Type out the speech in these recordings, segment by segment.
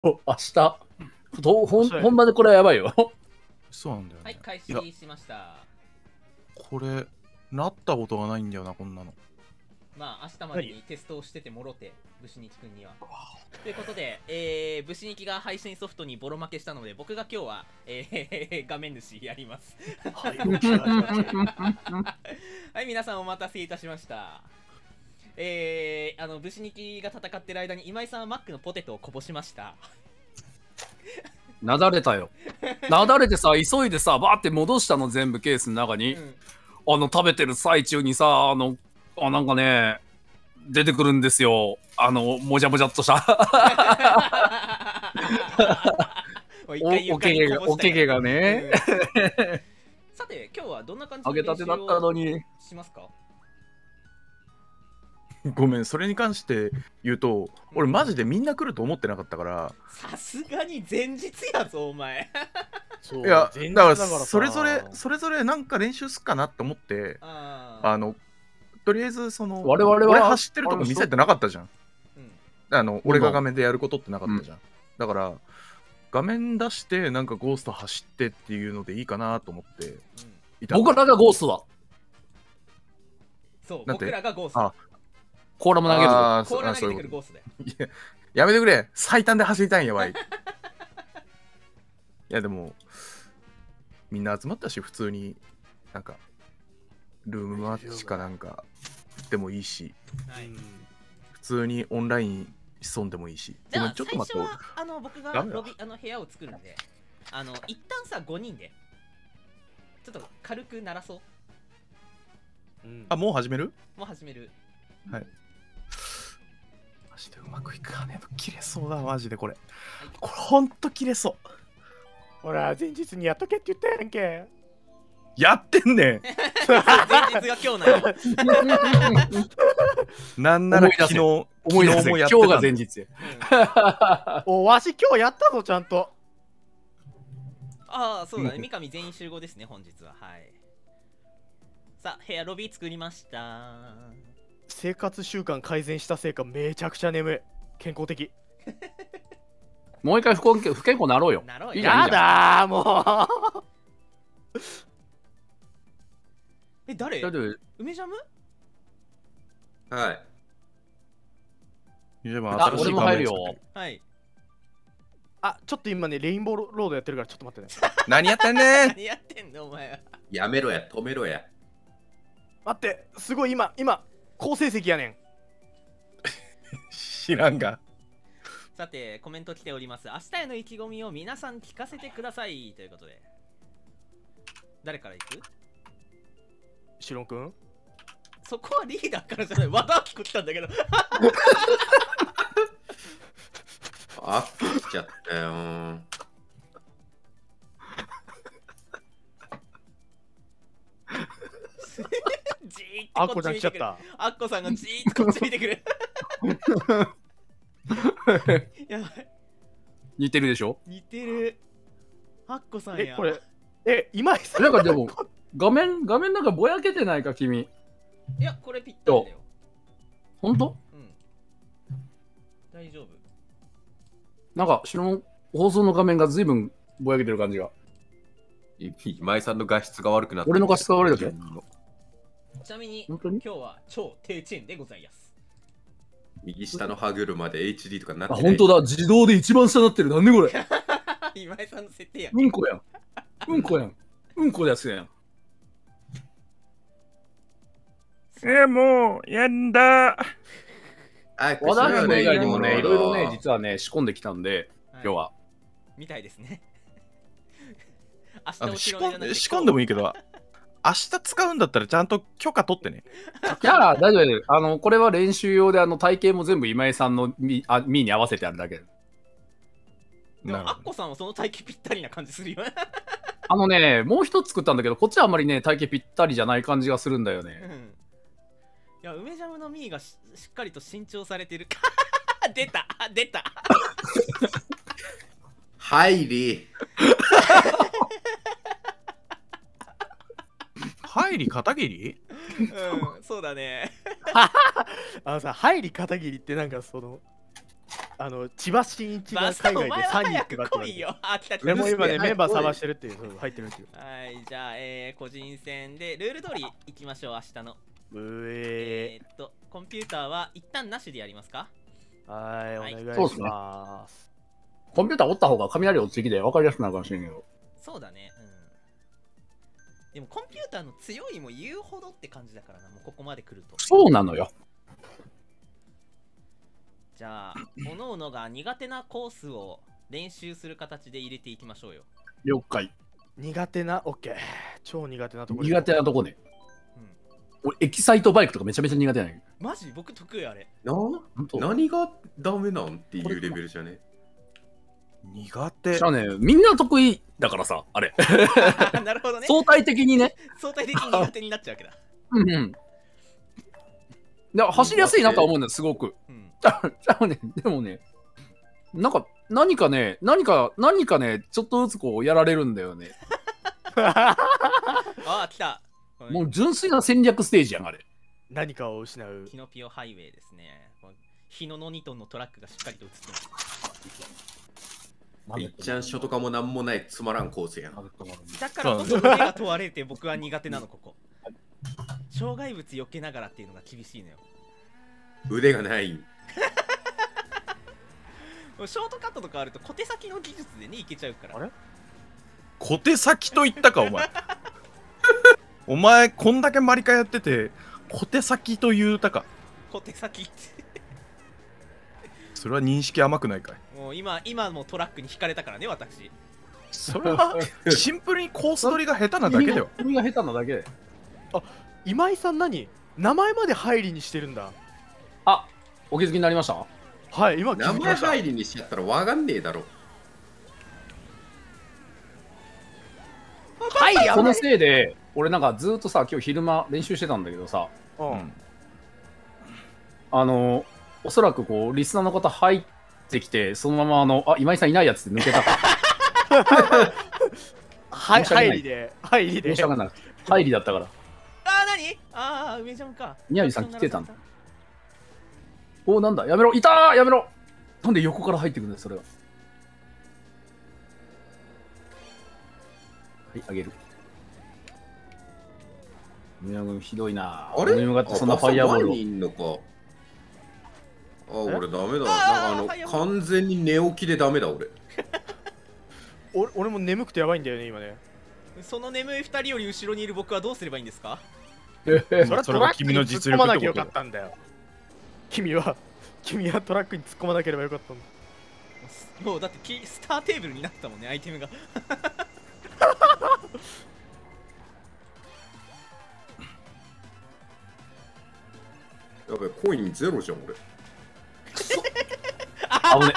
明日本番でこれはやばいよ。 そうなんだよね。 はい、開始しました。 これ、なったことがないんだよな、こんなの。 まあ、明日までにテストをしててもろて、ブシニキ君には。ということで、ブシニキが配信ソフトにボロ負けしたので、僕が今日は、画面主やります。はい、皆さんお待たせいたしました。ブシニキが戦ってる間に今井さんはマックのポテトをこぼしました。 なだれたよ。なだれてさ、急いでさ、バーって戻したの、全部ケースの中に。食べてる最中にさ、なんかね、出てくるんですよ。もじゃもじゃっとした。おけげがね。 さて、今日はどんな感じの揚げたてだったのに。 しますか？ ごめん、それに関して言うと、俺マジでみんな来ると思ってなかったから。 さすがに前日やぞ、お前。 いや、だからそれぞれなんか練習すっかなって思って、とりあえず我々は俺走ってるとこ見せてなかったじゃん。俺が画面でやることってなかったじゃん。だから画面出してなんかゴースト走ってっていうのでいいかなと思っていた。 僕らがゴーストだ。 そう、僕らがゴースト。 コーラも投げるぞ。 コーラ投げてくるゴーストで。 やめてくれ、最短で走りたいんやばい。いやでもみんな集まったし、普通になんかルームマッチかなんかでもいいし、普通にオンライン潜んでもいいし。 じゃあ最初は僕が部屋を作るんで、一旦さ5人でちょっと軽く鳴らそう。 あ、もう始める？ もう始める。 はい。マジでうまくいくかね。切れそうだマジでこれ。これほんと切れそう。 ほら、前日にやっとけって言ったやんけ。 やってんねん。 前日が今日なんや。 なんなら昨日思い出せ、今日が前日や。お、わし今日やったぞ、ちゃんと。 ああ、そうだね。三上全員集合ですね、本日は。はい。さあ、部屋ロビー作りました。 生活習慣改善したせいかめちゃくちゃ眠い。健康的。 もう一回不健康なろうよ。 やだー、もう。 誰？梅ジャム？ はい。 俺も入るよ。 はい。 あ、ちょっと今ね、レインボーロードやってるからちょっと待ってね。 何やってんねん。 何やってんのお前は。 やめろや、止めろや。 待って、すごい今、好成績やねん。 知らんが。 さて、コメント来ております。明日への意気込みを皆さん聞かせてくださいということで。誰から行く？ シロン君？ そこはリーダーからじゃない。和田アキ子来たんだけど。 あっ来ちゃったよ。 じーっあっことこっち見てくる。 ちゃん来ちゃった。 あっこさんがじーっとこっち見てくる。やばい。 似てるでしょ？ 似てる。あっこさんや。 これ、今井さん。 なんかでも、画面なんかぼやけてないか、君。 いや、これぴったりだよ。 ほんと？ うん。大丈夫。 なんか、放送の画面が随分ぼやけてる感じが。 今井さんの画質が悪くなって。 俺の画質が悪いだけ？ ちなみに、今日は超低遅延でございます。 右下の歯車で HD とかなってない。 あ、ほんとだ。自動で一番下になってる。なんでこれ？ 今井さんの設定や。 うんこやん。うんこやん。うんこですやん。 もう、やんだ。 和田君以外にもね、いろいろね、実はね、仕込んできたんで、今日は。みたいですね。 仕込んでもいいけど、明日使うんだったらちゃんと許可取ってね。 いや、大丈夫。これは練習用で、体型も全部今井さんのミーに合わせてあるだけ。 でも、アッコさんはその体型ぴったりな感じするよ。 もう一つ作ったんだけど、こっちはあんまりね、体型ぴったりじゃない感じがするんだよね。 いや、梅ジャムのミーがしっかりと新調されてる。出た入り入り片桐？ そうだね。 入り片桐ってなんか千葉真一がバスタ海外でお前は 3人早ってく来いよ。あ、来た来た。 俺も今ね、 はいメンバー探してるっていう、そう入ってるんですよ。 はい、じゃあ、個人戦でルール通りいきましょう、明日の。コンピューターは一旦なしでやりますか？ はい、おはい願いしそうっすねます。 コンピューター折った方が雷落ちてきて分かりやすくなるかもしれんけど。 そうだね。でもコンピューターの強いも言うほどって感じだからな、もうここまで来ると。 そうなのよ。 じゃあ、各々が苦手なコースを練習する形で入れていきましょうよ。 了解。 苦手な、オッケー。超苦手なところ。 苦手なとこね。 うん。 俺、エキサイトバイクとかめちゃめちゃ苦手なんやけマジ僕得意あれ。 ど。ほんと何がダメなんっていうレベルじゃね。 苦手じゃあね、みんな得意だからさ、あれ。 なるほどね。 相対的にね。 相対的に苦手になっちゃうわけだ。 うんうん。で走りやすいなとは思うんだよ、すごく。 うん。 でもね、何かね、ちょっとずつこうやられるんだよね。 ああ、来た。 もう純粋な戦略ステージやん、あれ。 何かを失う。 キノピオハイウェイですね。日野の2トンのトラックがしっかりと映ってます。 いっちゃん初とかもなんもないつまらんコースやん。 だからこそ腕が問われて僕は苦手なの、ここ。障害物避けながらっていうのが厳しいのよ。 腕がない。 ショートカットとかあると小手先の技術でね、いけちゃうから。 あれ小手先と言ったかお前お前こんだけマリカやってて小手先と言うたか。 小手先ってそれは認識甘くないかい。 もう今もトラックに引かれたからね、私。 それはシンプルにコース取りが下手なだけでは。 君が下手なだけで。 今井さん何名前まで入りにしてるんだ。 あ、お気づきになりました？ はい、今気名前づきました。 入りにしちゃったらわかんねえだろ。 はい、そのせいで、俺なんかずっとさ、今日昼間練習してたんだけどさ、 うんおそらくこう、リスナーの方入ってきて、そのまま今井さんいないやつって抜けたから。 はい、 申し訳ない入りで、入りで申し。訳ない。入りだったから。 何梅ちゃんか。 宮城さん来てたんだ。おなんだ、やめろ、いたー、やめろ。なんで横から入ってくるんだよ、それは。はい、あげる。宮城ひどいな。 あれ俺に向かってそんなファイヤーボールを前にいんのか。俺ダメだ。 ファイヤーボール完全に寝起きでダメだ俺。 俺も眠くてやばいんだよね、今ね。 その眠い2人より後ろにいる僕はどうすればいいんですか？ それはそれは君の実力トラックに突っ込まなきゃよってことかったんだよ。君はトラックに突っ込まなければよかったんだ。 もうだってスターテーブルになってたもんね、アイテムが。 やべえ、コインゼロじゃん俺。 あぶね。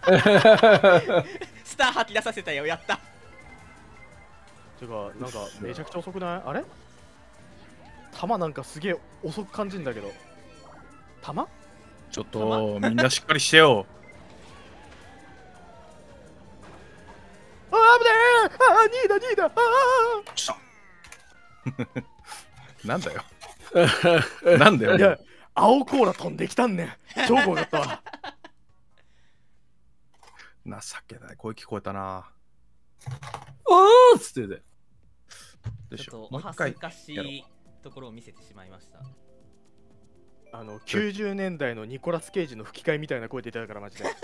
スター吐き出させたよ、やった。 てか、なんかめちゃくちゃ遅くない？あれ弾なんかすげえ遅く感じるんだけど。弾？ ちょっとみんなしっかりしてよ。 あー危ねえ2位だなんだよなんだよいや、青コーラ飛んできたんねん。超怖かったわ。 情けない声聞こえたな。 おーっつってて。 でしちょっとおょもう一回恥ずかしいところを見せてしまいました。 90年代のニコラス・ケイジの吹き替えみたいな声出てたからマジで。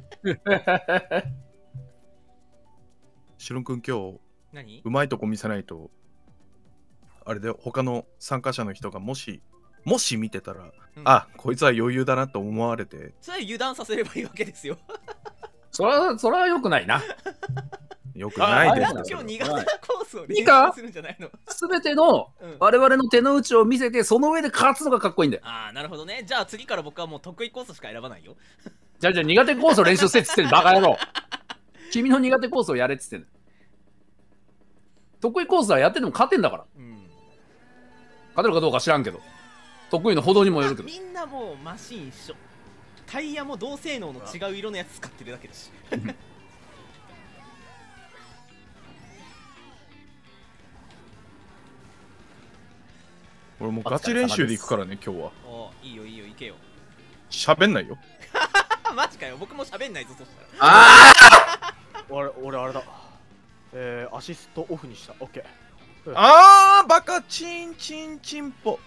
しろんくん今日何？ うまいとこ見せないとあれで他の参加者の人がもし見てたら、あこいつは余裕だなと思われて。 それは油断させればいいわけですよ。 それは良くないな。 よくないでなんすよ。 か今日苦手なコースを練いいか習するんじゃないの？ すべての我々の手の内を見せて、その上で勝つのがかっこいいんだよ。 ああ、なるほどね。じゃあ次から僕はもう得意コースしか選ばないよ。 じゃあ苦手コースを練習せっつってんのバカ野郎。君の苦手コースをやれっつってんの。得意コースはやってても勝てんだから。勝てるかどうか知らんけど。得意のほどにもよるけど。 みんなもうマシン一緒。タイヤも同性能の違う色のやつ使ってるだけだし。 俺もうガチ練習で行くからね今日は。 おいいよいいよ、行けよ。 喋んないよ。 マジかよ。 よ。僕も喋んないぞ、そしたら。 あ俺あれだ。アシストオフにした。オッケー。 あーバカチンチンチンポ。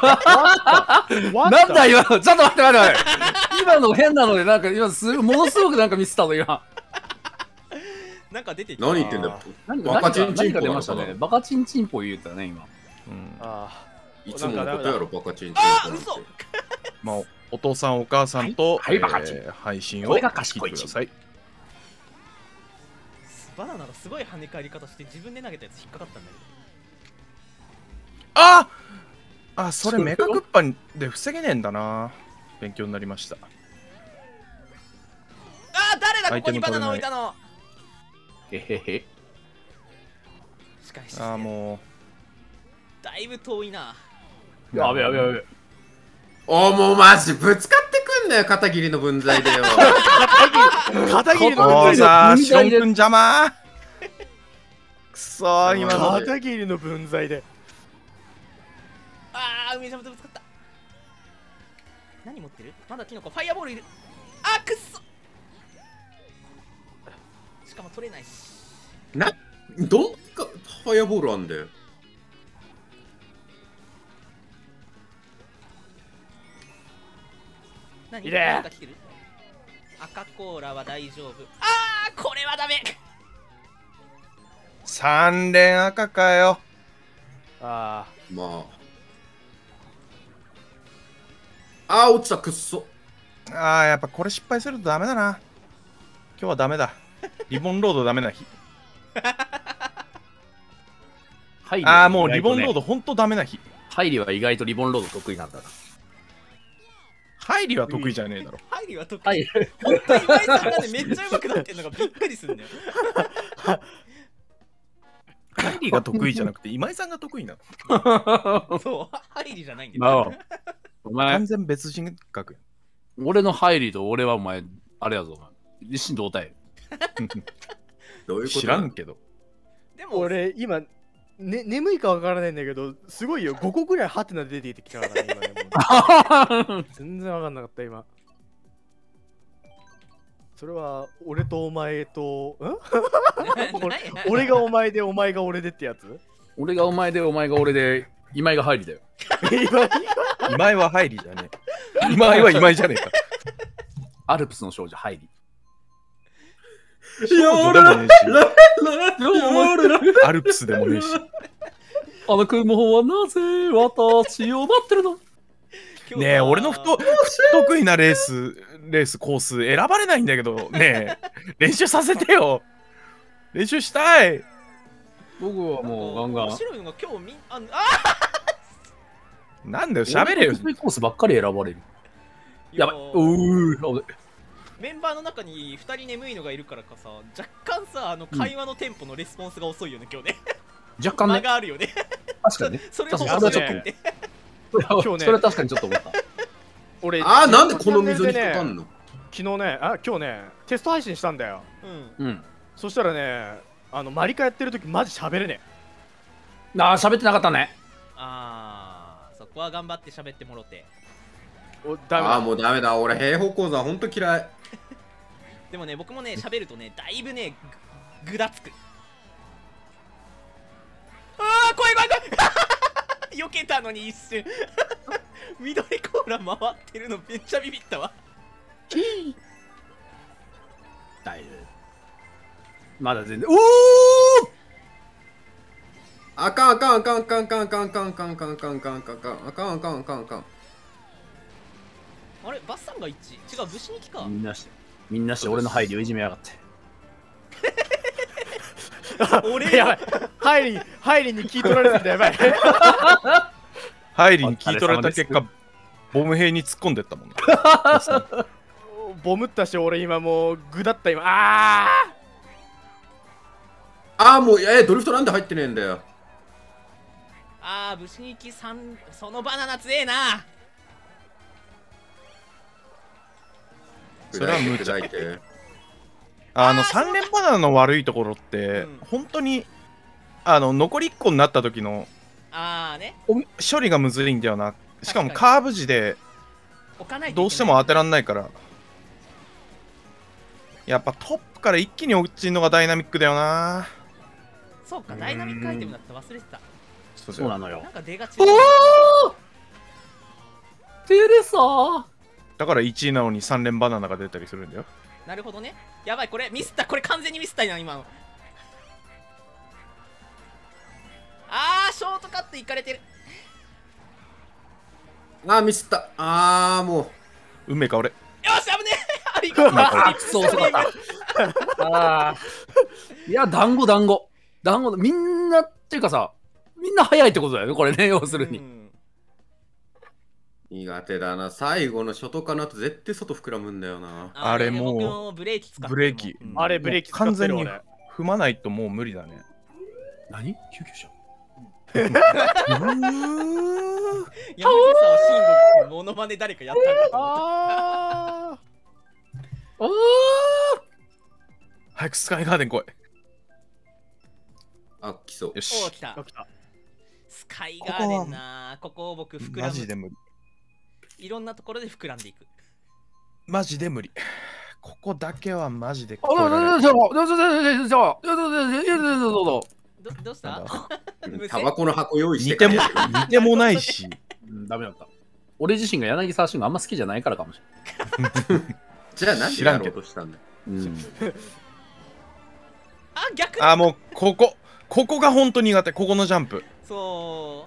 なんだ今の、ちょっと待って待って待って。今の変なので、なんか今ものすごくなんかミスったの今。 なんか出てきた。 何言ってんだよ。 何バカチンチンポが出ましたね。バカチンチンポ言うたね今。 あいつものことやろ、バカチンチンポあー、 なんて。 嘘。 まあお父さんお母さんとはいバカチン配信をこれが聞い賢いチンてください。 バナナがすごい跳ね返り方して自分で投げたやつ引っかかったんだけど。 あ、それメカクッパで防げねえんだな。勉強になりました。 あー、誰だここにバナナ置いたの。 へへへ。 しかし、 あーもだいぶ遠いな。 やべやべやべ。 おー、もうマジぶつかってくんなよ、片桐の分際でよ。 片桐うもうの分際さ、シオンくん邪魔。くそー、今の。 片桐の分際で。 あー、梅ジャムとぶつかった。何持ってる？まだキノコ、ファイアボールいる。あー、くっそ。しかも取れないし。 どんかファイアボールあんだよ。 何？ いれなんか来てる？赤コーラは大丈夫。あー、これはダメ。 3連赤かよ。 あまあ。あー、落ちた、くっそ。 あー、やっぱこれ失敗するとダメだな。今日はダメだ。リボンロードダメな日。ああ、もうリボンロードほんとダメな日。 ハイリは意外とリボンロード得意なんだな。 入りは得意じゃねえだろ。 入りは得意。 はい。 本当に今井さんがね、めっちゃ上手くなってんのがびっくりするんだよ。 入りが得意じゃなくて今井さんが得意なの。 そう、入りじゃないんだなよ。 お前完、全別人格や。 俺のハイリと俺はお前、あれやぞ、お前。一心同体。 どういうこと知らんけど。 でも、 俺今、眠いかわからないんだけど、すごいよ。5個ぐらいハテナ出てきたからね、今ね。もう全然わかんなかった、今。それは、俺とお前と、俺がお前で、お前が俺でってやつ？ 俺がお前で、お前が俺で、今井がハイリだよ。 今井は入りじゃねえ。今井は今井じゃねえか。 アルプスの少女ハイリ。 少女でもねえし、アルプスでもねえし。 あの雲はなぜ私を待ってるの？ ねえ、俺の不得意なレースコース選ばれないんだけど、ねえ、練習させてよ。練習したい。 僕はもうガンガン。 面白いのが今日なんだよ、喋れよ。 得意コースばっかり選ばれる。やばい。 メンバーの中に2人眠いのがいるからかさ、若干さ、会話のテンポのレスポンスが遅いよね、今日ね。間若干ね。 があるよね。 確かにね。 それも確か面にそれはちょっと白くて。 今日ねそれは確かにちょっと思った。 俺、 あー、なんでこの溝に引っかかんの？ 昨日ね、今日ね、テスト配信したんだよ。 うん。 うん。 そしたらね、マリカやってる時マジ喋れねああ、喋ってなかったね。 あー、そこは頑張って喋ってもろて。 え。ダメだ。 あー、もうダメだ。俺、平方講座ほんと嫌い。 でもね、僕もね、喋るとね、だいぶね、ぐだつく。あー、怖い怖い怖い避けたのに一瞬。緑コーラ回ってるのめっちゃビビったわ。 だいぶ。まだ全然。おお。 あかんあかんあかんあかんあかんあかんあかんあかんあかんあかんあかんあかんあかんあかんあかんあかんあかん。 あれバッサンが1違う武士2機か。 みんなして俺の配慮をいじめやがって。 俺やばい。入りに聞い取られてんだ、やばい。 入りに聞い取られた結果、ボム兵に突っ込んでったもんな。 ボムったし、俺今もう具だった今。ああー、もうドリフトなんで入ってねえんだよ。 あー武士2機3そのバナナ強えな。 それは無茶砕いて。 3連バナナの悪いところって、 うん本当に残り1個になった時のあーね、 処理がむずいんだよな。しかも確かカーブ時で置かないといけないどうしても当てらんないから、 やっぱトップから一気に落ちるのがダイナミックだよな。 そうか、ダイナミックアイテムだって忘れてた。 そうなのよなん。か出がち。 テレサだから1位なのに3連バナナが出たりするんだよ。 なるほどね。やばい、これミスった。これ完全にミスったな、今の。ショートカットいかれてる。 ミスった。も運命か俺。 よし、危ねえ。ありがとう。 そうそうだったいや、団子みんなっていうかさ、みんな早いってことだよね、これね、要するに。 苦手だな。最後の初とかなと絶対外膨らむんだよな。 あれもう僕もブレーキ使ってるもん。 ブレーキあれブレーキ使ってる完全に俺。 踏まないともう無理だね。 何救急車山口さんはシンゴ君モノマネ誰かやったんだと思った。 早くスカイガーデン来い。 来そう。 よし。 来た。 来た。 スカイガーデンな。ここを僕膨らむ。 マジで無理。 いろんなところで膨らんでいく。 マジで無理。ここだけはマジでどうしたタバコの箱用意して似てもないし。 ダメだった。俺自身が柳沢慎吾あんま好きじゃないからかもしれない。 じゃあ何でやろうとしたんだよ。 逆もうここが本当に苦手。ここのジャンプ。 そう。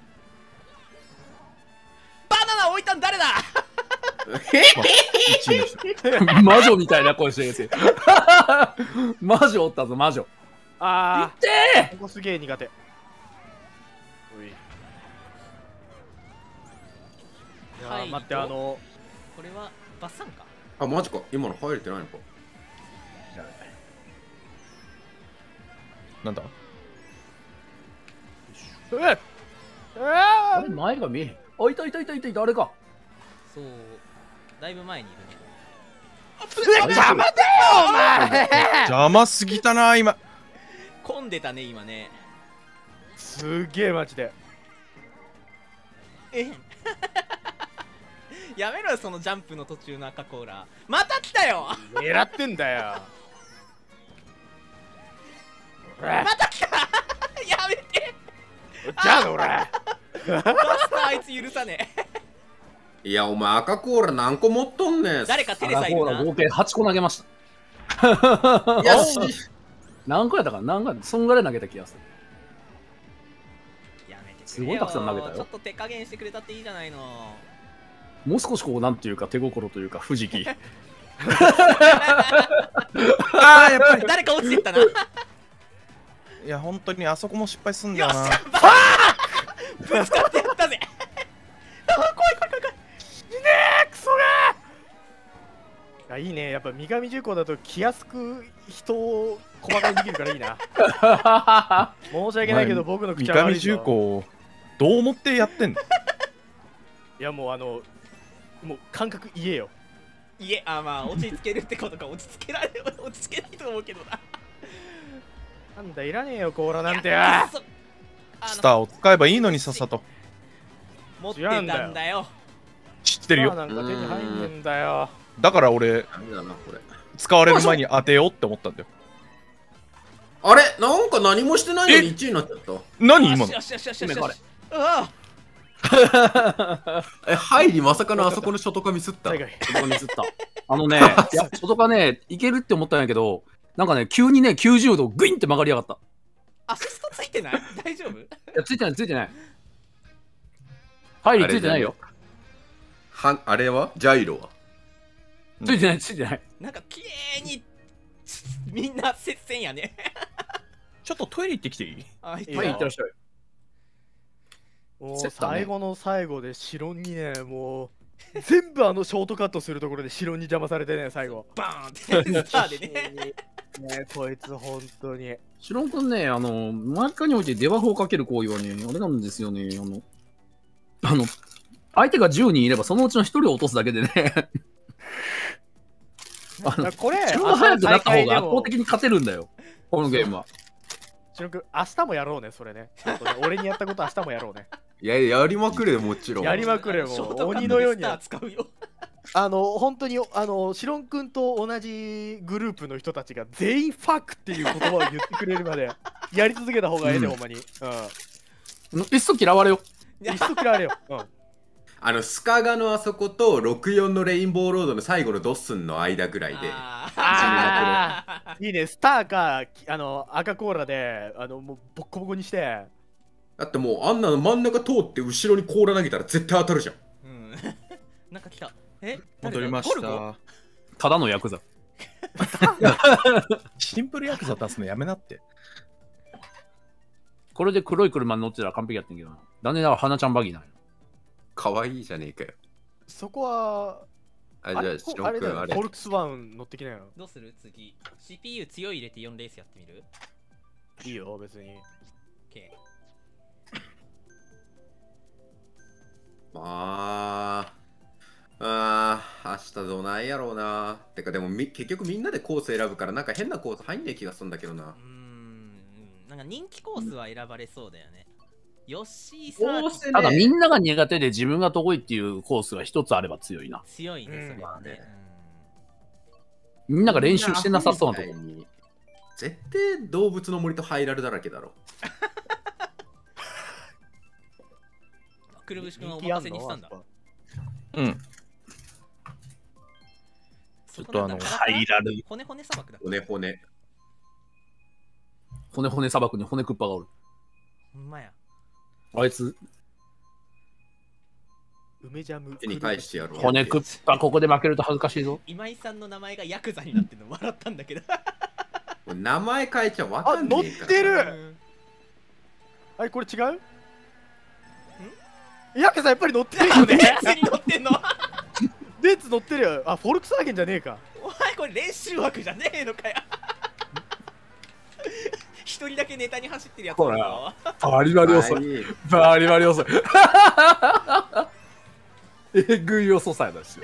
バナナ置いたん誰だ 1位の人。 魔女みたいな声してる。魔女おったぞ、魔女。 あーここすげえ苦手。 はい、 待ってこれはバッサンか。 マジか。今の入れてないのか。 なんだあれ前が見えへん。いた、あれか。 そう。だいぶ前にいるね。 邪魔だよお前。 邪魔すぎたな今。 混んでたね今ね。 すげえマジで。 やめろよそのジャンプの途中の赤コーラ。また来たよ。 狙ってんだよ。 また来た。やめて。 じゃあ俺。 バスターあいつ許さねえ。 いや、お前赤コーラ何個持っとんねん。 誰かテレサいるな。 合計8個投げました。 よし。 何個やったかな、そんぐらい投げた気がする。 やめてくれよ。 すごいたくさん投げたよ。 ちょっと手加減してくれたっていいじゃないの。 もう少しこうなんていうか手心というか不時期。 やっぱり誰か落ちてったな。 いや本当にあそこも失敗すんだよな。 ぶつかってやったぜ。怖い。 クソがいいね。やっぱ三上重工だと気安く人を細かにできるからいいな。申し訳ないけど僕の口は悪いぞ。 三上重工どう思ってやってんの？ いやもうもう感覚言えよ。 まあ落ち着けるってことか。落ち着けないと思うけどな。 なんだいらねえよコーラなんて。 スターを使えばいいのにさっさと。 持ってたんだよ。 知ってるよ。 なんか手に入んねんだよ。 だから俺使われる前に当てようって思ったんだよ。 あれなんか何もしてないのに1位になっちゃった。 何今の？ よし。 入りまさかのあそこのショトカミスった。 いや、外かね、いけるって思ったんやけど、なんかね、急にね、90度グインって曲がりやがった。 アシストついてない？大丈夫？いや、ついてない。入りついてないよ。 あれはジャイロはついてない。 なんか綺麗にみんな接戦やね。 ちょっとトイレ行ってきていい？ はい、行ってらっしゃい。 もう最後の最後で白にね、もう全部ショートカットするところで白に邪魔されてね、最後バーンってスターでね。 こいつ本当に白くんね、毎回においてデバフをかける行為はね、あれなんですよね。相手が10人いればそのうちの1人を落とすだけでね。 これ自分が早くなった方が圧倒的に勝てるんだよ、このゲームは。 白くん明日もやろうね、それね。俺にやったこと明日もやろうね。 やりまくれよ、もちろん。 やりまくれよ、もう鬼のように。 使うよ。 本当にシロン君と同じグループの人たちが全員ファックっていう言葉を言ってくれるまでやり続けた方がええで、ほんまに。 いっそ嫌われよ。 いっそ嫌われよ。 スカガのあそこと64のレインボーロードの最後のドッスンの間ぐらいで。 いいね、スターか赤コーラでもうボッコボコにして。 だってもうあんなの真ん中通って後ろにコーラ投げたら絶対当たるじゃん。 なんか来た。 戻りました。 ただのヤクザ。 シンプルヤクザ出すのやめなって。 これで黒い車に乗ってたら完璧やってんけどな。残念ながら花ちゃんバギーなんよ。 かわいいじゃねえかよ。 そこはじゃあシロン君あれ。 フォルクスワン乗ってきなよ。 どうする次。CPU 強い入れて4レースやってみる？ いいよ、別に。 OK。 明日どうないやろうな。てかでも結局みんなでコース選ぶからなんか変なコース入んねえ気がするんだけどな。 なんか人気コースは選ばれそうだよね。ヨッシーサーキただみんなが苦手で自分が得意っていうコースが一つあれば強いな。 強いね、それはね。 みんなが練習してなさそうなところに。絶対動物の森とハイラルだらけだろ。 くるぶし君はお任せにしたんだ。 うん。ちょっとハイラル。 骨砂漠だ。 骨砂漠に骨クッパがおる。 ほんまや。 あいつ。 梅ジャム。 手に返してやろう。 骨クッパここで負けると恥ずかしいぞ。 今井さんの名前がヤクザになってるの笑ったんだけど。 名前変えちゃわかんねえから。乗ってる。あれこれ違う？ヤクザやっぱり乗ってるよね。 レースに乗ってんの？ レーツ乗ってるよ。あ、フォルクスワーゲンじゃねえか。 お前これ練習枠じゃねえのかよ。一人だけネタに走ってるやつだぞ。 バリバリ遅い。バリバリ遅い。えぐい遅さやだし。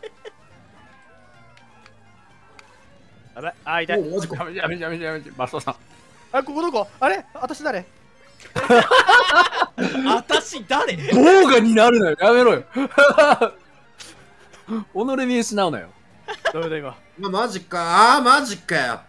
やばい。あ、痛い。 やめて、マスターさん。 あ、ここどこ？あれ？私誰？ 私誰？ 豪華になるなよ。やめろよ。己見失うなよ。 ダメだ今。 マジか。マジかよ。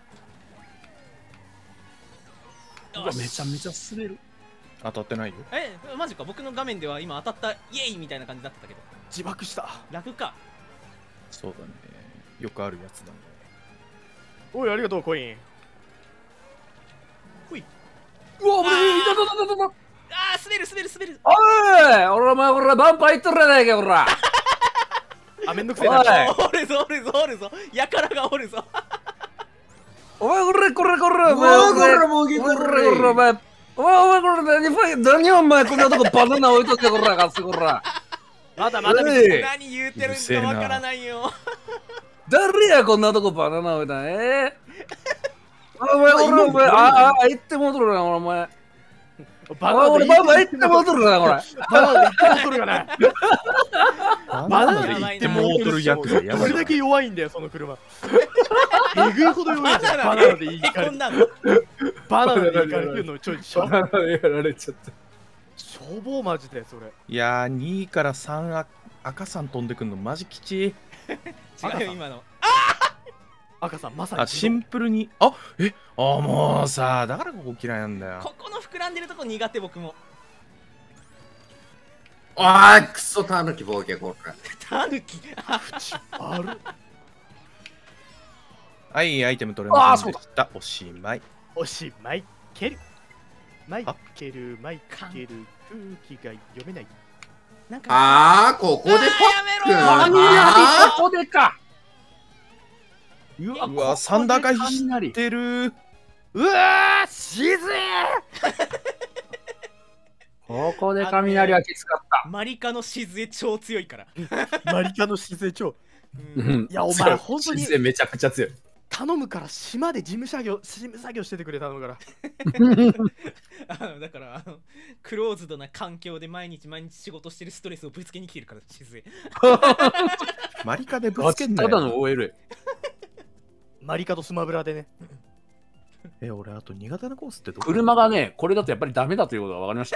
めちゃめちゃ滑る。 当たってないよ。 マジか。僕の画面では今当たったイエイみたいな感じだったけど。 自爆した。 楽か。 そうだね。よくあるやつだね。 おい、ありがとうコイン。 ほい。 うわ、俺いた。 滑る。 おい、俺お前これバンパーいっとるやないか、こら。 あ、めんどくせえな。 おるぞ。やからがおるぞ。 お前これ。お前これ何お前こんなとこバナナ置いとってこらかすこら。 まだ何言うてるんかわからないよ。 誰やこんなとこバナナ置いたん。お前行って戻るなお前。俺バナナ行って戻るなこれ。 バナナ行って戻るがない。 バナナで行って戻るヤクザやばい。 どれだけ弱いんだよその車。えぐいほど弱いじゃん。バナナで行かれる。バナナで行かれるのちょいしょ。 バナナでやられちゃった。 消防マジでそれ。 いやー2位から3赤さん飛んでくんのマジきちい。 違うよ今の。 赤さんまさに。 シンプルにもうさだからここ嫌いなんだよ。 ここの膨らんでるとこ苦手僕も。 クソタヌキ冒険これ。 タヌキ。 ある。 はい、アイテム取れませんでした。おしまい。 ケル。マイケル、空気が読めない。 なんかここでパック。 ここでか。 うわ、サンダー回避してる。 うわー、しずここで雷はきつかった。 マリカのしずえ超強いから。 マリカのしずえ超。いや、お前、本当に。 しずえめちゃくちゃ強い。 頼むから島で事務作業しててくれ、頼むから。 だからクローズドな環境で毎日仕事してるストレスをぶつけに来てるからしずえ。 マリカでぶつけんなよ。 ただの OL。 マリカとスマブラでね。 俺あと苦手なコースってどこ？ 車がね、これだとやっぱりダメだということが分かりました。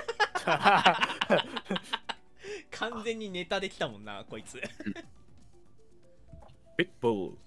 完全にネタできたもんなこいつ。 ビッグボール。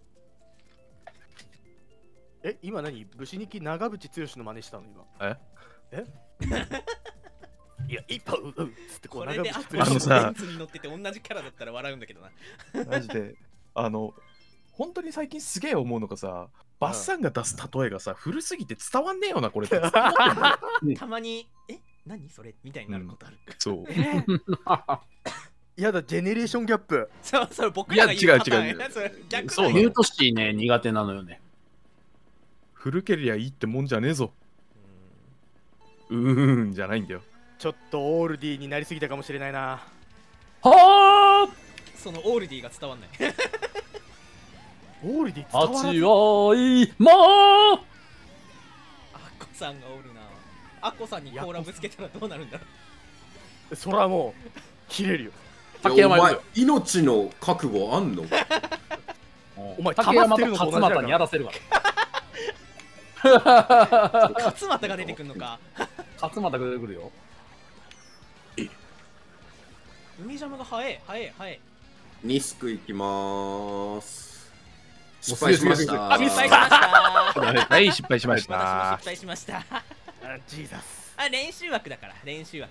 え、今何武士日記長渕剛の真似したの今。 えいや、一歩つってこうこれで長渕あの剛のさベンツに乗ってて同じキャラだったら笑うんだけどな。 マジで、本当に最近すげえ思うのがさ、バッサンが出す例えがさ、古すぎて伝わんねえよな、これって。 たまに、何それみたいになることある。 そう。 やだ、ジェネレーションギャップ。 そうそう、僕らが言うパターンいや違う違うそれ逆そうだよユートシーね、苦手なのよね。 古けりゃいいってもんじゃねえぞ。じゃないんだよ。 ちょっとオールディーになりすぎたかもしれないな。 はそのオールディが伝わんない。 オールディーあ、 伝わらず。 あちはいまアッコさんがおるな。アッコさんに甲羅ぶつけたらどうなるんだろう。 そらもう切れるよ。 竹山お前よ命の覚悟あんの？ お前竹山と溜まってるのと同じだ勝から俣にやらせるか勝俣が出てくんのか。 ら。勝俣が出てくるよ。 海ジャムが早い早い早い。 ニスクいきまーす。 もう失敗しましすぐた。 失敗しました。 はい、失敗しまし私もた失。敗しました。 あジーザス。 あ、練習枠だから、練習枠。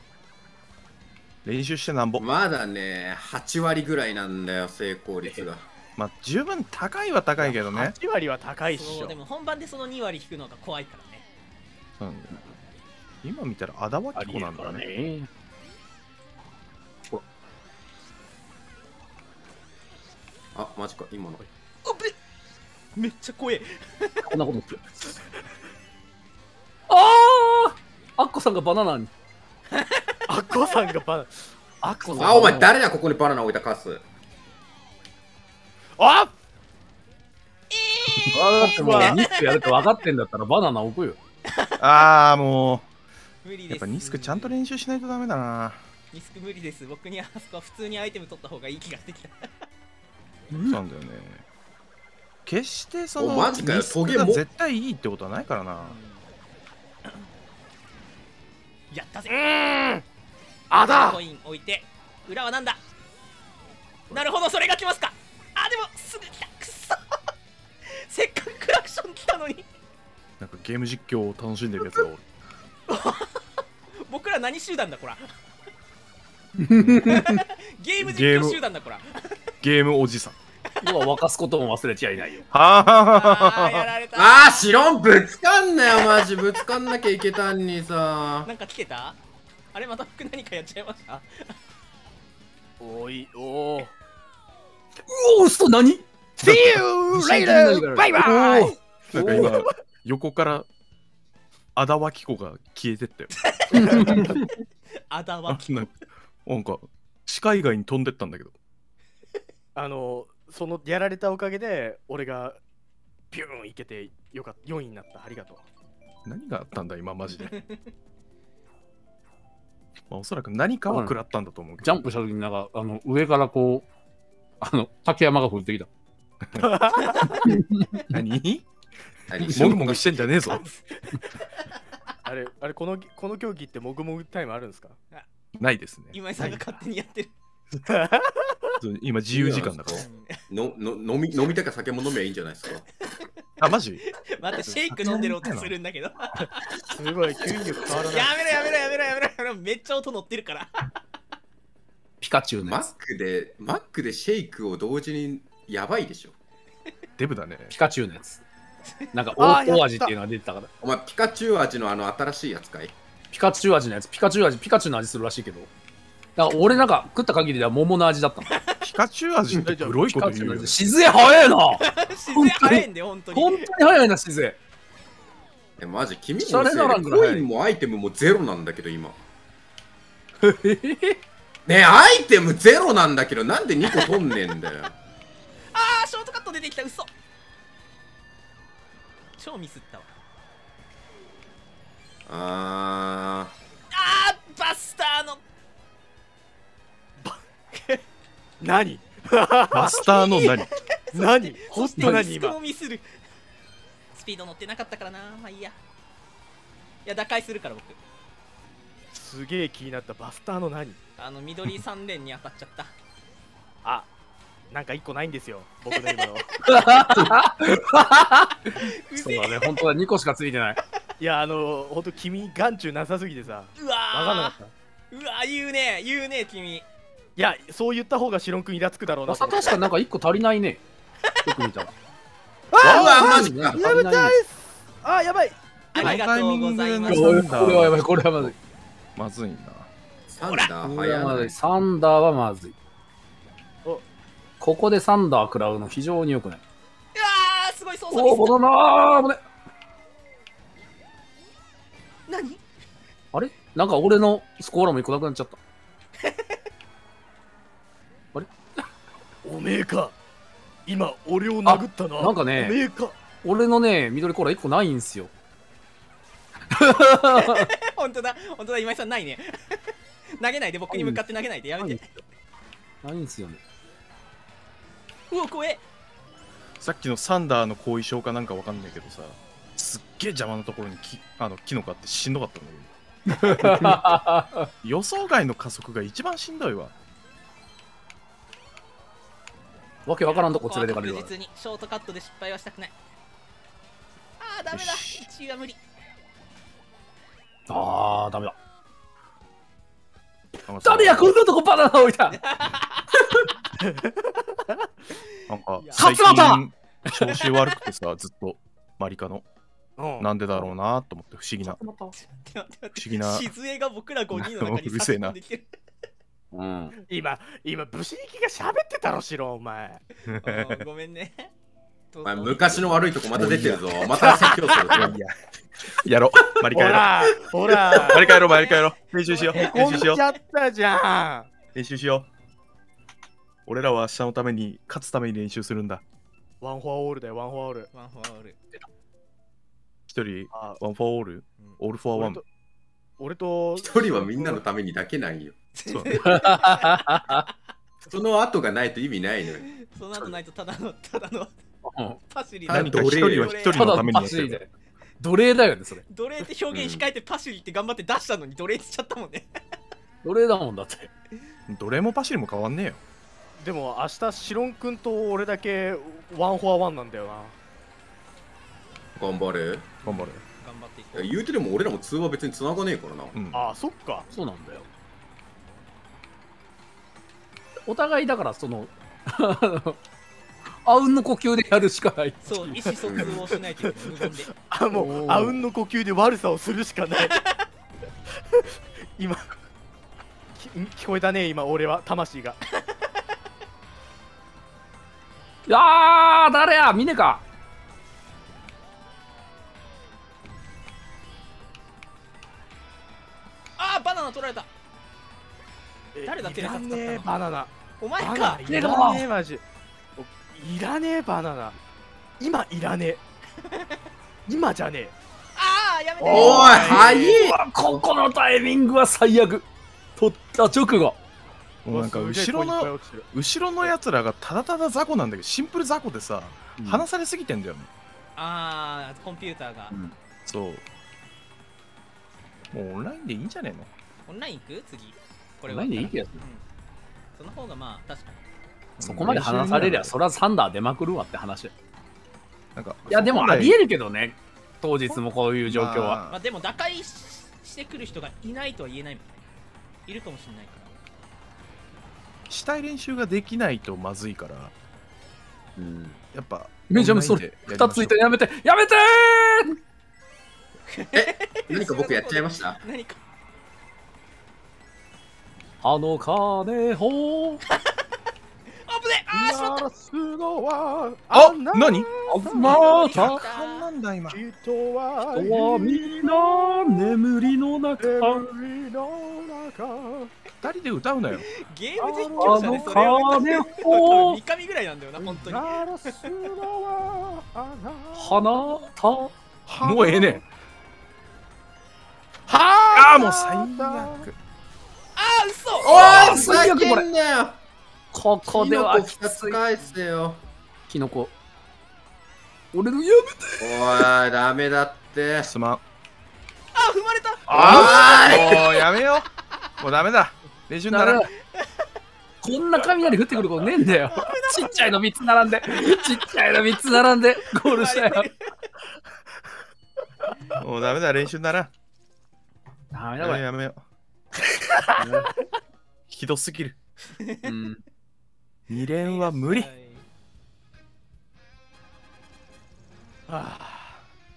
練習してなんぼ。 まだね、8割ぐらいなんだよ、成功率が。 まあ、十分高いは高いけどね。 8割は高いっしょそう、で。も本番でその2割引くのが怖いからね。 うん今見たら、あだわありえるからきこなんだね。 ね。 あ、マジか、今の。 おべめっちゃ怖え。 こんなことって。ああ、アッコさんがバナナに。 アッコさんがバナ。 アッコさん。 あ、お前誰だ、ここにバナナ置いたカス。 ああだってもうニスクやるって分かってんだったらバナナ置くよ。 ああ、もう、 無理です。 やっぱニスクちゃんと練習しないとダメだな。 ニスク無理です。僕にあそこは普通にアイテム取った方がいい気がしてきた。 そうなんだよね。決してそのおマジかよニスクが絶対いいってことはないからな。 やったぜ。 あだコイン置いて、裏はなんだ。なるほど、それが来ますか。あ、でもすぐ来た。くそ。せっかくクラクション来たのに。 なんかゲーム実況を楽しんでるやつがおる。 僕ら何集団だこら。ゲーム実況集団だこら。 ゲームおじさん。 要は沸かすことも忘れちゃいないよ。 はあー、やあ。 られた。 あー、シロンぶつかんなよ、マジ。ぶつかんなきゃいけたんにさ。 なんか来てた。あれまた僕何かやっちゃいました。 おい、おー。 うお、嘘何 See you later! バイバイ。 なんか今、横から、あだわき子が消えてったよ。 あだわき。 なんか、視界外に飛んでったんだけど。 そのやられたおかげで俺がビューンいけてよかった。4位になった。ありがとう。 何があったんだ、今、マジで。まあ、おそらく何かは食らったんだと思うけど。 ジャンプした時になんか上からこう竹山が降ってきた。 何何もぐもぐしてんじゃねえぞ。 あれこの競技ってもぐもぐタイムあるんですか？ ないですね。 今井さんが勝手にやってる。 今、自由時間だから。 飲みたいか酒も飲めばいいんじゃないですか。 あ、マジ待って、シェイク飲んでる音するんだけど。 すごい、吸引力変わらない。 やめろやめろやめろやめろやめろ。めっちゃ音乗ってるから。 ピカチュウのマやつ。 ックでシェイクを同時にやばいでしょ。 デブだね。 ピカチュウのやつ。なんかあー大味っていうのが出てたから。 お前ピカチュウ味の新しいやつかい？ ピカチュウ味のやつ。ピカチュウの味するらしいけど。だから俺なんか食った限りでは桃の味だったの。 ピカチュウ味って黒いこと言うよね。 しずえ早いな。 自然早いんで、本当に。 本当に早いな、しずえ。 マジ君シャのせいレならんぐらいでコインもアイテムもゼロなんだけど今。ねアイテムゼロなんだけどなんで2個取んねえんだよ。 あー、ショートカット出てきた、嘘。超ミスったわ。 あバスターの。 何マスターの何何本当何リスク今もミスる。スピード乗ってなかったからな。まあいいや。いや、打開するから僕。 すげえ気になった。バスターの何？ 緑3連に当たっちゃった。 あ、 なんか1個ないんですよ、僕の今の。 そうだね、本当は2個しかついてない。 いや、ほんと君、眼中なさすぎてさ、 うわーわかんなかった。 うわー言うね君。 いや、そう言った方がシロン君イラつくだろうなと思って。 確かなんか1個足りないね。よく見たら。 うわマジか。 足りないね。 あー、やばい。 ありがとうございます。 これはやばい、これはまずい。 まずいな。 サンダーこれは早い。 まずい。サンダーはまずい。 おここでサンダー食らうの非常に良くない。 うわーすごい操作おお、ボミロナー危ね。 ス。何？ あれなんか俺のスコーラも1個なくなっちゃった。 おめえか。今、俺を殴ったな。 なんかねおめえか。 俺のね、緑コーラ1個ないんすよ。 本当だ今井さんないね。投げないで、僕に向かって投げないでやめて。 ないんすよね。 うわ怖え。 さっきのサンダーの後遺症かなんかわかんないけどさ、すっげえ邪魔なところにキノコあってしんどかったんだけど。予想外の加速が一番しんどいわ。 わけわからんとこ連れてかれるわ。 確実にショートカットで失敗はしたくない。あーダメだ、 よし 1位は無理。 あー、ダメだ。 なんかさ誰や、こんなとこバナナ置いた。 なんかいや最勝俣近調子悪くてさ、ずっとマリカの。 うん。 なんでだろうなと思って不思議な。 待って待って不思議な静江が僕ら5人の中にうるせえな差し込んできてる。 うん。 今、ブシニキが喋ってたろ、シロン、お前。 うんごめんね。 お前昔の悪いとこまた出てるぞ。また説教するぞ。 いや、やろう。マリカやろほら、ほら。 う。マリカやろう、マリカやろう。練習しよう。 へこん練習しようじ。ゃったじゃん。 練習しよう。俺らは明日のために、勝つために練習するんだ。 ワンフォアオールだよ、ワンフォアオール。 ワンフォアオール。 一人、 あワンフォーオール、 うんオールフォアワン。 俺と、 一人はみんなのためにだけないよ。 そうその後がないと意味ないのよ。 その後ないとただのパシリただ何か一人は一人ただのためにやパってる。 シリで。奴隷だよね、それ。 奴隷って表現控えてパシリって頑張って出したのに奴隷しちゃったもんね。 奴隷だもんだって。 どれもパシリも変わんねえよ。 でも明日、シロン君と俺だけワンフォアワンなんだよな。 頑張れ。 頑張れ。 頑張っていこいや言うてでも俺らも通話別に繋がねえからな。 うん。 ああ、そっか。 そうなんだよ。お互いだからそのあうんの呼吸でやるしかない。 う。そう、意思疎通をしないといけない。無言で。 あ、もう、あうんの呼吸で悪さをするしかない。今、聞こえたね、今、俺は、魂が。 いやー、誰や、峰か。 あーバナナ取られた。誰だいらねえ、バナナ。 お前バナナか。 いらねえ、マジ。いらねえ、バナナ。今、いらねえ。今じゃねえ。 あーやめて。 おい、早い。 ここのタイミングは最悪。取った直後。 もうなんか後ろのやつらがただただ雑魚なんだけど、シンプル雑魚でさ、離されすぎてんだよね。 あーコンピューターが。 そう。もうオンラインでいいんじゃねえの？ オンライン行く次。これオンラインでいい気がする。 その方がまあ確かに。 そこまで話されりゃ、そらサンダー出まくるわって話。いなんかや、でもありえるけどね。当日もこういう状況は。 まあでも打開してくる人がいないとは言えないもんね。いるかもしれないから。 したい練習ができないとまずいから、 うん。 やっぱめちゃめちゃそれ、2ついたやめて、やめてー何か僕やっちゃいました何か。 あの金ほあぶねあーしまった。 すのはあ、何？ また勘なんだ今。 人は人はみんな眠りの中眠りの中。 二人で歌うなよ。 ゲーム実況者でそれあをの金 3 ほ日目ぐらいなんだよな、本当に。 鳴らすのは花たもうええねん。 はああ、もう最悪。 あー嘘。 おい、 最悪これふざけんなよ。 ここではキノコ2つ返せよ。 キノコ俺のやおい、ダメだって。 すまん。 あー踏まれた。 ああ、もうやめよう。もうダメだ。練習にならん。 こんな雷降ってくることねえんだよ。ちっちゃいの3つ並んで、ちっちゃいの3つ並んで、ゴールしたよ。 もうダメだ、練習なら。 ダメだこれ。 やめよう。ひどすぎる。 うん。 2連は無理。 はあ、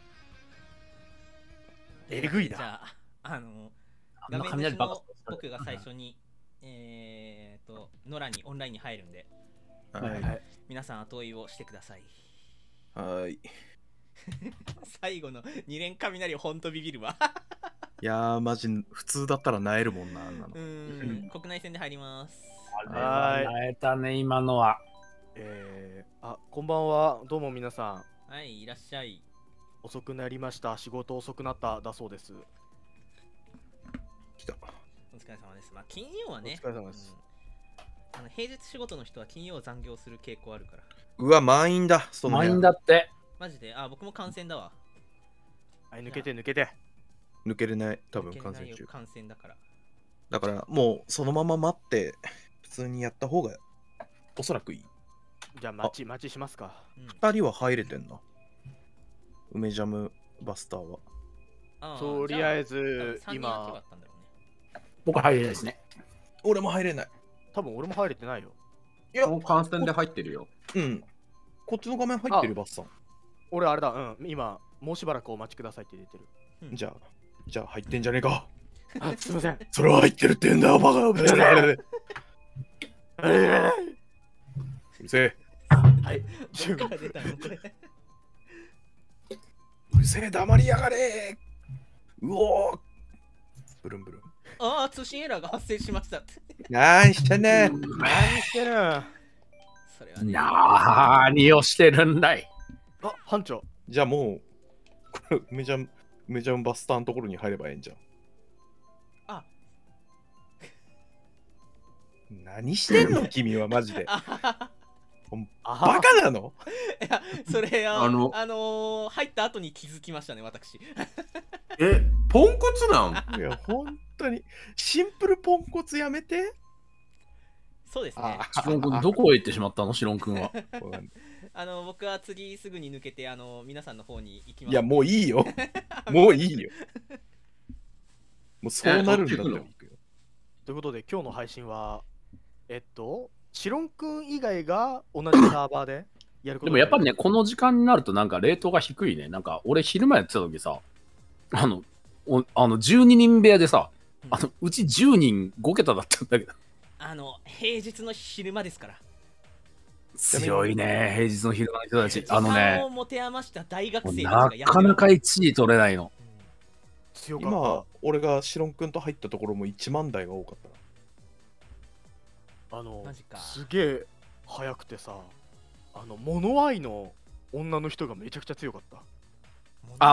えぐいな。 じゃあ、画面越しの僕が最初に、ノラにオンラインに入るんで、 はい。 皆さん後追いをしてください。 はい。い最後の2連雷ほんとビビるわ。 やー、マジ、普通だったら萎えるもんな、あんなの。 国内線で入ります。 はい。 会えたね、今のは。 こんばんは。どうも皆さん。 はい、いらっしゃい。 遅くなりました。仕事遅くなっただそうです。 来た。 お疲れ様です。まあ、金曜はね、 お疲れ様です。 平日仕事の人は金曜残業する傾向あるから。 うわ、満員だ。その部屋満員だって。 マジで、僕も感染だわ。 はい、抜けて抜けて。 抜けれない、多分感染中。 感染だから。 だから、もうそのまま待って、普通にやった方がおそらくいい。 じゃあ待ちしますか。 2人は入れてんな。梅ジャムバスターは。 とりあえず今、 僕入れないですね。 俺も入れない。 多分俺も入れてないよ。 いや、感染で入ってるよ。 うん。こっちの画面入ってるバスさん。 俺あれだ、今、もうしばらくお待ちくださいって出てる。 じゃあ入ってんじゃねえか。 すいません。 それは入ってるって言うんだよ、バカ。うるせえ。 はい。 うるせえ、黙りやがれ。うおー。ブルンブルン。 通信エラーが発生しました。 何してんねん。 何してるん。 それはね。 何をしてるんだい。 班長。 じゃあもう、これ梅ジャムバスターのところに入ればええんじゃん。何してんの君はマジで。バカなの？ いや、それ入った後に気づきましたね、私。 ポンコツなん？ いや、本当にシンプルポンコツやめて。 そうですね。 シロン君どこへ行ってしまったの？シロン君は。 僕は次すぐに抜けて皆さんの方に行きます。 いや、もういいよ。もういいよ。もうそうなるんだって。 ということで今日の配信はシロン君以外が同じサーバーでやること。 でもやっぱりね、この時間になるとなんかレートが低いね。なんか俺昼間やってた時さ、12人部屋でさ、うち10人5桁だったんだけど。 平日の昼間ですから。 強いね、平日の昼間の人たち。 時間を持て余した大学生たちがなかなか1位取れないの。 強かった。 今、俺がシロン君と入ったところも1万台が多かったな。 すげえ早くてさ、モノアイの女の人がめちゃくちゃ強かった。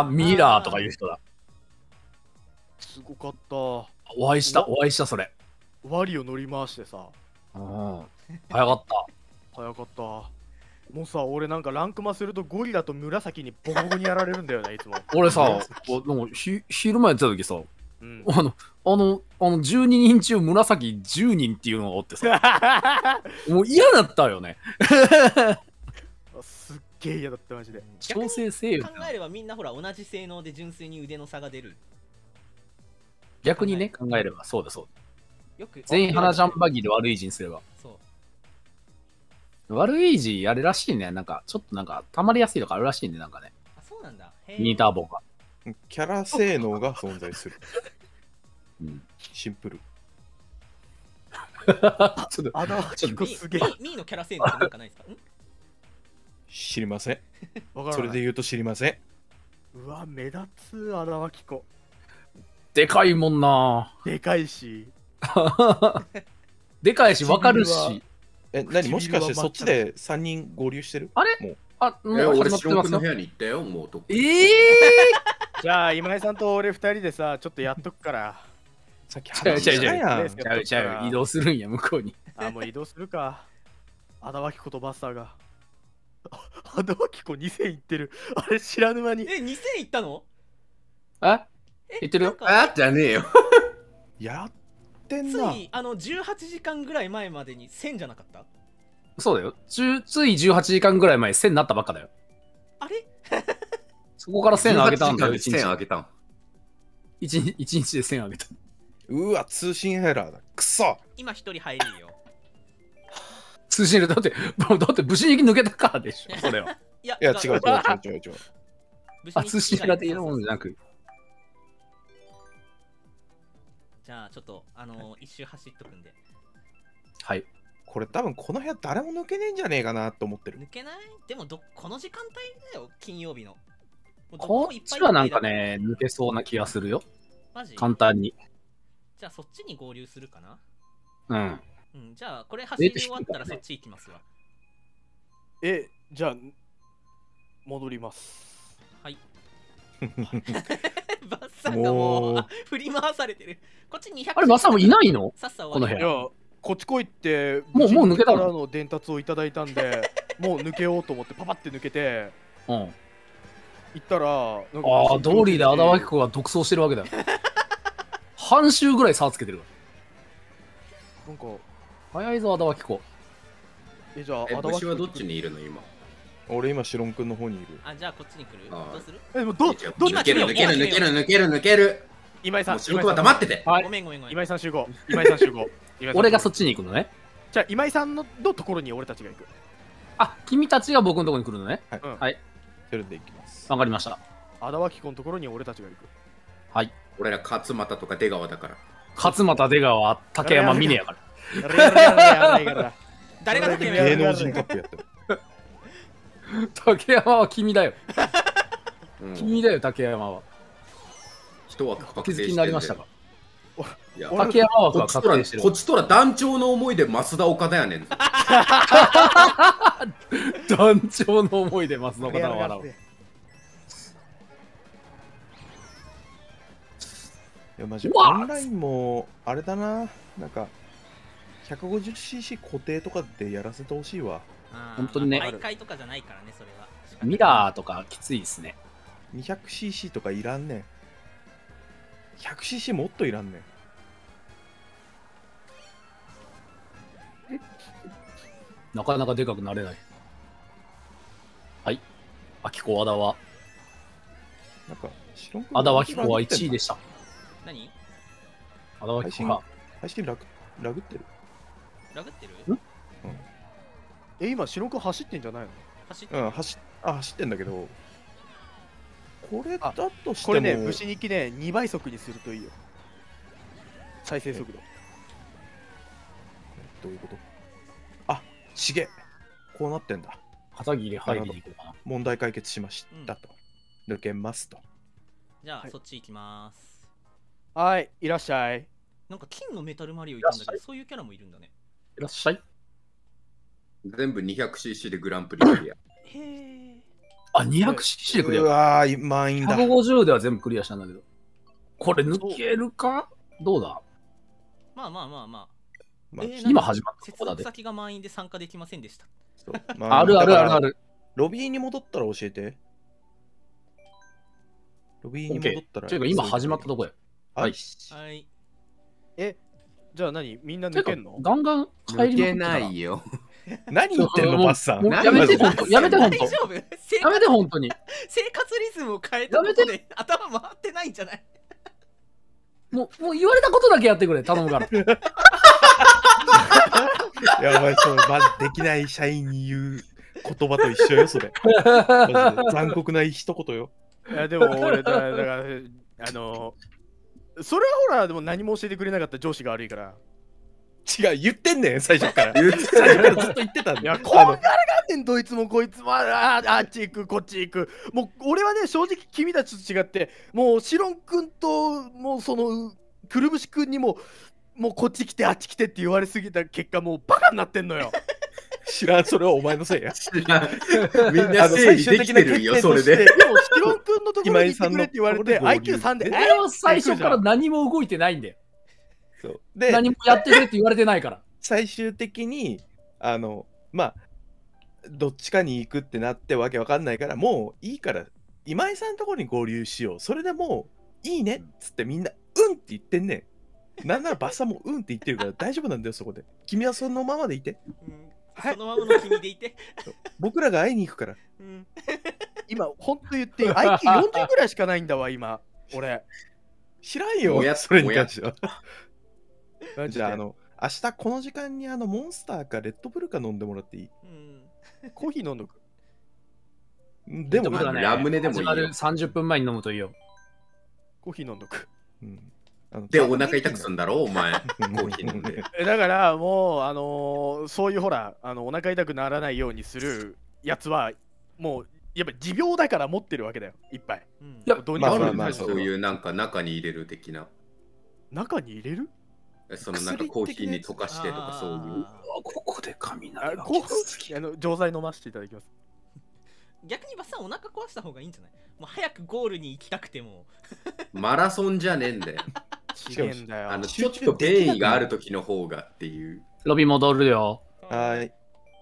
ミラーとかいう人だ。 すごかった。 お会いしたそれ。 ワリを乗り回してさ。 早かった。 早かった。もうさ、俺なんかランクマするとゴリラと紫にボコボコにやられるんだよね、いつも。 俺さ、昼間やってた時さ、12人中紫10人っていうのがおってさ、もう嫌だったよね。 すっげえ嫌だったマジで。 調整せよ。 考えればみんなほら同じ性能で純粋に腕の差が出る。 逆にね、考えればそうだそうだ。 よく全員花ジャンバギーで悪い字にすれば。悪い字あれらしいね。なんかちょっとなんか溜まりやすいとかあるらしいね。なんかね。 そうなんだ。 ミニターボが。 キャラ性能が存在する。シンプル。 ちょっとすげえ。 ミーのキャラ性能ってなんかないですか？ 知りません。それで言うと知りません。 うわ、目立つ、荒脇子。 でかいもんな。 でかいし。 でかいし、わかるし。 何もしかしてそっちで3人合流してる？ あれ？もう俺、シロン君の部屋に行ったよ、もうと。 じゃあ、今井さんと俺2人でさ、ちょっとやっとくから。 さっき話したやん。 ちゃう移動するんや、向こうに。 もう移動するか。荒脇子とバスターが。荒脇子2000いってる。あれ知らぬ間に。 2000いったの？ 言ってるよ。 じゃねえよ。 やっててんな。 つい18時間ぐらい前までに1000じゃなかった？ そうだよ。つい18時間ぐらい前1000になったばっかだよ。 あれそこから1000上げたんだよ。 18時間で1000上げたん。 一日で1000上げた。 うわ、通信エラーだ。くそ。 今1人入れるよ。 通信でだって武士力抜けたからでしょ、それは。 いや、 いや、違う。 あ、通信ができるものじゃなく。 じゃあ、ちょっと、一周走っとくんで。 はい。 これ多分この部屋誰も抜けねえんじゃねえかなと思ってる。 抜けない？でもこの時間帯だよ、金曜日の。 こっちはなんかね、抜けそうな気がするよ。 マジ？ 簡単に。 じゃあ、そっちに合流するかな？ うん。 じゃあ、これ走り終わったらそっち行きますわ。 じゃあ、戻ります。 はい。バッサンがもう振り回されてる。こっち200。 あれ、バッサンもいないの？ さっさこの部屋。 いや、こっち来いってもう抜けたの？ からの伝達をいただいたんで、もう抜けようと思ってパパって抜けて、行ったら、 ああ、道理でアダワキコが独走してるわけだよ。半周ぐらい差つけてるわ。 なんか、 早いぞ、アダワキコ。 じゃあ、 武士はどっちにいるの今？ 俺今、シロン君の方にいる。 あ、じゃあこっちに来る？どうする？ でも抜ける抜ける。 今井さん、 仕事は黙ってて。 ごめん。 今井さん集合。 俺がそっちに行くのね。 じゃあ、今井さんのところに俺たちが行く。 あ、君たちが僕のところに来るのね。はい。 それで行きます。 わかりました。 アダワキコのところに俺たちが行く。 はい。 俺ら勝俣とか出川だから。 勝俣、出川、竹山、峰やから。 誰が竹山？ 芸能人カップやってる。 竹山は君だよ。君だよ、竹山は。 人はお気づきになりましたか？ 竹山枠は確定してる。 こっちとら団長の思いで増田岡田やねん。 団長の思いで増田岡田は笑う。 いや、マジオンラインもあれだな、なんか 150cc 固定とかでやらせてほしいわ。 本当にね。 毎回とかじゃないからね、それは。 ミラーとかきついですね。 200cc とかいらんねん。100cc もっといらんねん。 なかなかでかくなれない。はい。秋子和田は。 なんか、 和田秋子は1位でした。 何？ 和田秋子は。 配信ラグってる？ ラグってる？ 今、白く走ってんじゃないの？ 走ってる。 走ってんだけど、これだとしてもこれね、武士日記ね、2倍速にするといいよ。再生速度。 どういうこと？あ、ちげえ。こうなってんだ。 片桐入りに行こうかな。 問題解決しましたと。抜けますと。 じゃあ、そっち行きます。 はい、いらっしゃい。 なんか金のメタルマリオいたんだけど、そういうキャラもいるんだね。 いらっしゃい。 全部 200cc でグランプリクリア。 へえ。 あ、200cc でクリア。 うわー、満員だ。 150では全部クリアしたんだけど。これ抜けるか？どうだ？ まあ。 今始まった接続先が満員で参加できませんでした。 ある。 ロビーに戻ったら教えて。ロビーに戻ったら。 というか今始まったとこや。 はい。 じゃあみんな抜けんの？ ガンガン入り抜けないよ。 何言ってんの、バッサン。 やめて、ほんと。やめて、ほんと。 大丈夫？ やめて、ほんとに。 生活リズムを変えたことで頭回ってないんじゃない？ もう言われたことだけやってくれ、頼むから。 やばい、まずできない社員に言う言葉と一緒よ、それ。残酷な一言よ。 いや、でも俺、だからそれはほら、でも何も教えてくれなかった上司が悪いから。 違う、言ってんねん、最初から。 言って最初からずっと言ってたんだよ。 いや、こんがらがんねん、どいつもこいつも、あっち行く、こっち行く。もう、俺はね、正直君たちと違って、もう、シロン君と、もう、くるぶし君にもうこっち来て、あっち来てって言われすぎた結果、もうバカになってんのよ。 知らん、それはお前のせいや。 みんな整理できてるよ、それで。 でも、シロン君のところに行ってくれって言われて、IQ3 で。 俺は最初から何も動いてないんだよ。 で、 何もやってくれって言われてないから。 最終的に、まあ、どっちかに行くってなってわけわかんないから、もういいから、今井さんのところに合流しよう。それでもういいねっつってみんな、うんって言ってんねん。 なんならバッサもうんって言ってるから大丈夫なんだよ、そこで。君はそのままでいて。はい、 そのままの君でいて。 僕らが会いに行くから。 今、ほんと言っていい IQ40 ぐらいしかないんだわ、今。俺。 知らんよ、 おやそれに関しては。 マジでじゃあ、明日この時間にモンスターかレッドブルか飲んでもらっていい？ コーヒー飲んどく。 でも僕らね、 ラムネでもいいよ始まる30分前に飲むといいよ。 コーヒー飲んどく。 で、お腹痛くすんだろ、お前。コーヒー飲んで。 だからもう、そういうほら、お腹痛くならないようにするやつは、もう、やっぱ持病だから持ってるわけだよ、いっぱい。 いや、 どうにまあかなるそういうなんか中に入れる的な。 中に入れるそのなんかコーヒーに溶かしてとかそういう。 ここで雷がこう錠剤飲ませていただきます。 逆にバッサンお腹壊した方がいいんじゃない？もう早くゴールに行きたくても。 マラソンじゃねえんだよ。 違うんだよ。 ちょっと便意がある時の方がっていう。 ロビー戻るよ。 はい。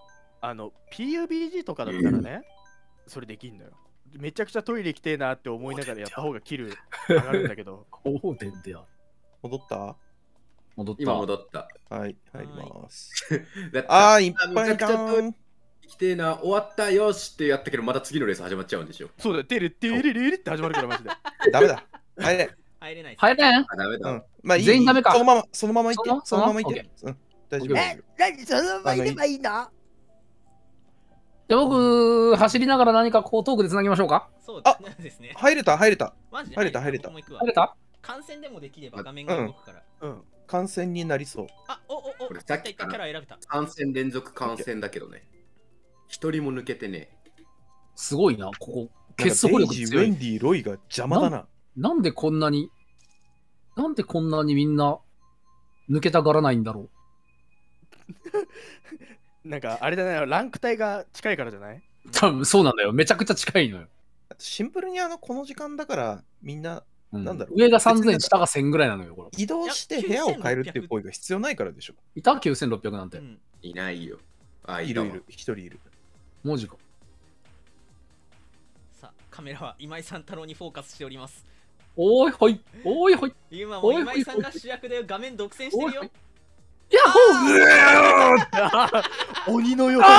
PUBG とかだったらね、それできんのよ。めちゃくちゃトイレ行きてえなって思いながらやった方がキル上がるんだけど。 オーデンでや。 戻った今戻った。 はい、入ります。 いっぱいだー来てえな、終わったよしってやったけど、また次のレース始まっちゃうんでしょ。 そうだよ、テレテレレレって始まるからマジで。 ダメだ。入れ。 入れない。 入れん？ ダメだ。 まあいい。 全員ダメか。 そのまま行って。そのまま行って。大丈夫。 何そのままいればいいの？ じゃあ僕、走りながら何かこうトークでつなぎましょうか。 そうですね。 入れた。 マジで入れた。 入れた？ 観戦でもできれば画面が動くから。 観戦になりそう。 これさっきから観戦連続観戦だけどね。一人も抜けてね。 すごいな、ここ。結束力強い。 ウェンディ、ロイが邪魔だな。 なんでこんなにみんな抜けたがらないんだろう。なんかあれだね、ランク帯が近いからじゃない？ 多分そうなんだよ。めちゃくちゃ近いのよ。 シンプルにこの時間だからみんな、なんだろう。 上が3000、下が1000ぐらいなのよ、これ。 移動して部屋を変えるっていう行為が必要ないからでしょ。 いた ?9600 なんて。 いないよ。 いる。一人いる。 文字か。 さあ、カメラは今井さん太郎にフォーカスしております。 おいほい。おいほい。 今も今井さんが主役で画面独占してるよ。 やっほー鬼のよう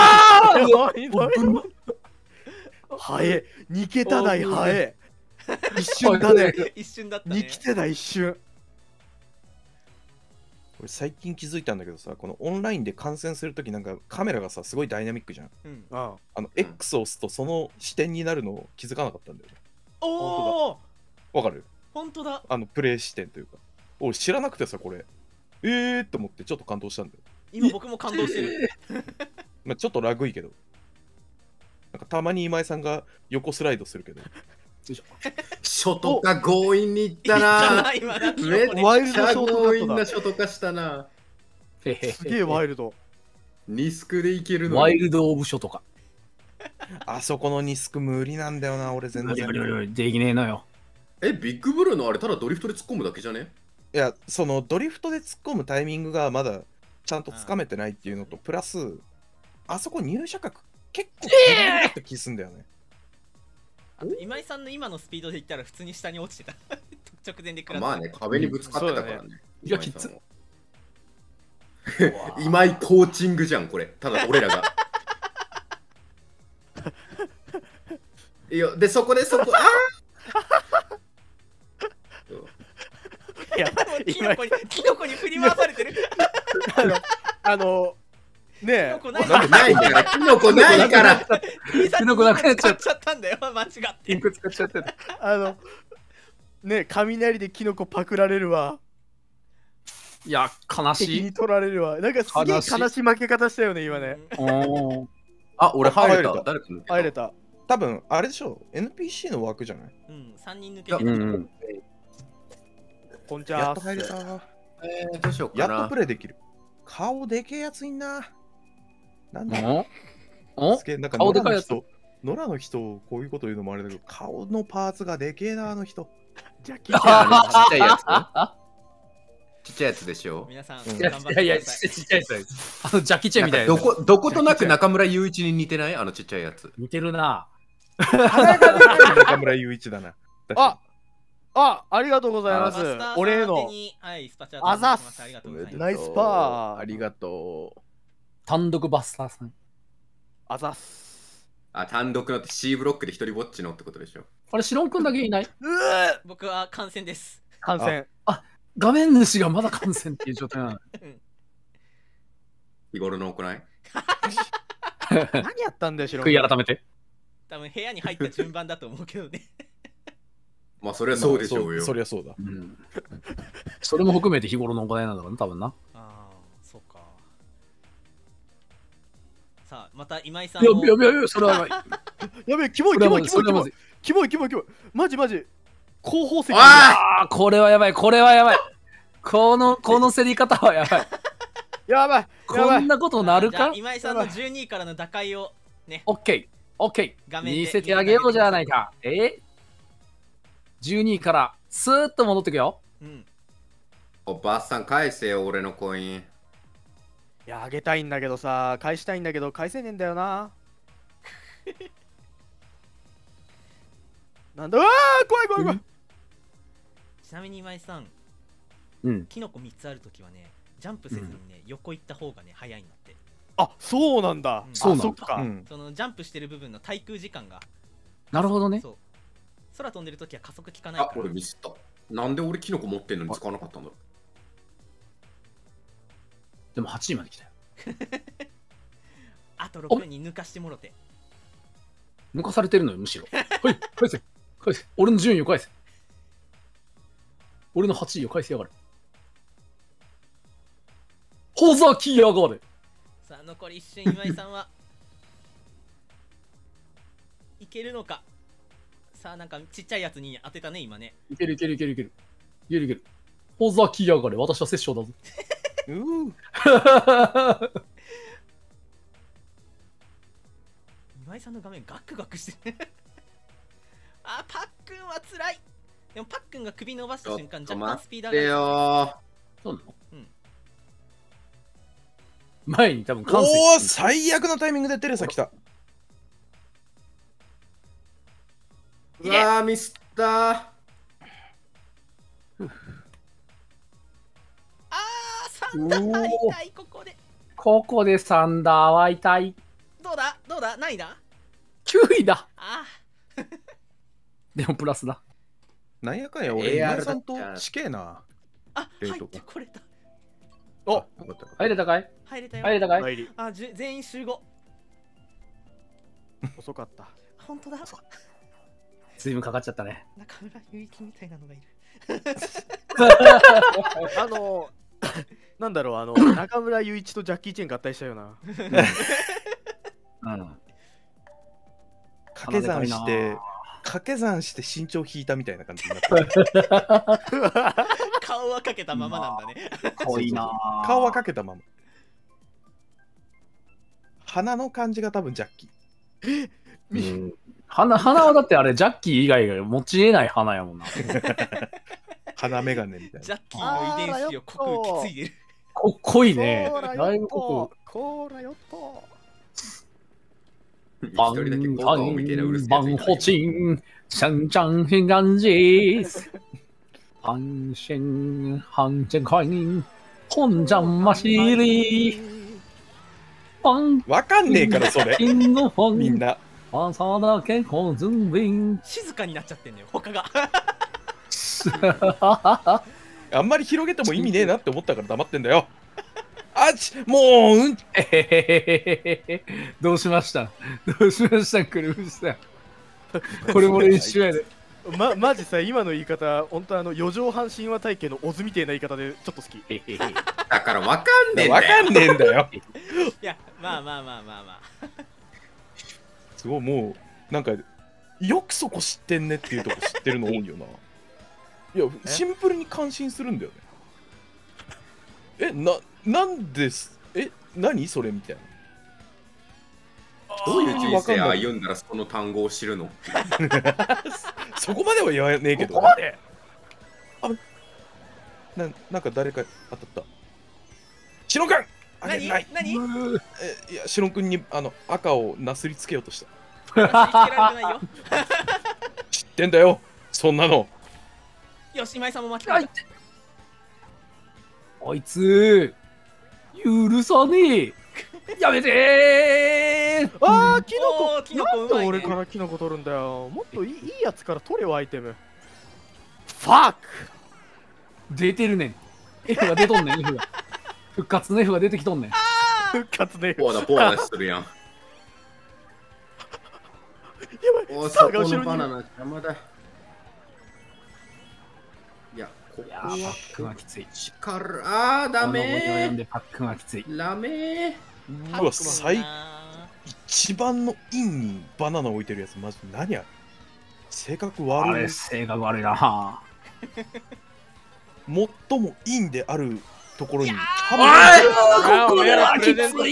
はえ、2桁台はえ。一瞬だね。 一瞬だったね。 2桁台一瞬。 俺最近気づいたんだけどさ、このオンラインで観戦するときなんかカメラがさ、すごいダイナミックじゃん。X を押すとその視点になるのを気づかなかったんだよね。 おおわかる？ 本当だ。 プレイ視点というか。俺知らなくてさ、これ。って思ってちょっと感動したんだよ。 今僕も感動してる。 まあちょっとラグいけど。なんかたまに今井さんが横スライドするけど。 ショトカ強引にいったな。めっちゃ強引なショトカしたな。 すげえワイルド。 ニスクでいけるの。 ワイルドオブショトカ。 あそこのニスク無理なんだよな、俺全然。 できねえのよ。 ビッグブルーのあれただドリフトで突っ込むだけじゃね？ いや、そのドリフトで突っ込むタイミングがまだちゃんとつかめてないっていうのと、プラス、あそこ入射角結構だった気すんだよね。 今井さんの今のスピードでいったら普通に下に落ちてた。直前で食らった。まあね、壁にぶつかってたからね。 いや、きつ。 今井コーチングじゃん、これ。ただ俺らが。いや、で、そこ、 いや、キノコに振り回されてる。 ねえ、 ないから、キノコないから。 キノコなくなっちゃったんだよ、間違って。 ピンク使っちゃってた。 ねえ、雷でキノコパクられるわ。 いや、悲しい。 敵に取られるわ。なんかすげえ悲しい負け方したよね、今ね。 俺入れた。 誰か入れた。 多分、あれでしょ、NPC の枠じゃない？ うん、3人抜けてる。 こんにちは。 やっと入れた。 どうしようかな。 やっとプレイできる。顔でけえやついんな。なんだすげえ、なんか野良の人をこういうこと言うのもあれだけど、顔のパーツがでけえな、あの人。 ちっちゃいやつちっちゃいやつでしょ。 皆さん、 いや、ちっちゃいやつ。ジャッキーチェンみたいな。 どことなく中村雄一に似てない？ちっちゃいやつ。 似てるな。 中村雄一だな。 ありがとうございます。お礼の。 はい、スパチャあざっす。 ありがとうございます。 ナイスパー。 ありがとう。 単独バスターさん。 あざっす。 単独のって C ブロックで一人ぼっちのってことでしょ。 あれ、シロンくんだけいない？ 僕は観戦です。 観戦。 画面主がまだ観戦っていう状態なの。 日頃の行い何やったんだよ、シロン。 悔い改めて。 多分部屋に入った順番だと思うけどね。 まあそれはそうでしょうよ。 そりゃそうだ。 それも含めて日頃の行いなんだろうね、多分な。 ああ、そうか。さあ、また今井さんも。 やべ、それはやばい。 やべえ、キモい。マジ。後方席。 これはやばい。この競り方はやばい。 やばい。 こんなことなるか？ 今井さんの12位からの打開をね。 オッケー。見せてあげようじゃないか。12位からスーッと戻ってくよ。 おばあさん返せよ、俺のコイン。 いや、あげたいんだけどさ、返したいんだけど、返せねえんだよな。なんだ、怖い。 ちなみに今井さん、キノコ3つあるときはね、ジャンプせずにね、横行った方がね、早いんだって。 あ、そうなんだ。 そうなんだ。 そのジャンプしてる部分の滞空時間が。 なるほどね。 空飛んでるときは加速効かないから。 俺ミスった。なんで俺キノコ持ってんのに使わなかったんだろう。 でも8位まで来たよ。 あと6に抜かしてもろて。 抜かされてるのよ、むしろ。はい、返せ。俺の順位を返せ。俺の8位を返せやがれ。ほざきやがれ。 さあ、残り一瞬、今井さんは。いけるのか。さあ、なんかちっちゃいやつに当てたね、今ね。 いける。ほざきやがれ。私は殺生だぞ。 今井さんの画面ガクガクしてる。パックンはつらい。でもパックンが首伸ばした瞬間、若干スピード上がる。 そうなの？前に多分おお、最悪のタイミングでテレサ来た。 うわー、ミスったー。 サンダーは痛い、ここで。 ここでサンダーは痛い。 どうだ何位だ？ 9 位だ。 でもプラスだ。なんやかんや俺、今井さんと近えな。 入ってこれた。 入れたかい？ 入れたよ。 入れたかい？ 全員集合。 遅かった。 本当だ。 随分かかっちゃったね。 中村雄一みたいなのがいる。 なんだろう、中村雄一とジャッキー・チェン合体したような。 掛け算して身長引いたみたいな感じになって顔はかけたままなんだね。 濃いな。 顔はかけたまま。鼻の感じが多分ジャッキー。 鼻はだってあれジャッキー以外が持ち得ない鼻やもんな。 鼻メガネみたいな。 ジャッキーの遺伝子を濃く受け継いでる。 濃いね。だいぶ濃く。 コーラよっと。 一人だけ効果音みたいなうるせえやついたけど。 成長很感激。半身半健快混战マシリ。 わかんねえからそれ。みんな。 静かになっちゃってんのよ、他が。 あんまり広げても意味ねえなって思ったから黙ってんだよ。もうどうしましたクルーさん。これも練習やで。 マジさ、今の言い方、本当四畳半神話体系のオズみたいな言い方でちょっと好き。 だからわかんねえんだよ。 わかんねえんだよ。 いや、まあ。 すごい、もうなんかよくそこ知ってんねっていうとこ知ってるの多いよな。いや、シンプルに感心するんだよね。なんです何それみたいな。 どういう人生歩んだらその単語を知るの？ そこまでは言わねえけど。なんか誰か当たった。シロン君あげない。 何？ いや、シロン君に赤をなすりつけようとした。 知ってられてないよ。 知ってんだよ、そんなの。 よし、今井さんも巻き込んだ。 あいつ許さねえ。やめてー。 あー、キノおーキノココ。 うまいねなんで俺からキノコ取るんだよ。もっといいやつから取れよ、アイテム。ファック。 出てるねん。F が出とんねん。F が復活の F が出てきとんねん。 復活ね。 ポワだポワだするやん。 やばい、 おー、 スターがそこ後ろにいる。 のバナナ邪魔だ。いや、ここいやー、パはックがきつい。 力、あー、ダこのメ読んー。 でパックがきつい。 ダメー。 うわ、一番のインにバナナ置いてるやつ、マジ何や。性格あれ、 悪い。 性格悪いな。 最もインであるところにおハい、ここではきついです。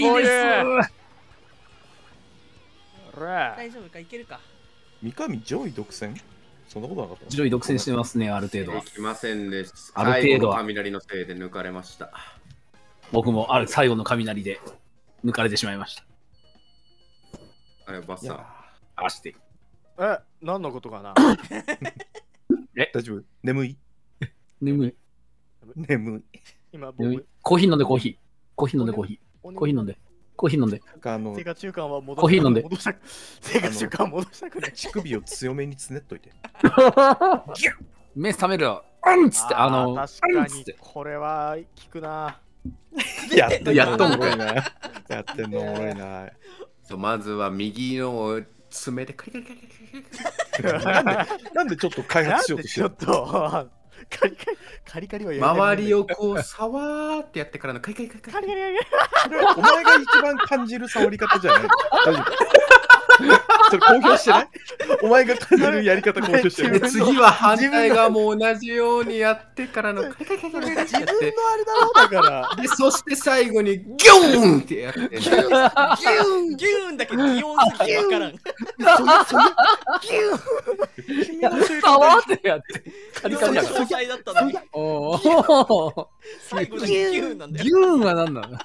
大丈夫か、いけるか。 三上上位独占そんなことなかった上位独占してますね、ある程度はで。きませんでした。 ある程度は最後の雷のせいで抜かれました。 僕もある最後の雷で抜かれてしまいました。 あれ、バッサン。 あして。 何のことかな。 大丈夫眠い眠い。 眠い。 今、 眠い僕、 コーヒー飲んでコーヒー。コーヒー飲んでコーヒー。コーヒー飲んで。コーヒー飲んで。 生活習慣は戻コーヒー飲んで戻したく生活習慣は戻したくない。 乳首を強めにつねっといて。 目覚めるよ。うんっつって、 確うんっかにつって。 これは効くな。 やってんのやっとんかおもろいな。やってんのおもろいな。 そうまずは右の爪でカリカリカリカリカリなんでちょっと開なん発しようでちょっとしてるとカリカリカリカリはやりたくない周りをこう触ってやってからのカリカリカリカリカリカリカリそれお前が一番感じる触り方じゃない。大丈夫。それ公表してないお前が感じるやり方公表してる。 で次は反対側も同じようにやってからのカリカリカリカリカリ自分のやってあれだろうだからでそして最後にギューンってやってギューンだけど、擬音すぎてわからん。 君の性触格ってやって。カリカリ詳だから。 細だったのに、 おー。 最後だけギューンなんだよ。 ギューンは何なの？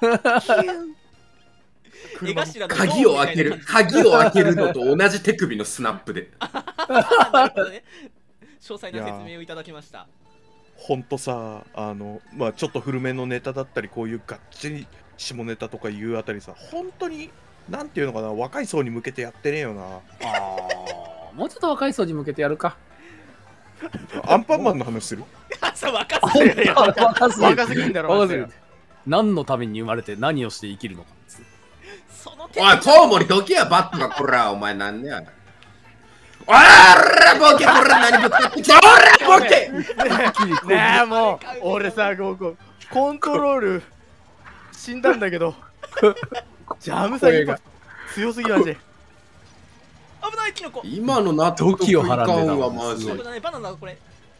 絵頭の鍵を開ける鍵を開けるのと同じ手首のスナップでなるほどね。詳細な説明をいただきました。 ほんとさ、まあちょっと古めのネタだったり、こういうがっちり下ネタとかいうあたりさ、本当に、なんていうのかな、若い層に向けてやってねえよな。 もうちょっと若い層に向けてやるか。 アンパンマンの話する朝若すぎる。 若すぎる。 若すぎんだろ若すぎる。何のために生まれて何をして生きるのか。 その手おいコウモリどけやバットがこらお前なんねやおらボケこら何ぶつかってきたおらボケねえもう俺さこうコントロール死んだんだけどジャムさんが強すぎまして危ないキノコ。 今の納得いかんわマジ危ないバナナこれ。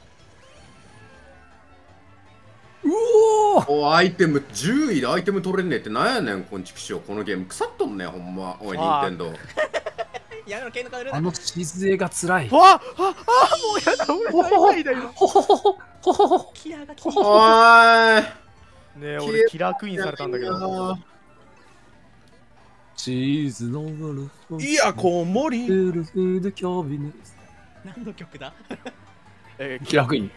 うおー。 おアイテム10位でアイテム取れんねえってなんやねんこんちくしようこのゲーム腐っとんねんほんまおい任天堂やめろ、ケンのカウルだ。 あの静がつらい。 わっもうやだ俺最下位だよほほほほほほほ。 キラーがおーいねえ俺キラークイーンされたんだけどチーズのゴルフ。 いや、コウモリ。 フルフルキャビネット。 何の曲だ。 気楽に。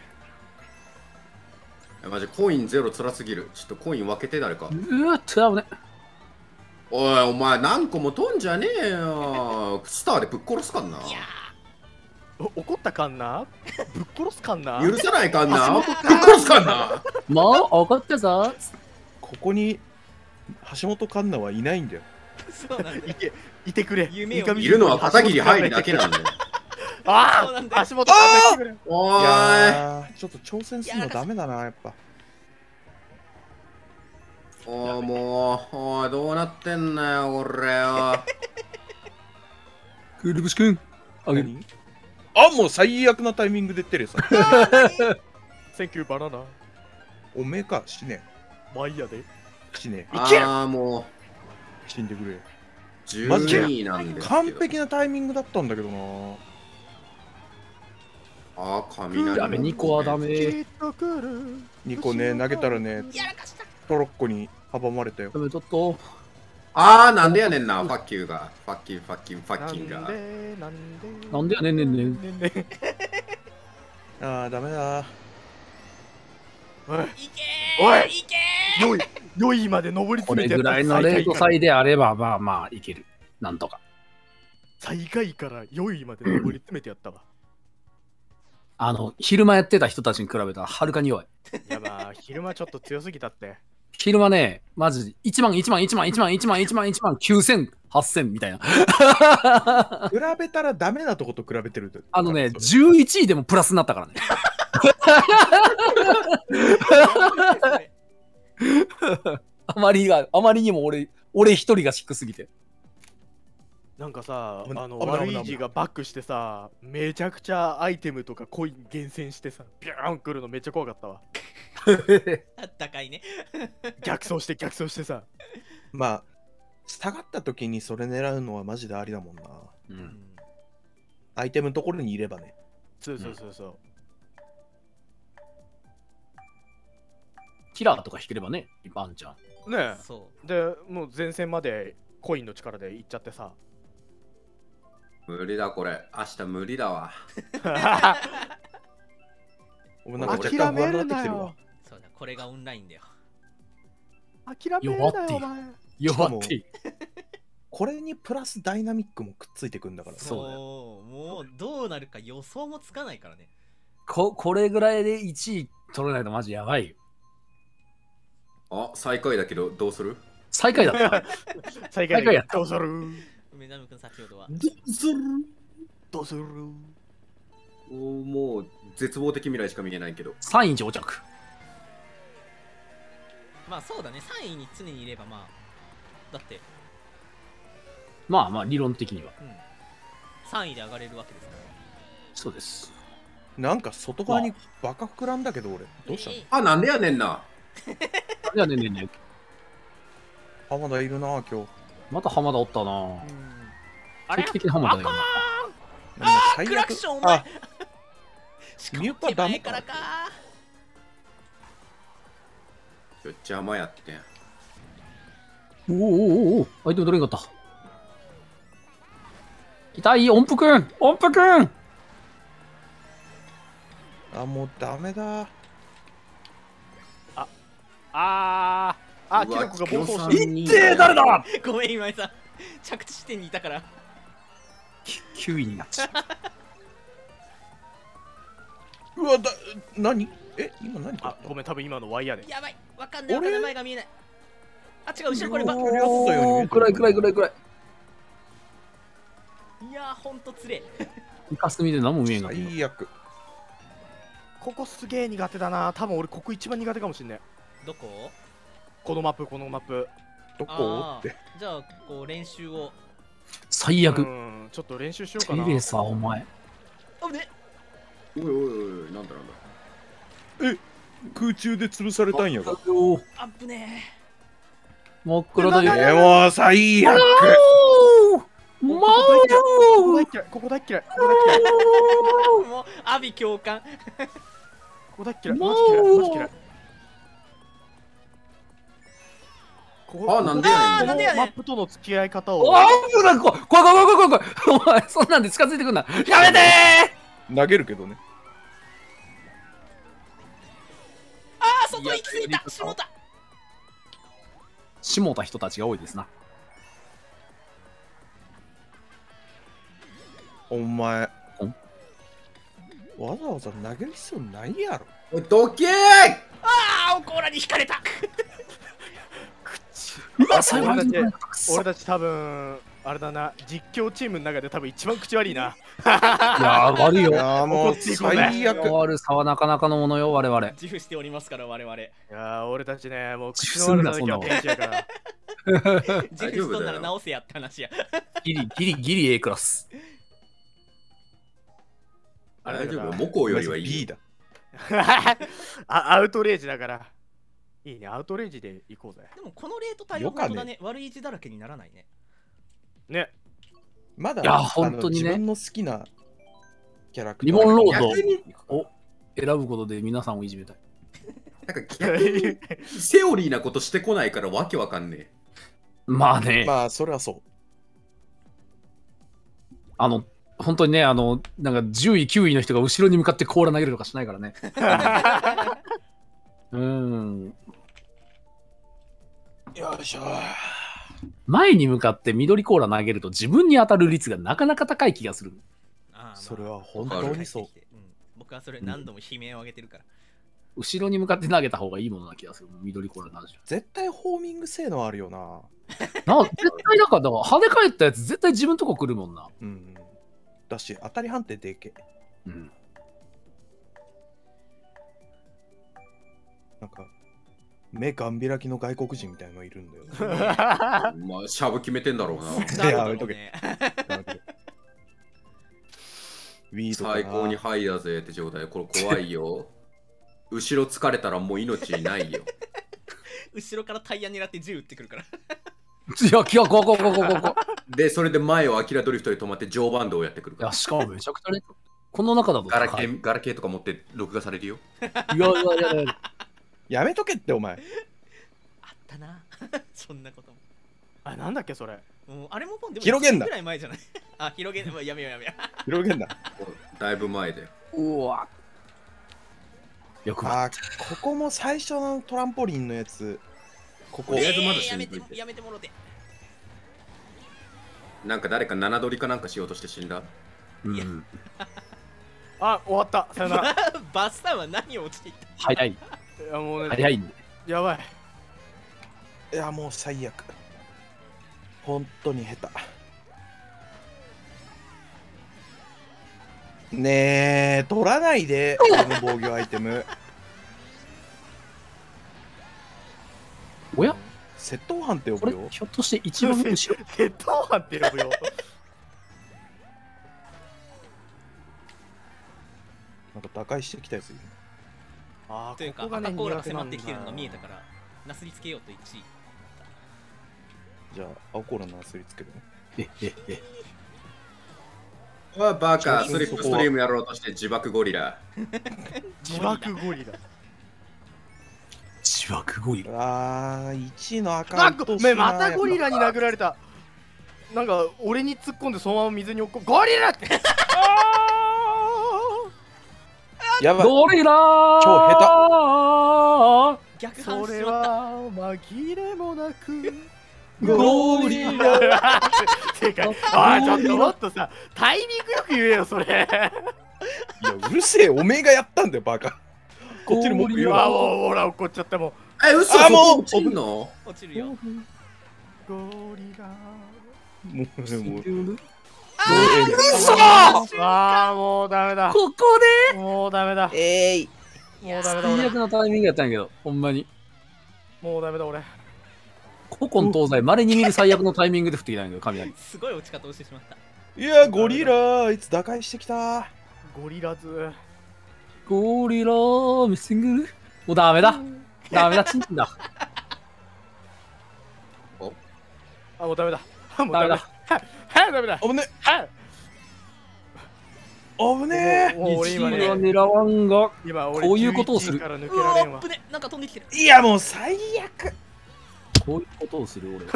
マジコインゼロ辛すぎるちょっとコイン分けて誰かうわっと危ね。 おいお前何個も飛んじゃねえよスターでぶっ殺すかんな怒ったかんなぶっ殺すかんな許さないかんなぶっ殺すかんなもう怒ったぞ。 ここに橋本環奈はいないんだよ。 そうなんだよ。 いてくれ夢を見いるのは片桐入りだけなんだよあそうなんだよあ足元かんでくれおいーいやー、ちょっと挑戦するのダメだな、やっぱ。 おーもうおいどうなってんだよこれよクールブシ君。あげる。 何もう最悪なタイミングでテレさん。 センキューバナナおめえか、死ねマイヤでえ。死ねえ。 ああもう死んでくれ。 12位なんですけど完璧なタイミングだったんだけどな。 あー雷ダメ、2個はダメ。 きっと来る 2個ね、投げたらね、 やらかした。 トロッコに阻まれたよダ。メ、ちょっと。 あーなんでやねんなファッキューがファッキューファッキューファッキンがなんでなんでやねんねんねん。 ねんねんあー、ダメだ。 おいいけおいいけ 4位まで上りこ詰めてやったれぐらいのレート差であれば、まあまあいける。なんとか。 最下位から4位まで上り詰めてやったわ。 昼間やってた人たちに比べたらはるかに弱い。 いやまあ、昼間ちょっと強すぎたって。 昼間ね、マジ1万、1万、1万、1万、1万、1万、1万、9000、8000みたいな。 比べたらダメなとこと比べてると。 11位でもプラスになったからね。あまりにも俺一人が低すぎて。 なんかさ、 危ない悪い字がバックしてさ、めちゃくちゃアイテムとかコイン厳選してさ、ビューン来るのめっちゃ怖かったわ。 あったかいね。 逆走してさ。 まあ、下がった時にそれ狙うのはマジでありだもんな。 う、 うんんアイテムのところにいればね。 そうそうそうそう。 キラーとか引ければね、ワンちゃん。 ねそえ。で、もう前線までコインの力で行っちゃってさ。 無理だこれ。明日無理だわ。 俺なんか若干不安になってきてるわ。 うそうだ、これがオンラインだよ。 諦めるなよ、お前。 弱っていい。 これにプラスダイナミックもくっついてくんだから。 そうだよもうどうなるか予想もつかないからね。 これぐらいで1位取れないとマジやばいよ。 あ、最下位だけどどうする？ 最下位だった。 最下位最下位やったどうする梅田君先ほどは。 どうする？ どうするもう絶望的未来しか見えないけど。 3位上着。 まあそうだね、3位に常にいればまあ、だって、 まあまあ理論的には。 3位で上がれるわけですから。 そうです。 なんか外側にバカ膨らんだけど俺。どうしたの？ あ、なんでやねんな。 いやねねね、 浜田いるな今日。 また浜田おったな。 あれ定期的に浜田だよな。 なんか最クラ悪クションお前あ、 しかもミューパーダメか手前からか。 邪魔やってん。 おお、アイテム取れんかった。痛い、音符くん、音符くん。 あ、もうダメだ。 キノコが暴走してる。 いってー、誰だ。 ごめん、今井さん。着地地点にいたから。 9位になっちゃう。 うわ、何？今何かごめん、多分今のワイヤーで。 やばい、わかんない、 俺名前が見えない。あ、違う、後ろこれば。 うわやったように見えてる暗い暗い暗い暗い。 いやー、ほんとつれえ。 イカスミで何も見えんかった。 最悪。 ここすげえ苦手だな。多分俺ここ一番苦手かもしんねえ。 どこ？ このマップ、このマップ。 どこあーって。 じゃあ、こう練習を。 最悪。 ちょっと練習しようテかな。 レサお前。 あぶね。 おいおいおい、なんだなんだ。 空中で潰されたんやが。 あぶね真っ暗だよ。 もう最悪。 まここ大嫌い。ここ大嫌い。ここ大嫌い。 え。もう、阿鼻共感。 ここ大嫌い。マジ嫌い。マジ嫌い。 あ、なんでやねん。 なんでやねんマップとの付き合い方を。 あー、なんか怖い怖い怖い怖い怖い。お前そんなんで近づいてくんな。やめて投げるけどね。 あー、外行き過ぎた。下田。 下田人たちが多いですな。 お前んわざわざ投げる必要ないやろ。 おい、どけー。 あー、おこらに引かれた。 うわ、最後俺たち多分あれだな、実況チームの中で多分一番口悪いな。 いや悪いいよ。 やーもう怒っていこうね最悪。 悪さはなかなかのものよ、我々。 自負しておりますから、我々。 いやー、俺たちね、もう口すんなの悪さだけは天使やから。 自負しとんなら直せやって話や。 ギリ A クラス。 あれだな大丈夫。モコよりはいい B だ。 アウトレイジだから。いいね、アウトレイジで行こうぜ。 でもこのレート対応本当だね。悪い字だらけにならないね。 ね。 まだいや本当にね自分の好きなキャラクター。 リボンロード逆にを選ぶことで皆さんをいじめたい。 なんか逆にセオリーなことしてこないからわけわかんねえ。 まあね、 まあそれはそう。 本当にね、なんか10位、9位の人が後ろに向かってコーラ投げるとかしないからね。 よいしょ。 前に向かって緑コーラ投げると自分に当たる率がなかなか高い気がする。 それは本当にそう。 僕はそれ何度も悲鳴を上げてるから。 後ろに向かって投げた方がいいものな気がする。緑コーラの話。 絶対ホーミング性能あるよな。 絶対だから跳ね返ったやつ絶対自分とこ来るもんな。 うん。だし、当たり判定でけえ。 うん。 なんか、目がん開きの外国人みたいなのいるんだよ。 まあ、シャブ決めてんだろうな。 やめとけ。 最高にハイだぜって状態。これ怖いよ。後ろ疲れたらもう命ないよ。 後ろからタイヤ狙って銃撃ってくるから。 いや、怖で、それで前をアキラドリフトで止まって常磐道をやってくるから。 いや、しかもめちゃくちゃね、この中だとガラケーとか持って録画されるよ。 いや。 やめとけってお前。 あったな。そんなことも。 あ、なんだっけそれ。 あれもでも広げんな。 ぐらい前じゃない。あ、広げんな。やめよう。 広げんな。 だいぶ前で。 うわ。よくあ、ここも最初のトランポリンのやつ。ここ。 やめてもろて。 なんか誰か7取りかなんかしようとして死んだ。 あ、終わった。さよなら。 バスターは何を落ちていった？ 早い。 いやもうね、 早いんで。 やばい。 いや、もう最悪。本当に下手。ねえ、取らないで、この防御アイテム。 おや？ 窃盗犯って呼これぶよ。 ひょっとして一番後ろ。 窃盗犯って呼ぶよ。 なんか打開してきたやついる。 あというか、 ここがね、 赤コーラが苦手なんだ迫ってきてるのが見えたから、なすりつけようと1位。 じゃあ、青コーラのなすりつけるね。 バカ、スリップストリームやろうとして自爆ゴリラ。 自爆ゴリラ。 自爆ゴリラ。 1位の赤あ、ごめん、またゴリラに殴られた。なんか、俺に突っ込んでそのまま水に落っこむ。ゴリラって。 やばい。 ゴリラー超逆それ反しまった。 は紛れもなく。 ゴリラ正解。あー、ちょっともっとさ、タイミングよく言えよ、それ。 いや、うるせえ、おめえがやったんだよ、バカ。こっちに文句言うあ、 わ。 もう、ほら、怒っちゃったもん。 嘘あもう落ちんの？ 落ちるよ。 ゴリラ。 もう嘘ああ、もうダメだ。 ここでもうダメだ。 い。 もうダメだ、俺。 最悪のタイミングやったんやけど、ほんまに。 もうダメだ、俺。 古今東西、まれに見る最悪のタイミングで降ってきたんやけど、雷。 すごい落ち方をしてしまった。 いや、ゴリラ、あいつ打開してきた。 ゴリラズ。 ゴリラーミッシング。もうダメだ。ダメだ、チンチンだ。 あ、もうダメだ。もうダメだ。 はい、ダメだ。 危ねはい。 危ねもう俺今 1位はね、 狙わんが、 今俺こういうことをする 11位から抜うけられんわわ、。ね、なんか飛んできてる。 え。いや、もう最悪。 こういうことをする俺。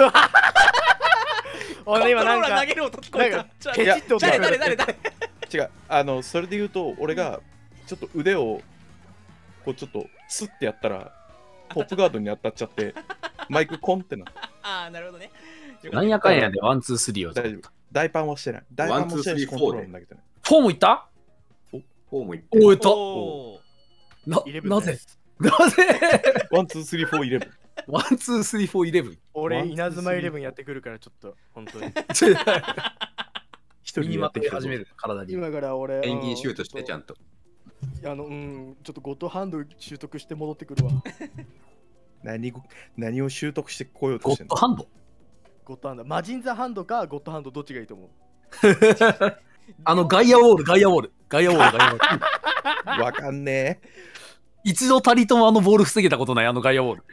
俺今なんかコントローラー投げる音聞こえた。ちょペチッと音が誰違う、それで言うと、俺がちょっと腕をこうちょっとスッてやったら、ポップガードに当たっちゃって、マイクコンってなった。 ああ、なるほどね。 なんやかんやで、ワン、ツー、スリーを。 大丈夫。大パンはしてない。大パンもしてないし、コントロールも投げてない。 フォーもいったフォーもいって。 おいったおーなぜなぜワン、ツー、スリー、フォー、イレブン。 ワン、ツー、スリー、フォー、イレブン。 俺、稲妻イレブンやってくるからちょっと、本当に。 一人ミニマップでやってきた始める、体に。 今から俺、 ペンギンシュートしてちゃんと。 ちょっとゴッドハンド習得して戻ってくるわ。 何を習得してこようとゴしてんの？ ッドハンドゴッドハンド。マジンザハンドかゴッドハンドどっちがいいと思う？ ガイアウォール、ガイアウォール。ガイアウォール、ガイアウォール。 わかんねえ。 一度たりともあのボール防げたことない、あのガイアウォール。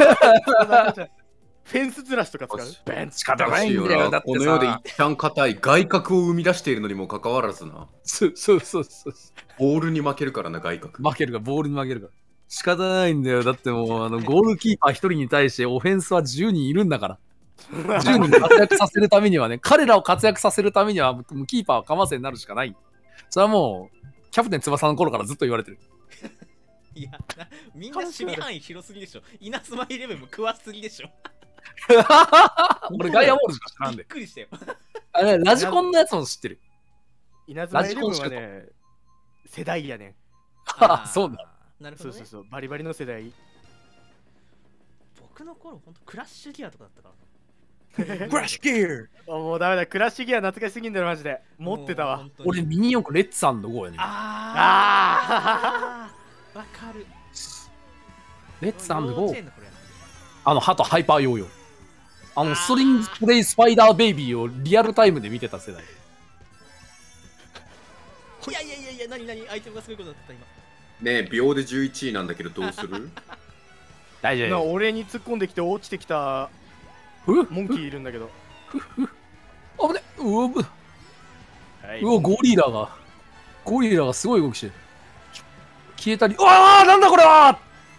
フェンスずらしとか使う？ベンチ仕方ないんだよ。だってこの世でさ、 一番硬い外角を生み出しているのにもかかわらずな。 そう。 ボールに負けるからな、外角。 負けるから、ボールに負けるから。仕方ないんだよ。だってもう、ゴールキーパー1人に対してオフェンスは10人いるんだから。10人活躍させるためにはね、彼らを活躍させるためには、もうキーパーはかませになるしかない。それはもう、キャプテン翼の頃からずっと言われてる。 いやみんな守備範囲広すぎでしょ。稲妻イレブンも食わすぎでしょ。 俺ガイアモールしか知らんびっで。 くりしたよ。 あれラジコンのやつも知ってる。 稲妻イレブンはね、世代やねん。 あそうだ。 なるほどね。 そうそうそう、バリバリの世代。 僕の頃ほんとクラッシュギアとかだったからな。 クラッシュギアもうダメだ、クラッシュギア懐かしすぎんだよマジで。持ってたわ。 もう本当に俺ミニ四駆レッツゴーやねん。 あーわかる。 レッツゴー。 幼稚園の頃やハトハイパーヨーヨー。ストリングプレイスパイダーベイビーをリアルタイムで見てた世代。 いやいやいやいや、何アイテムがすごいことだった今。 ねえ、秒で11位なんだけどどうする？ 大丈夫。 俺に突っ込んできて落ちてきたモモンキーいるんだけど。 あぶね。うわはい、 ゴリラがすごい動きしてる。消えたり。うわーなんだこれは。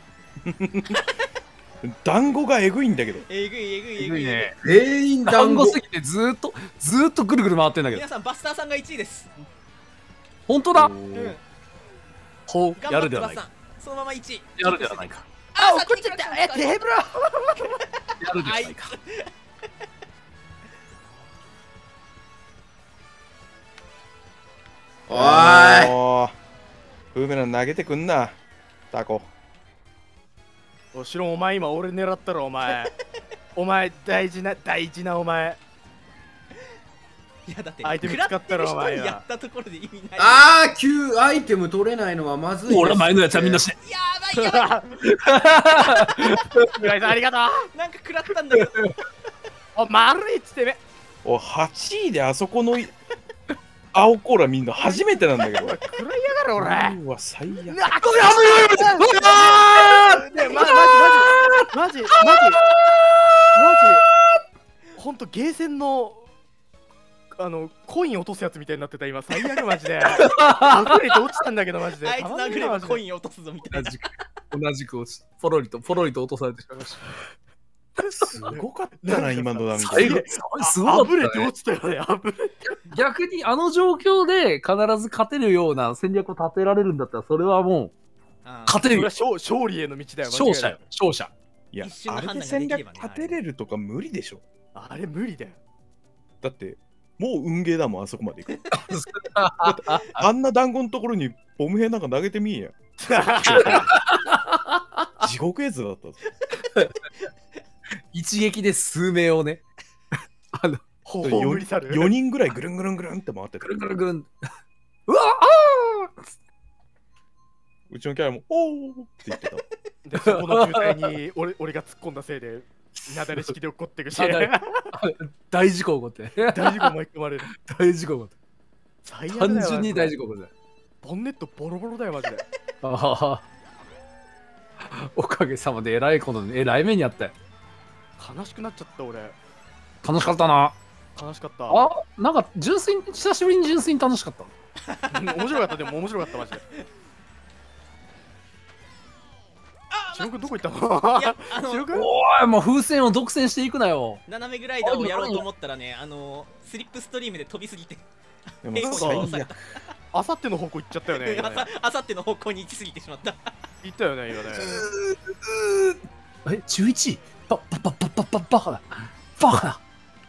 団子がえぐいんだけど。 えぐいね。 全員団子団子すぎてずーっとぐるぐる回ってんだけど。 皆さんバスターさんが1位です。 本当だ。 うんほう頑張やるではないか。 ってバスさん。そのまま1位。 やるではないか。 あ、怒っちゃった。 テーブルやるではないか。 おーいおーブーメラン投げてくんなタコ。 おしろお前今俺狙ったろお前。お前大事なお前。 いやだってアイテム使ったろお前はやったところで意味ない。 あー9アイテム取れないのはまずいです。 俺前のやつはみんなしね。 やばいやば村井さんありがとう。 い。なんか食らったんだけど。 お丸いっつってめ。 お8位であそこの青コーラみんな初めてなんだけど。 食らいやがれ俺。 うわ最悪。 マジほんとゲーセンのコイン落とすやつみたいになってた今。最悪マジで。溢れて落ちたんだけどマジで。 あいつ殴ればコイン落とすぞみたいな。 同じく落ちポロリと落とされてしまいました。 すごかったな今の段最後すごかったね。 溢れて落ちたよね。溢れて。 逆にあの状況で必ず勝てるような戦略を立てられるんだったらそれはもう勝てるよ。 勝利への道だよ。 勝者よ。勝者。 いや一瞬のあれ判断がで戦略できればね立てれるとか無理でしょ。 あれ無理だよ。 だってもう運ゲーだもんあそこまで行く。あんな団子のところにボム兵なんか投げてみえや。地獄絵図だったぞ。 一撃で数名をね。 無理さる。 4人ぐらいぐるんぐるんぐるんって回ってたぐるんぐるんぐるん。うわうちのキャラもおーって言ってた。 でそこの渋滞に俺が突っ込んだせいでなだれ式で起こってくし。 大事故起こって。 大事故巻き込まれる。 大事故起こって。 最悪だよ。 単純に大事故起こって。 ボンネットボロボロだよマジで。 ああ。おかげさまでえらいことに、えらい目にあったよ。 悲しくなっちゃった俺。 楽しかったな。 悲しかった。 あ、なんか純粋に、久しぶりに純粋に楽しかった。 面白かった。でも面白かったマジで。しろくんどこ行ったの？ いやしろくん？ おい、もう風船を独占していくなよ。 斜めグライダーをやろうと思ったらね、スリップストリームで飛びすぎて、 でも平行に最悪。 あさっての方向行っちゃったよね。今ねあさっての方向に行き過ぎてしまった。 行ったよね今ね。 え、11位バカだ。バカだ。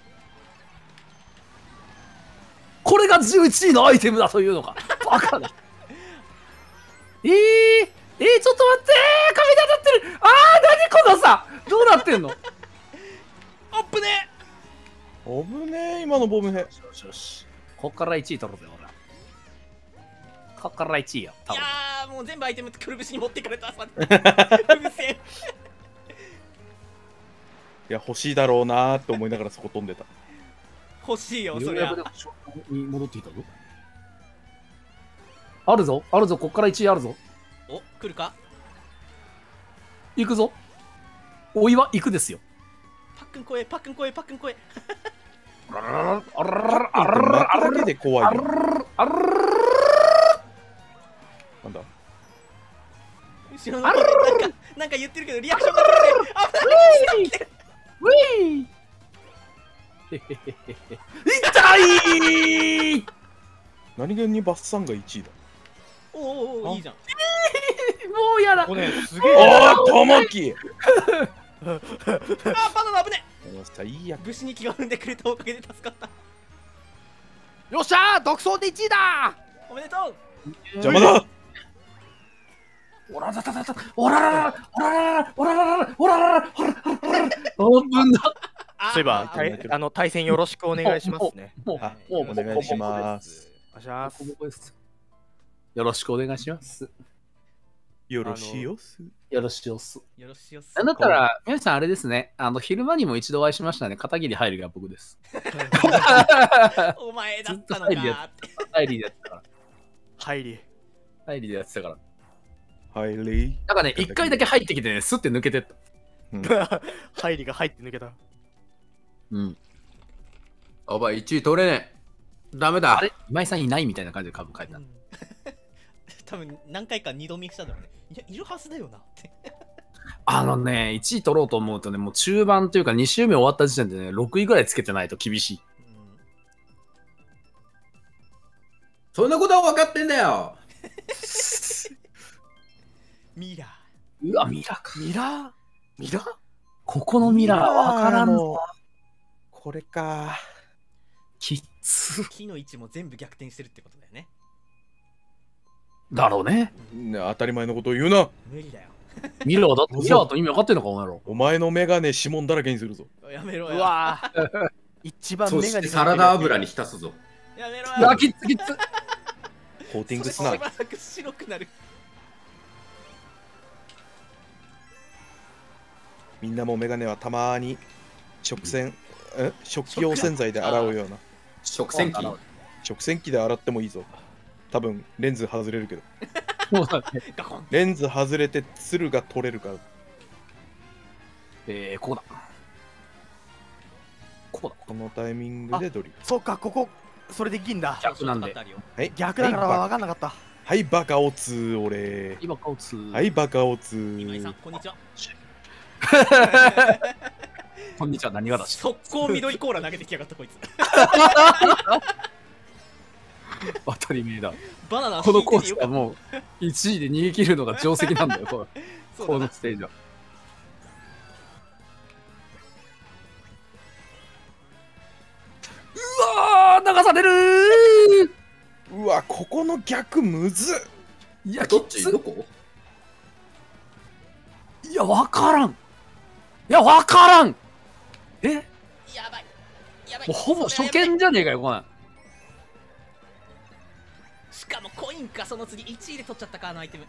これが11位のアイテムだというのか。バカだ。ちょっと待ってー、壁に当たってる。あー、何このさ、どうなってんの？ アップね。 危ねえ今のボム兵。 よしよし。こっから1位取るぜ、俺。こっから1位よ。 いやーもう全部アイテムくるぶしに持ってかれた。風船。 いや欲しいだろうなーって思いながらそこ飛んでた。 欲しいよそりゃ。 に戻っていたぞ。あるぞ、あるぞ、こっから1位あるぞ。 お、来るか？ 行くぞ。おいは行くですよ。 パックン来え、パックン来え、パックン来え。 あらららあららあれだけで怖いよ。なんだ後ろの方でなんか言ってるけどリアクションが来て。 ウィー痛い。 何気にバッサンが1位だ。 おおいいじゃん。 もうやだ。 ここね、すげえ。 おー、ともき。 あー、バナナ危ね最悪。 武士に気が踏んでくれたおかげで助かった。 よっしゃー、独走で1位だ。 おめでとう。 邪魔だ。 おらららららおらららおらららおらららおらららおらららおぶんだ。 そういえば、対戦よろしくお願いしますね。 もうお願いします。 お願いします。 よろしくお願いします。 よろしよす。 よろしよす。 よろしよす。 だったら、皆さんあれですね、昼間にも一度お会いしましたね。片桐入るが僕です。 お前だったのか。 入りでやってたから。 入り。 入りでやってたから。 入り。 なんかね、一回だけ入ってきてね、スッて抜けてった。 入りが入って抜けた。 うん。 お前1位取れねえ。ダメだ。 あれ今井さんいないみたいな感じで株書いた。 多分何回か二度見しただろうね。いや、いるはずだよなって。 1位取ろうと思うとね、もう中盤というか2周目終わった時点でね、6位ぐらいつけてないと厳しい。 そんなことは分かってんだよ。 ミラー。 うわ、ミラーか。 ミラーミラーここのミラーわからんぞ。 これか。 きっつ。 木の位置も全部逆転してるってことだよね。 だろうね。 ね、当たり前のことを言うな。 無理だよ。 ミラーだってミラーと意味分かってんのかお前ら。 お前のメガネ指紋だらけにするぞ。 やめろよ。 うわー一番そしメガネてサラダ油に浸すぞ。 やめろうわ、 よ。 きっつきっつ。 コーティングすなしば。らく白くなる。 みんなもメガネはたまに食器用洗剤で洗うような。 食洗機。 食洗機で洗ってもいいぞ。多分レンズ外れるけど。 そうだね。 ガコン。 レンズ外れてツルが取れるから。 ここだ。ここだ。 このタイミングでドリル。 そっか、ここ、それできんだ。 逆なんで。 はい。 逆だから分かんなかった。 はい、バカオツ俺。 今顔つ。 はい、バカオツ。 今井さん、こんにちは。 こんにちは、何がだし。 速攻緑コーラ投げてきやがったこいつ。 当たり前だ。 バナナこのコース引いててよかっはもう1位で逃げ切るのが定石なんだよ、こた。 のステージは。うわー、流されるー。 うわ、ここの逆むずっ。 いや、 どっきつちどこ？ いや、わからん。いや、わからん。え、 やばい。やばい。 もうほぼ初見じゃねえかよ、こんなん。 しかもコインか、その次1位で取っちゃったか、あのアイテム。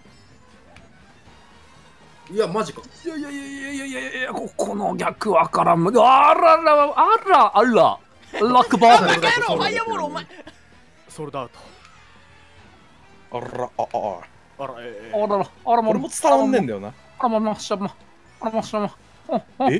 いや、マジか。 いやいやいやいやいやいやいや、ここの逆わからん。あらら、あら、ラックバーバカ野郎、ファイアボールお前。 ソールドアウト。 あら、あら、 あら、 あらら、あら、 これも伝わんねえんだよな。 あら、ましゃま。あら、ましゃま。 え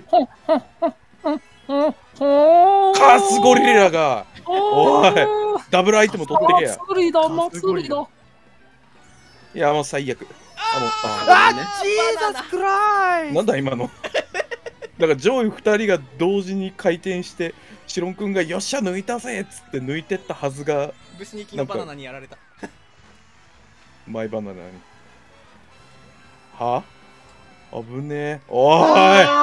カカスゴリラが、おい、ダブルアイテム取ってけや。 祭りだ、祭りだ。 いや、もう最悪。 あ、ジーザスクライなんだ今の。だから上位2人が同時に回転して、シロン君がよっしゃ抜いたぜっつって抜いてったはずが、 ブスニキのバナナにやられた。 マイバナナに。は危ねえ。おーい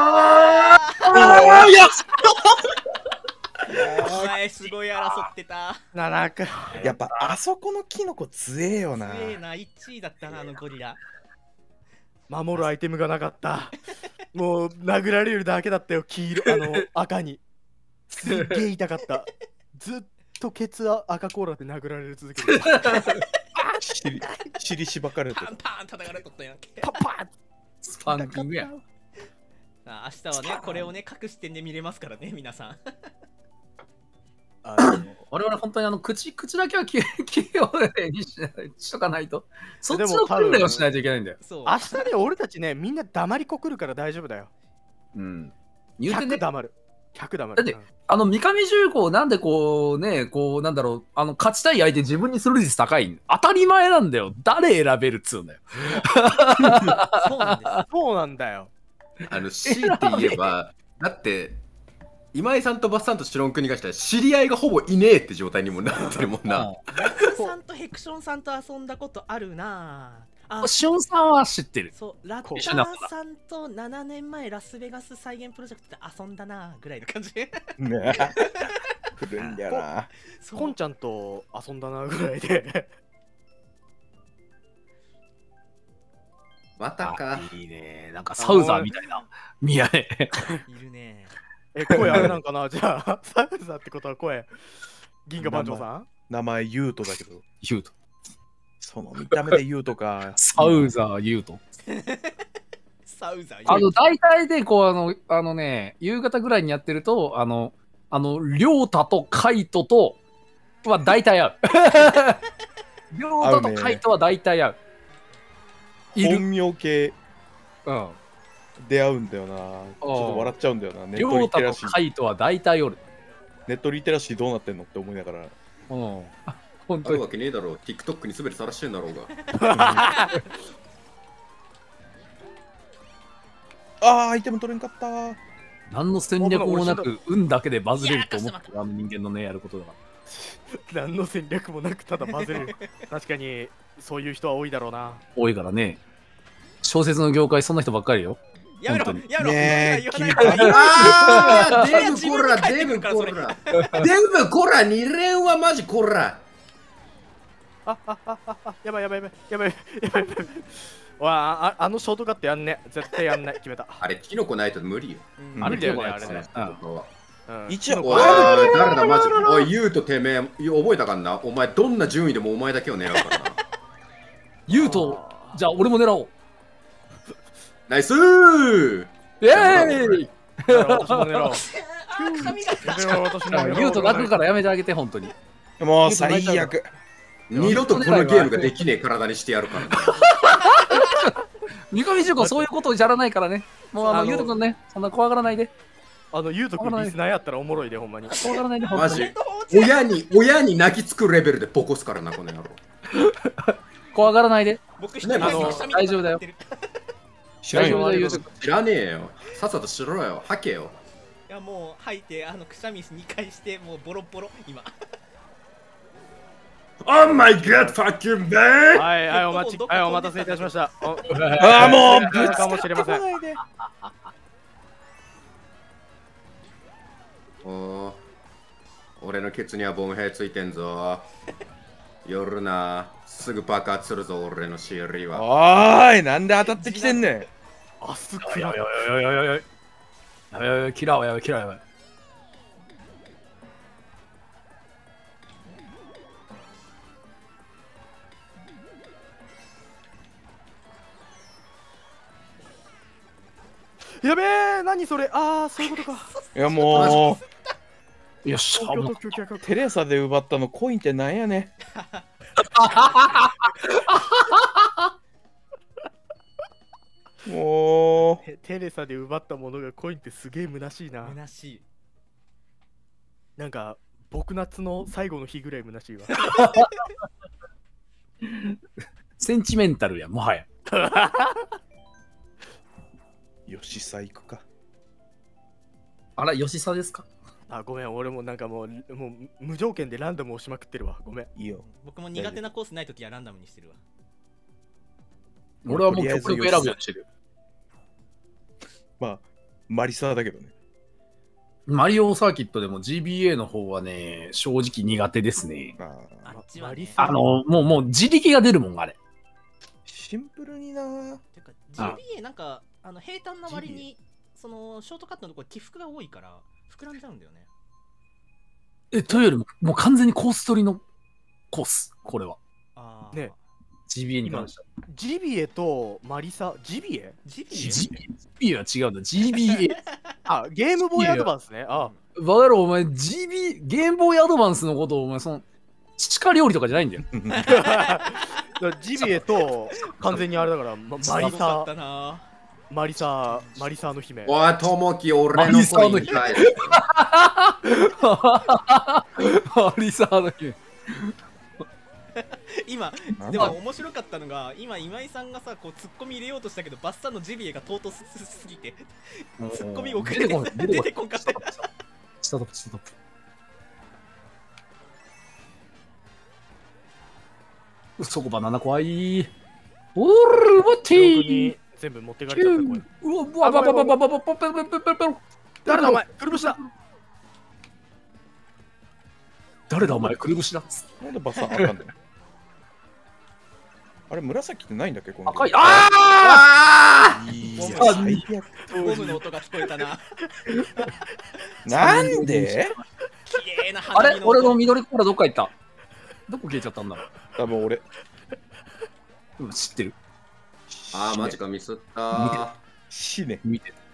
お前すごい争ってた。 7か。 やっぱあそこのキノコ強えよな。 強えな、1位だったな、あのゴリラ。 守るアイテムがなかった。もう殴られるだけだったよ、黄色、赤に。すっげえ痛かった。ずっとケツ赤コーラで殴られ続けてる。 尻しばかれてパンパン叩かれとったやんけ。 パパスパンキングや。 明日はね、これをね、各視点で見れますからね、皆さん。 我々本当に口だけはきれいにしとかないと、そっちの訓練をしないといけないんだよ。 そう。 明日ね、俺たちね、みんな黙りこくるから大丈夫だよ。 うん。言うて 100 ね、 黙る。100黙る。 だって三上重工なんでこうね、こうなんだろう、勝ちたい相手自分にする率高いん当たり前なんだよ。誰選べるっつうんだよ。 そうなんです。 そうなんだよ。 強いて言えば、だって、今井さんとバッサンとシロン君に関しては知り合いがほぼいねえって状態にもなってるもんな。 バッサさんとヘクションさんと遊んだことあるなぁ。 あしゅんさんは知ってる。 そうラッタこうーさんと7年前ラスベガス再現プロジェクトで遊んだなぐらいの感じ。 ね古いんだよな。 そうこんちゃんと遊んだなぐらいで。 またか。 いいね。なんかサウザーみたいな。宮根。 いるね。 声あれなんかなじゃあ、サウザーってことは声。銀河番長さん名前ユートだけど、 ユート。 その見た目でユートか。 サウザーユート。 サウザー大体で、こう、夕方ぐらいにやってると、りょうたとカイトと、は大体合う。りょうたとカイトは大体合う。いる。 本名系うん。 出会うんだよな。ちょっと笑っちゃうんだよな。ネットりょうたとリテラシー、 カイトは大体おる。 ネットリテラシーどうなってんのって思いながら。 うん。本当に。 あるわけねえだろう。TikTok にすべて晒してんだろうが。 アイテム取れんかったー。 何の戦略もなく、運だけでバズれると思ってるあの人間のね、やることだから。 何の戦略もなくただバズれる。確かに、そういう人は多いだろうな。 多いからね。小説の業界、そんな人ばっかりよ。 やめろ本当にやめろねえ言わない言わないあー、デブ自コラ、 分で帰ってデブくるからそれコラ。デブコラ、2連はマジコラ。 やばいやばいやばいやばいやばいやばい。わあのショートカットやんね。絶対やんない。決めた。 あれ、キノコないと無理よ。 うんあれ無理だよね結構やつあれね。 ここは一応おい、誰だマジ。おい、ユウとてめえ、覚えたかんな。お前、どんな順位でもお前だけを狙うからな。 言うと、じゃあ俺も狙おう。 ナイスー。 イェーイ私も狙おう。 髪が私も狙おう。 言うと泣くからやめてあげて、本当に。 もう最悪。 二度とこのゲームができねえ体にしてやるからな。 三上塾はそういうことじゃらないからね。もうゆうとくんね、そんな怖がらないで。 ゆうとくんリスナーやったらおもろいで、ほんまに。 怖がらないで、本マ当ジに。 親に泣きつくレベルでボコすからな、この野郎。 怖がらないで。 僕一人で大丈夫だよ知らんよ。 大丈夫だよ、ゆうとくん。 知らねえよ。さっさとしろよ。吐けよ。 いやもう吐いてくしゃみ2回してもうボロボロ今。 Oh my god, fuck you, man! はいはい、お待たせいたしました。 ああ、もうぶつかもしれません。 おー、俺のケツにはボム兵ついてんぞ。夜な、すぐ爆発するぞ、俺のシーリーは。 おーい、なんで当たってきてんねん。 あすやばいやばいやばいやばいやばいやばいやばい、キラーはやばい、キラーやばい。 やべえ、何それ。ああ、そういうことか。 いやもよっしゃ、もうう、テレサで奪ったのコインってなんやねん。もう、 テレサで奪ったものがコインってすげえ虚しいな。 虚しい。 なんか、僕夏の最後の日ぐらい虚しいわ。 センチメンタルや、もはや。 よしさ行くか。 あら、吉さですか？ あ、ごめん、俺もなんかもう無条件でランダム押しまくってるわ。ごめん。 いいよ。 僕も苦手なコースないときはランダムにしてるわ。 俺はもう極力選ぶようにしてるよ。 まあ、マリサーだけどね。 マリオサーキットでも GBA の方はね、正直苦手ですね。 ああーっちはね。 マリサもう自力が出るもん、あれ。 シンプルになー。 てか GBA なんか平坦な割にそのショートカットのところ起伏が多いから膨らんじゃうんだよね。 というよりも、もう完全にコース取りのコース、これは。 ああ。 ね GBA に関しては。 ジビエとマリサ、ジビエ GBA？ GBA は違うんだ。GBA。 あ、ゲームボーイアドバンスね。あ、 バカ野郎、お前、ゲームボーイアドバンスのことを、お前、地下料理とかじゃないんだよ。 ジビエと完全にあれだから、マリすごかっサたな。 マリサの姫。 おい、ともき、俺のコイン返せ。 マリサーの日。 今なんだでも面白かったのが今今井さんがさこうツッコミ入れようとしたけどバッサンのジビエが唐突すぎてツッコミ遅れて出てこんかった。 下トップ、下トップ。そこバナナ怖い。 オールバティ僕に全部持ってかれちゃったこれ。 うわ、バババババババババババババ。 誰だお前、くるぶしだ。 誰だお前、くるぶしだ。 なんでバサあかんねん。あれ、紫ってないんだっけこの赤い。 ああいやボム最悪ボムの音が聞こえたな。 なんで綺麗なあ花火の音。 れ俺の緑コーラどっか行った。どこ消えちゃったんだろう。 多分俺。 うん知ってる。 あー、マジか、ミスった死ね。 見て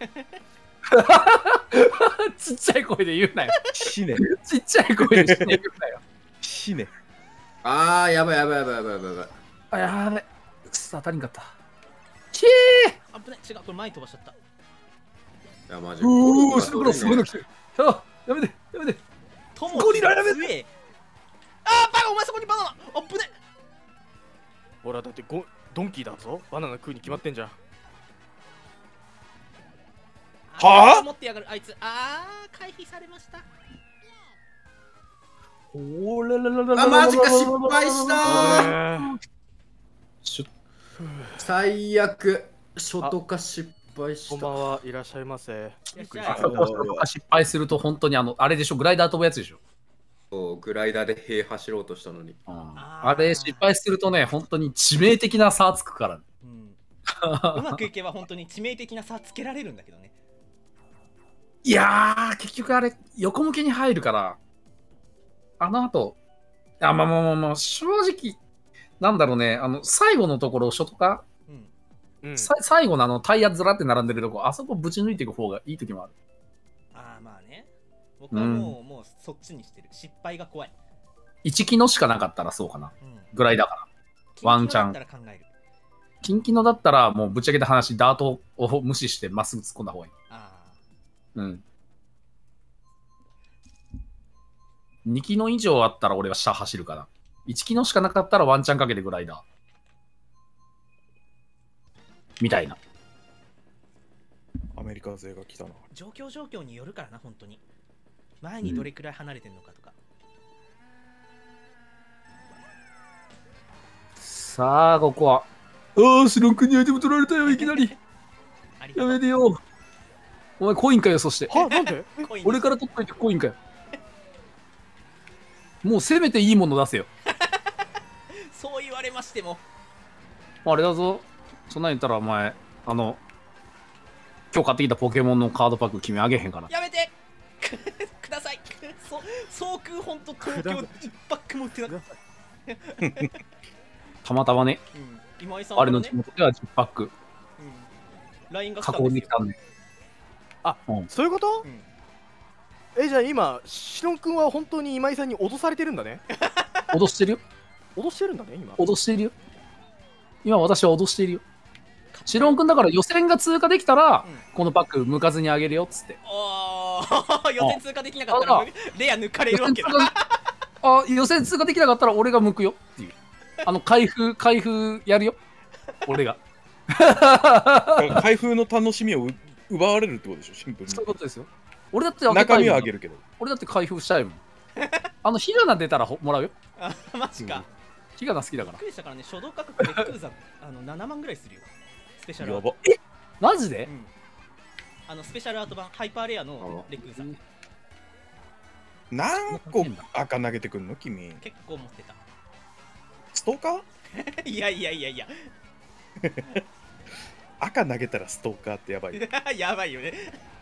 ちっちゃい声で言うなよ。 死ね。 ちっちゃい声で言うなよ。 死ね。 あー、やばいやばいやばいやばいやばい。 あ、やべ。くそ、当たりんかった。きあぶね、違う、これ前に飛ばしちゃった。 いや、マジーうー、後ろからすごいの来てる。あ、やめて、やめて。 とゴリラやめて強え。あー、バカ、お前そこにバナナ。あぶね。 ほら、だってドンキーだぞ。バナナ食うに決まってんじゃん。 はあ持ってやがる、あいつ。あー、回避されました。 おらららららら。 あ、マジか、失敗したー。 しゅ最悪。初とか失敗しこんた。 ばんは、いらっしゃいませ。 いらっしゃい。 失敗すると本当にあれでしょ、グライダー飛ぶやつでしょ。 そうグライダーで塀走ろうとしたのに。 あれ失敗するとね、本当に致命的な差つくから。 うんうまくいけば本当に致命的な差つけられるんだけどね。 いやー、結局あれ、横向けに入るから、あの後、まあ、正直、なんだろうね、最後のところ、初とか、 うん。 最後のタイヤずらって並んでるとこ、あそこぶち抜いていく方がいい時もある。 ああ、まあね。僕はもうそっちにしてる。失敗が怖い。 1キノしかなかったらそうかな。 うん。 ぐらいだから。ワンチャン緊急だったら考える。 キンキノだったら、もうぶっちゃけた話、ダートを無視してまっすぐ突っ込んだ方がいい。 あうん。2キノ以上あったら俺は下走るかな。1キノしかなかったらワンチャンかけてグライダー。みたいな。 アメリカ勢が来たな。 あ。状況によるからな、本当に。前にどれくらい離れてんのかとか。 さあ、ここは。ああ、シロン君にアイテム取られたよ、いきなり。 ありがとうやめてよ。お前コインかよ、そして。 はなんでコイン俺から取っといてコインかよ。もうせめていいもの出せよ。 そう言われましても。 あれだぞ。そんなん言ったらお前、今日買ってきたポケモンのカードパック君あげへんかな。 やめてください。総空ほんと東京一パックも売ってなかった。 たまたまね、 今井さんあれのね地元では10パック LINE が来加工たんですよ。 できたんで。 あ、 うんそういうことうんじゃあ今、シロン君は本当に今井さんに脅されてるんだね。 脅してるよ。 脅してるんだね、今。 脅してるよ。今私は脅しているよ。シロン君だから予選が通過できたら、このパック向かずにあげるよっつって。 おー予選通過できなかったらレア抜かれるわけだ。 予選通過できなかったら俺が向くよっていう。開封やるよ。俺が。 開封の楽しみを奪われるってことでしょ、シンプルにそういう。ことですよ。俺だって開けた中いもん身はあげるけど。 俺だって開封したいもん。ヒガナ出たらもらうよ。 あマジか。 ヒガナ好きだからびっく。りしたからね、初動価格でクーザ7万ぐらいするよ。スペシャルアやート。 ば。 マジでスペシャルアート版ハイパーレアのレクーザ。 何個赤投げてくんの君。 結構持ってた。 ストーカーいやいやいやいや。 赤投げたらストーカーってやばい。 やばいよね。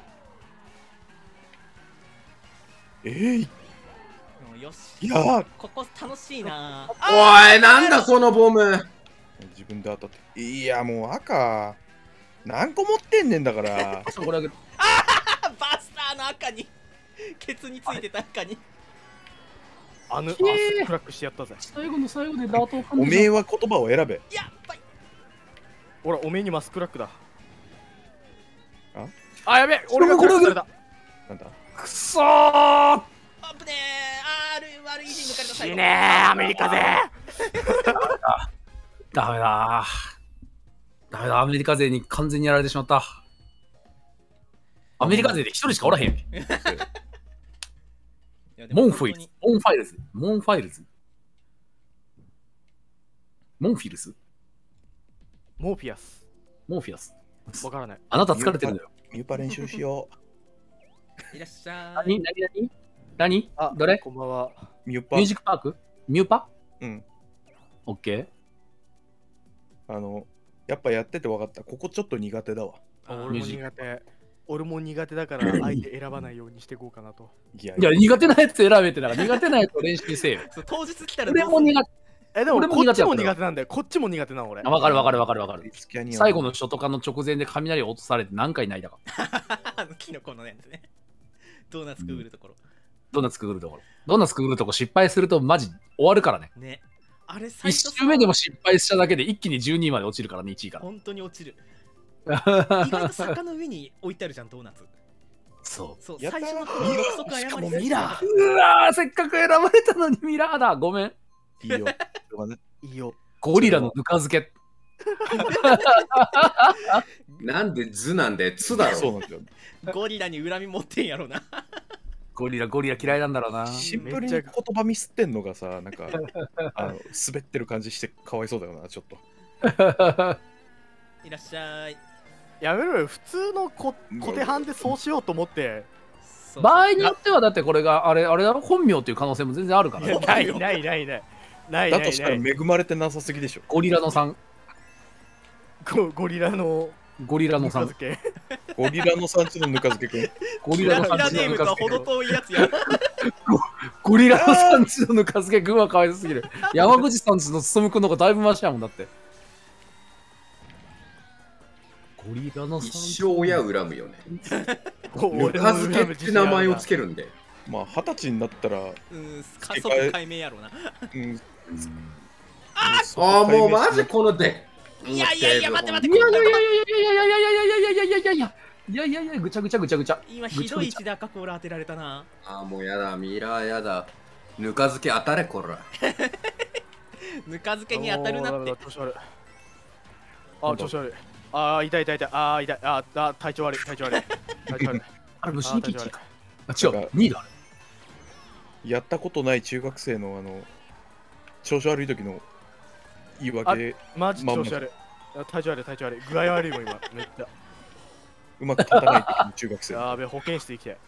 よし。 いやーここ楽しいな。 おい、なんだそのボム。 自分で当たって。いや、もう赤。何個持ってんねんだから。 これあげる。 バスターの赤に。ケツについてた赤に。 クラックしてやったぜ。 最後の最後でダートをおめえは言葉を選べ。 やばい。 ほら、おめえにマスクラックだ。 あやべえ、俺がクラックされた。 なんだくそー。 あぶねー。悪い字抜かれた最後。 死ねー、アメリカ勢。 ダメだ。アメリカ勢に完全にやられてしまった。アメリカ勢で一人しかおらへんやん。モンフィルズ。モンファイルズ。モンフィルズ。 モーフィアス。 モーフィアス。 わからない。 あなた疲れてるのよ。 ミューパ練習しよいらっしゃい。 何あ、 どれこんばんは。 う。ミューパミュージックパークミューパうん。 オッケやっぱやってて分かった。ここちょっと苦手だわ。 俺も苦手。俺も苦手だから、あえて選ばないようにしていこうかなと。 いやー。いや、苦手なやつ選べてだから、苦手なやつを練習せよ。 そう当日来たら俺も苦手。 でも俺もこっちも苦手だった苦手なんだよ。こっちも苦手なの俺。 わかるわかるわかるわかる。 スキャニア最後の初とかの直前で雷落とされて何回泣いたか。 キノコのやつね。ドーナツくぐるところ。 ドーナツくぐるところ。ドーナツくぐるとこ失敗するとマジ終わるからね。 ね。あれ最初 1周目でも失敗しただけで一気に12位まで落ちるからね、1位から。 本当に落ちる。意外と坂の上に置いてあるじゃん、ドーナツ。 そう。 そう、 やったー最初の頃の憶測謝りしかもすぎミラーうわー、せっかく選ばれたのにミラーだ。ごめん。 いいよ。しょうがないいいよ。 ゴリラのぬか漬け。 なんで図なんでつだろ。 そうなんですよ。 ゴリラに恨み持ってんやろな。 ゴリラ嫌いなんだろうな。 シンプルに言葉ミスってんのがさ、なんか、滑ってる感じしてかわいそうだよな、ちょっと。 いらっしゃい。 やめろよ。普通の小手半でそうしようと思って。 そう場合によってはだってこれがあれだろ、本名っていう可能性も全然あるからね。 ないだとしたら恵まれてなさすぎでしょ。 ゴリラのさん。 ゴリラのゴリラのさん。 ぬか漬け。 ゴリラの産地のぬか漬けくん。 ゴリラのキラ産地のネームとはほぬか漬け。 ど遠いやつや。 ゴリラの産地のぬか漬けくんはかわいそうすぎる。山口さんちの進くんの方がだいぶマシやもんだって。ゴリラの産地。 一生親恨むよね。ぬ俺か漬けって名前をつけるんで。 まあ、20歳になったら、 加速解明やろうな。 うん。 ああ、もうマジこので。 いやいやいや、待って待って、 いやいやいやいやいやいやいやいやいやいやいやいやいやいやいやいやぐちゃぐちゃぐちゃぐちゃ。 今ひどい位置で赤コーラ当てられたな。 ああ、もうやだ、ミラーやだ。ぬか漬け当たれ、こら。 ぬか漬けに当たるなって。 調子悪い。調子悪い。痛い。痛い。体調悪い。体調悪い。 あれ、虫に1位か。違う、2位だ。 やったことない中学生の調子悪い時の言い訳、 マジ調子悪い。体調悪い。具合悪いもん今。めっちゃ。 うまく立たない時の中学生。 やべ、保健室行きたい。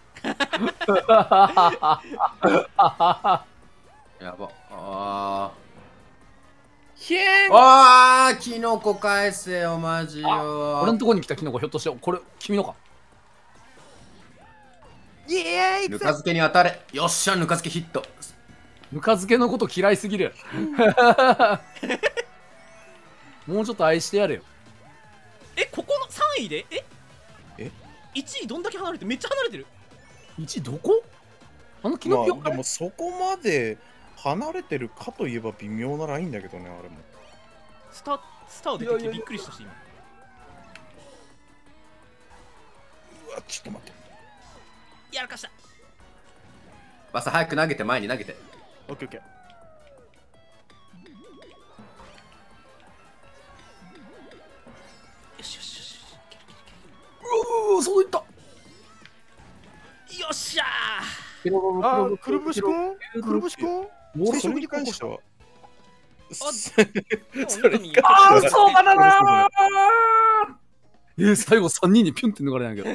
やば。あひえーあ、キノコ返せよ、マジよ。 俺のとこに来たキノコひょっとしてこれ君のか。 イエーイ。 ぬか漬けに当たれ。よっしゃ、ぬか漬けヒット。 ぬか漬けのこと嫌いすぎる。もうちょっと愛してやれよ。 ここの3位で1位どんだけ離れてめっちゃ離れてる。 1位どこ？あのキノピオまあ、でもそこまで離れてるかといえば微妙なラインだけどね、あれも。 スター出てきてびっくりしたし今。 うわ、ちょっと待って。 やらかした。 バサ早く投げて、前に投げて。 オッケー。 よし。 そういった。 よっしゃくるぶしくんそれに関しては。 ー。 それにそうだな最後3人にピュンって抜かれないけど。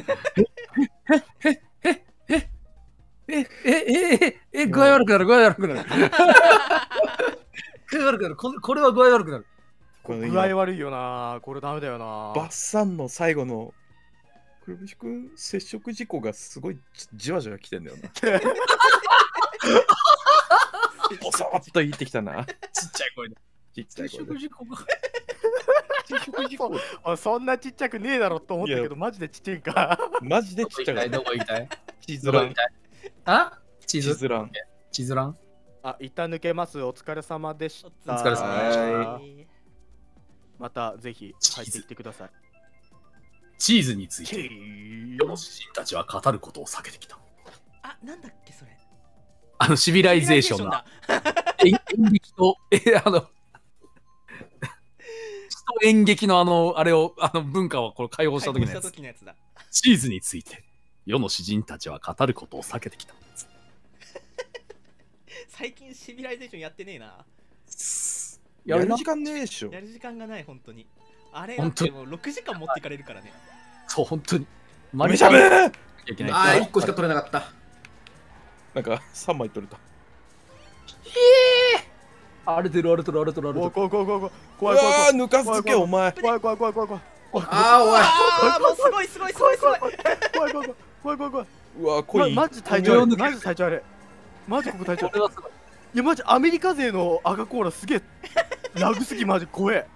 具合悪くなる。これは具合悪くなる。 具合悪いよな。これダメだよな。 バッサンの最後のくるぶしくん接触事故がすごいじわじわ来てんだよな。ボソッと言ってきたな。 ちっちゃい声で。 ちっちゃい声で。 事故が。 接触事故。 そんなちっちゃくねえだろと思ったけど、マジでちっちゃいんか。 マジでちっちゃかった。 どこ行きたい？ チーズラン。 チチーズラン。 チーズラン。 一旦抜けます。お疲れ様でした。 お疲れ様でしたはまたぜひ入ってきてください。 チーズについて世の詩人たちは語ることを避けてきた。 なんだっけそれ。 シビライゼーションな演劇と演劇のあれを文化をこれ解放した時のやつ。チーズについて世の詩人たちは語ることを避けてきた。 最近シビライゼーションやってねえな。 やる時間ねえでしょ。 やる時間がない本当に。 あれだってもう6時間持っていかれるからね。 そう本当にめちゃめいけない。 あー、1個しか取れなかった。 なんか3枚取れた。 荒れてる荒れてる荒れてる荒れてる。 怖い怖い怖い怖いう怖い怖いわー、抜かすけお前。 怖い怖い怖い怖い怖い怖いあああもうすごいすごいすごいすごい。 怖い怖い怖い怖い怖い怖いうわ、濃い。 マジ体調あれ上抜けるマジ体調あれマジここ体調これはすごい。 いやマジアメリカ勢の赤コーラすげえラグすぎマジ怖え。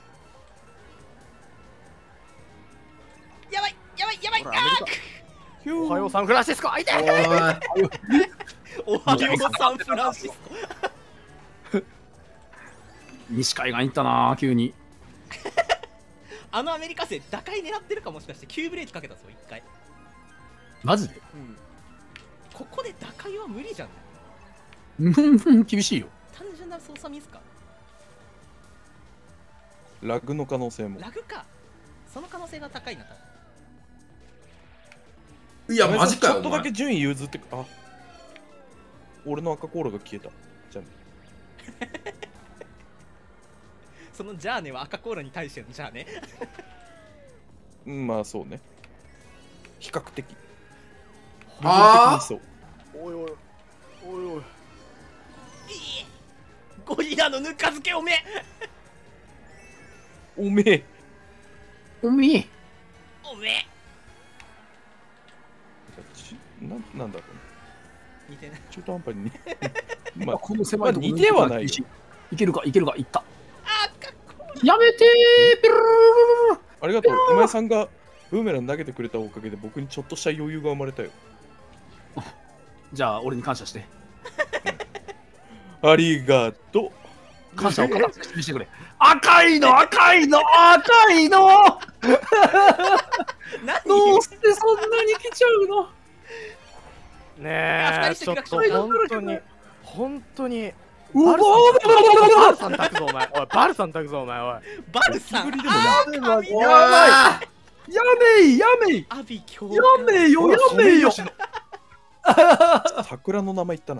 やばいやばいやばい。 ほらアメリヒューおはようサンフランシスコあいてー、おい。 おはようサンフランシスコ。 西海岸行ったな急に。 あのアメリカ勢打開狙ってるかもしかして急ブレーキかけたぞ1回。 マジでここで打開は無理じゃん。 厳しいよ。 単純な操作ミスか。 ラグの可能性も。 ラグか。その可能性が高いな。 いや、マジかよ。 ちょっとだけお前順位譲ってあ、俺の赤コーラが消えた。じゃあね。 そのジャーネは赤コーラに対してのジャーネ。 うんまあそうね。比較的。 あそう。 おいおいおいおいゴリラのぬか漬けおめおめえ。 おみえ。 おめなんだろうね。 似てない。 中途半端に。 まあまあ、 この狭いとこまあ似てはないよ。 いけるかいけるかいった。 赤コーラやめてーピルルルルルありがとう。今井さんがブーメラン投げてくれたおかげで僕にちょっとした余裕が生まれたよ。 じゃあ俺に感謝して。 ありがとう。 感謝を形にしてくれ。赤いの赤いの赤いの何どうしてそんなに来ちゃうの。 ねえちょっと本当にうわバルさん炊くぞお前おいバルさん炊くぞお前おいバルさんぶりでもない。 やばい。 やめいやめいアビ強やめよやめよ。 桜の名前言ったな。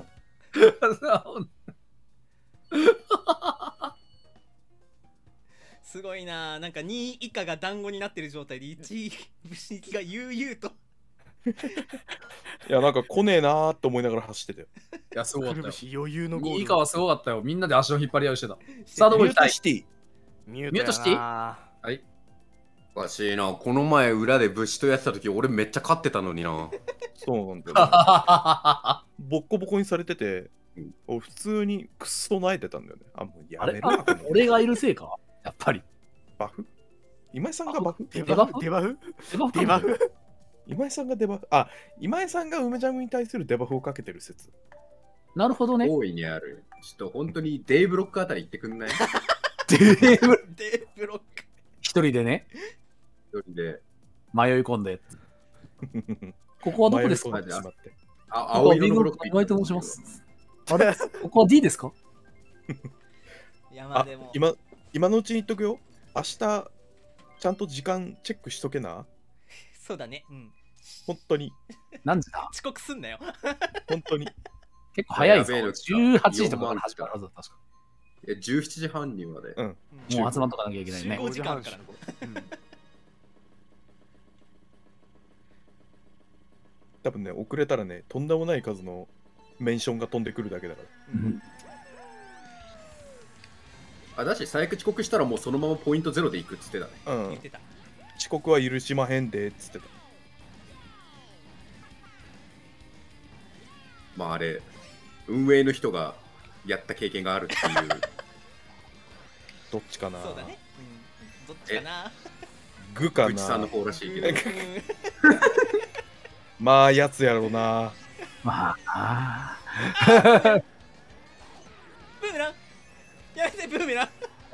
すごいな。なんか2位以下が団子になってる状態で1位武士が悠々と。 いや、なんか来ねえなーって思いながら走ってたよ。 いやすごかったよ。 くるぶし余裕のゴールいいかはすごかったよ。みんなで足の引っ張り合いしてた。さあどこ行きたい。 シティ。 ミュミュートシティィはい。 おかしいな。この前裏で武士とやってた時俺めっちゃ勝ってたのにな。 そうなんだよ、ね。ボッコボコにされてて、俺普通にクソ泣いてたんだよね。あ、もうやあれめろな。 俺がいるせいかやっぱり。 バフ今井さんがバフデバフデバフデバフ今井さんがデバフあ、今井さんが梅ジャムに対するデバフをかけてる説。 なるほどね。 大いにある。ちょっと本当にデイブロックあたり行ってくんない？ デーブデーブロック。 一人でね、 一人で。 迷い込んで。ここはどこですか迷い込んでしまってあ、青色のブロック。 岩井と申します。あれここは D ですか。 いやまああでも、 今のうちに言っとくよ。明日、ちゃんと時間チェックしとけな。 そうだね。うん。 本当に。 何時だ。 遅刻すんなよ。 本当に。 結構早いぞ。 やべえの 18時とかから始まるはずだ、確か。 いや、17時半にまで。 うん。 もう集まっとかなきゃいけないね。 15時間からの。 多分ね、遅れたらね、とんでもない数のメンションが飛んでくるだけだから。 うんあ、だし、最悪遅刻したらもうそのままポイントゼロで行くっつってたね。 うん。 言ってた。 遅刻は許しまへんでっつってた。 まああれ、運営の人がやった経験があるっていう。 どっちかな。 そうだね。うん。どっちかな。 グかうちさんのな。 方らしいけど。 うんまあ、やつやろうな。 まあ、 ブーメランやめてブーメラン。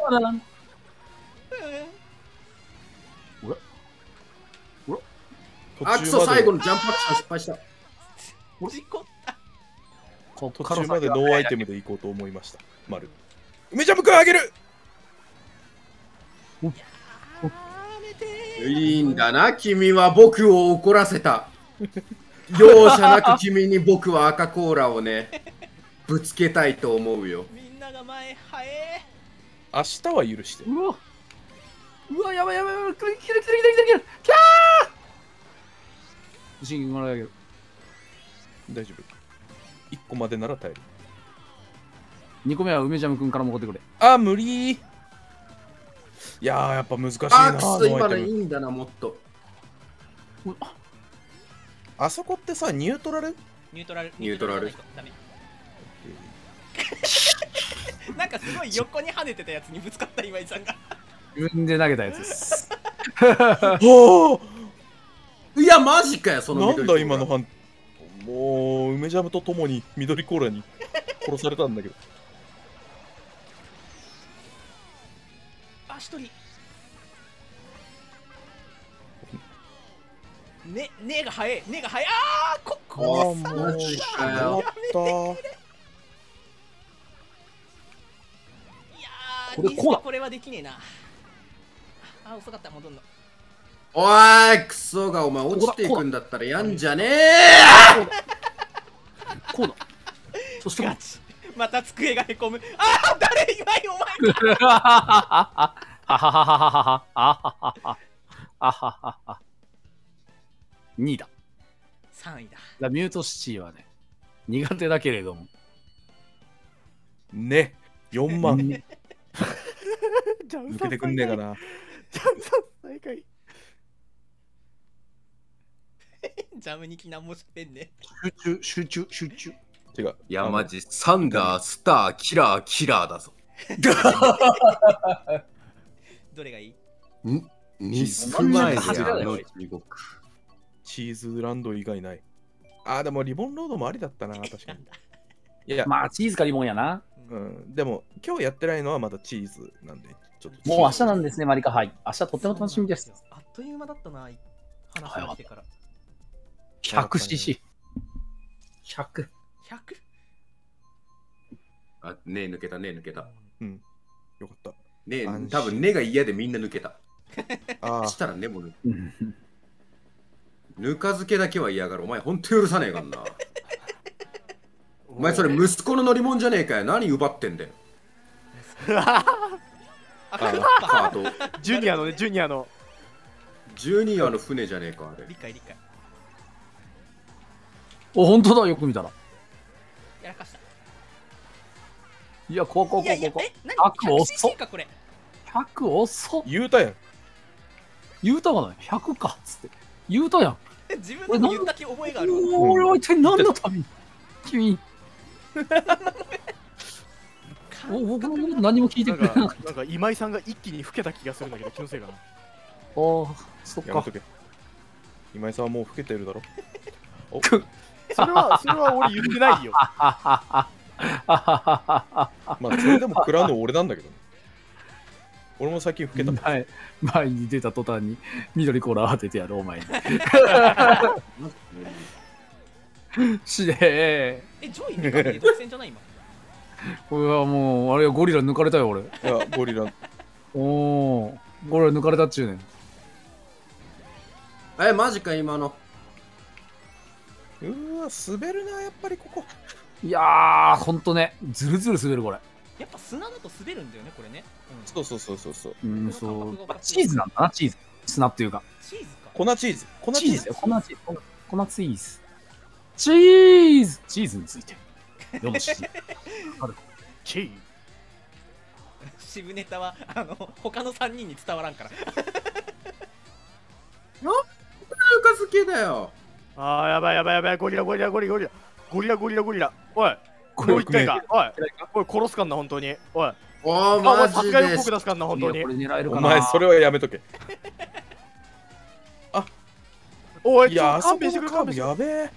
あ、くそ、最後のジャンプアクション失敗した。 事故った。 こっ途から中までノーアイテムで行こうと思いました。丸。梅ジャムくんあげる。 やめていいんだな、君は僕を怒らせた。容赦なく君に僕は赤コーラをね、ぶつけたいと思うよ。 みんなが前、はえ明日は許して。 うわうわ、やばいやばいやばい。来る来る来る来る来る来る。キャー。不審もらえる。 大丈夫。1個までなら耐える。 2個目は梅ジャム君からもってくれ。 あ、無理。いやー、やっぱ難しいな。 あ、くそ、今のいいんだな、もっと。 あそこってさ、ニュートラルニュートラル。 ニュートラル。 ダメ。なんかすごい横に跳ねてたやつにぶつかった今井さんが。 自分で投げたやつです。 はいや、マジかよ、そあ、 のなんだ今の判もう、梅ジャムとともに緑コーラに殺されたんだけど。 あ、一人。ねが早い、ねが早い。あー、ここもう、 マジかよ。 終わった。 いやー、リスケこれはできねえな。あ、遅かった、戻んの。 おーい、クソがお前落ちていくんだったらやんじゃねえ。 こうだ。そしてガチ。また机がへこむ。あー、誰今井お前か。 はははははは。2位だ。 3位だ。 ミュートシティはね、苦手だけれども。 ね、4万。 ジャン抜けてくんねえかな。 ジャンさん最下位。 ジャムニキなんもしゃべんね。 集中。 違う。 いや、マジ、サンダー、スター、キラーだぞ。 どれがいい？ ミスマイヤーの地獄。 チーズランド以外ない。あ、でもリボンロードもありだったな、確かに。いや、 まあ、チーズかリボンやな。 うん、でも今日やってないのはまだチーズなんで、ちょっと。 もう明日なんですね、マリカ。はい。明日とっても楽しみです。 あっという間だったな、話が来てから。 100cc。100。 100？ あ、ねえ、抜けた。 うん。よかった。 ねえ、 安心多分ねが嫌でみんな抜けた。 あしたらねも抜けぬか漬けだけは嫌がる。お前ほんと許さねえかんな。お前それ息子の乗り物じゃねえかよ。何奪ってんだよ。 あ、 カート。 ジュニアのね、ジュニアの。 12話の船じゃねえか、あれ。 理解。 お、本当だ、よく見たら。 やらかした。 いや、ここ。 いや、何 100遅っ 100cc かこれ。 100遅っ。 言うたやん。 言うたかない 100 かっつって。言うたやん。 自分でも言った気覚えがあるわ。 俺は一体何のために君。僕のこと何も聞いてくれなかった。 なんか今井さんが一気に老けた気がするんだけど、気のせいかな。 おー、そっかやめと。け。今井さんはもう老けてるだろ。おそれは俺言ってないよ。 まあ、それでも食らうの俺なんだけどね。俺も最近老けたもん。 前に出た途端に緑コーラ当ててやるお前に。しで上位2回で独占じゃない今。 これはもう、あれはゴリラ抜かれたよ、俺。 いや、ゴリラ。 おー、ゴリラ抜かれたっちゅうねん。 え、マジか、今の。 うーわ、滑るな、やっぱりここ。 いやー、ほんとね、ずるずる滑る、これ。 やっぱ砂だと滑るんだよね、これね。 そう。 そう。 そうチーズなんだな、チーズ。砂っていうか。 チーズか。 粉チーズ。粉チーズ。 チーズよ、粉チーズ。粉チーズ。チーズチーズについて。よし。 チー渋ネタは他の3人に伝わらんからぬか漬けだよ。 あー、やばい、ゴリラ。おい、もう一回か。おい、殺すかんな、本当に。おい、 おー、 お前マジで殺害予告。出すかんな、本当にこ。れ狙えるかな。 お前、それはやめとけ。 おい、 いや、あそ勘こ弁してくれ、 のカーブ勘弁してくれ。 やべえ。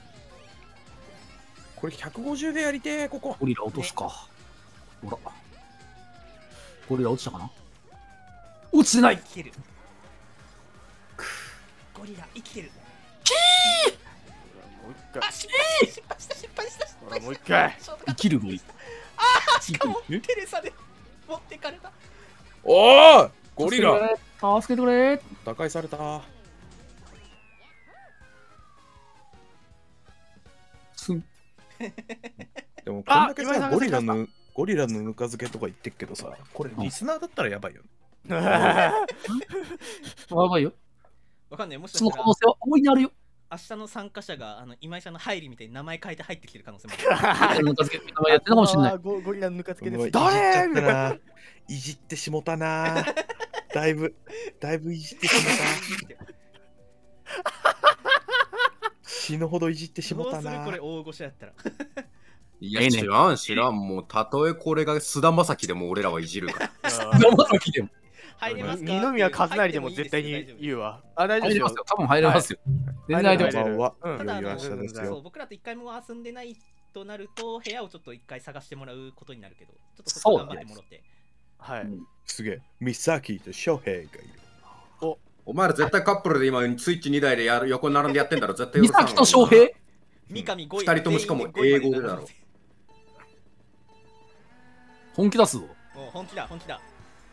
これ150でやりてえ、ここ。 ゴリラ落とすか。ほら。ゴリラ落ちたかな。落ちてない。 生きてる。ゴリラ生きてる。 もう一回。 あ、失敗した。 ほら、もう一回。 生きるゴリラ。 あ、しかもテレサで持ってかれた。 おーゴリラ助けてくれ。 打開された。 すん。 でもこんだけさ今井さんがゴリラのぬか漬けとか言ってっけどさ、これリスナーだったらやばいよね。 やばいよ。 わかんない。もしかそのしたら可能性は大いにあるよ。 明日の参加者が今井さんの入りみたいに名前変えて入ってきてる可能性もある。 ぬか漬け名前やってるかもしれない。 ゴリラのぬか漬けです。 いじっちゃ誰ったな。いじってしもたな。だいぶいじってしもた。死ぬほどいじってしもたなどうするこ。れ大御所やったら。 いや、知らん。もう、たとえこれが菅田将暉でも俺らはいじるから。 生崎でも入れますか？ 二宮和也でも絶対に言うわ。あ、大丈夫ですよ入れますよ。多分入れますよ。全然入れますよ。 入れるは、 うんただいよいよ明日ですそうよ。 僕らと一回も遊んでないとなると部屋をちょっと一回探してもらうことになるけど、ちょっとそこ頑張ってもらって。 はい。 すげえ。ミサキと翔平がいる。 お前ら絶対カップルで今スイッチ2台で横に並んでやってんだろ。絶対許さんわ美咲と翔平三上5位。 二人ともしかも英語でだろ。 本気出すぞ。 もう本気だ、本気だ。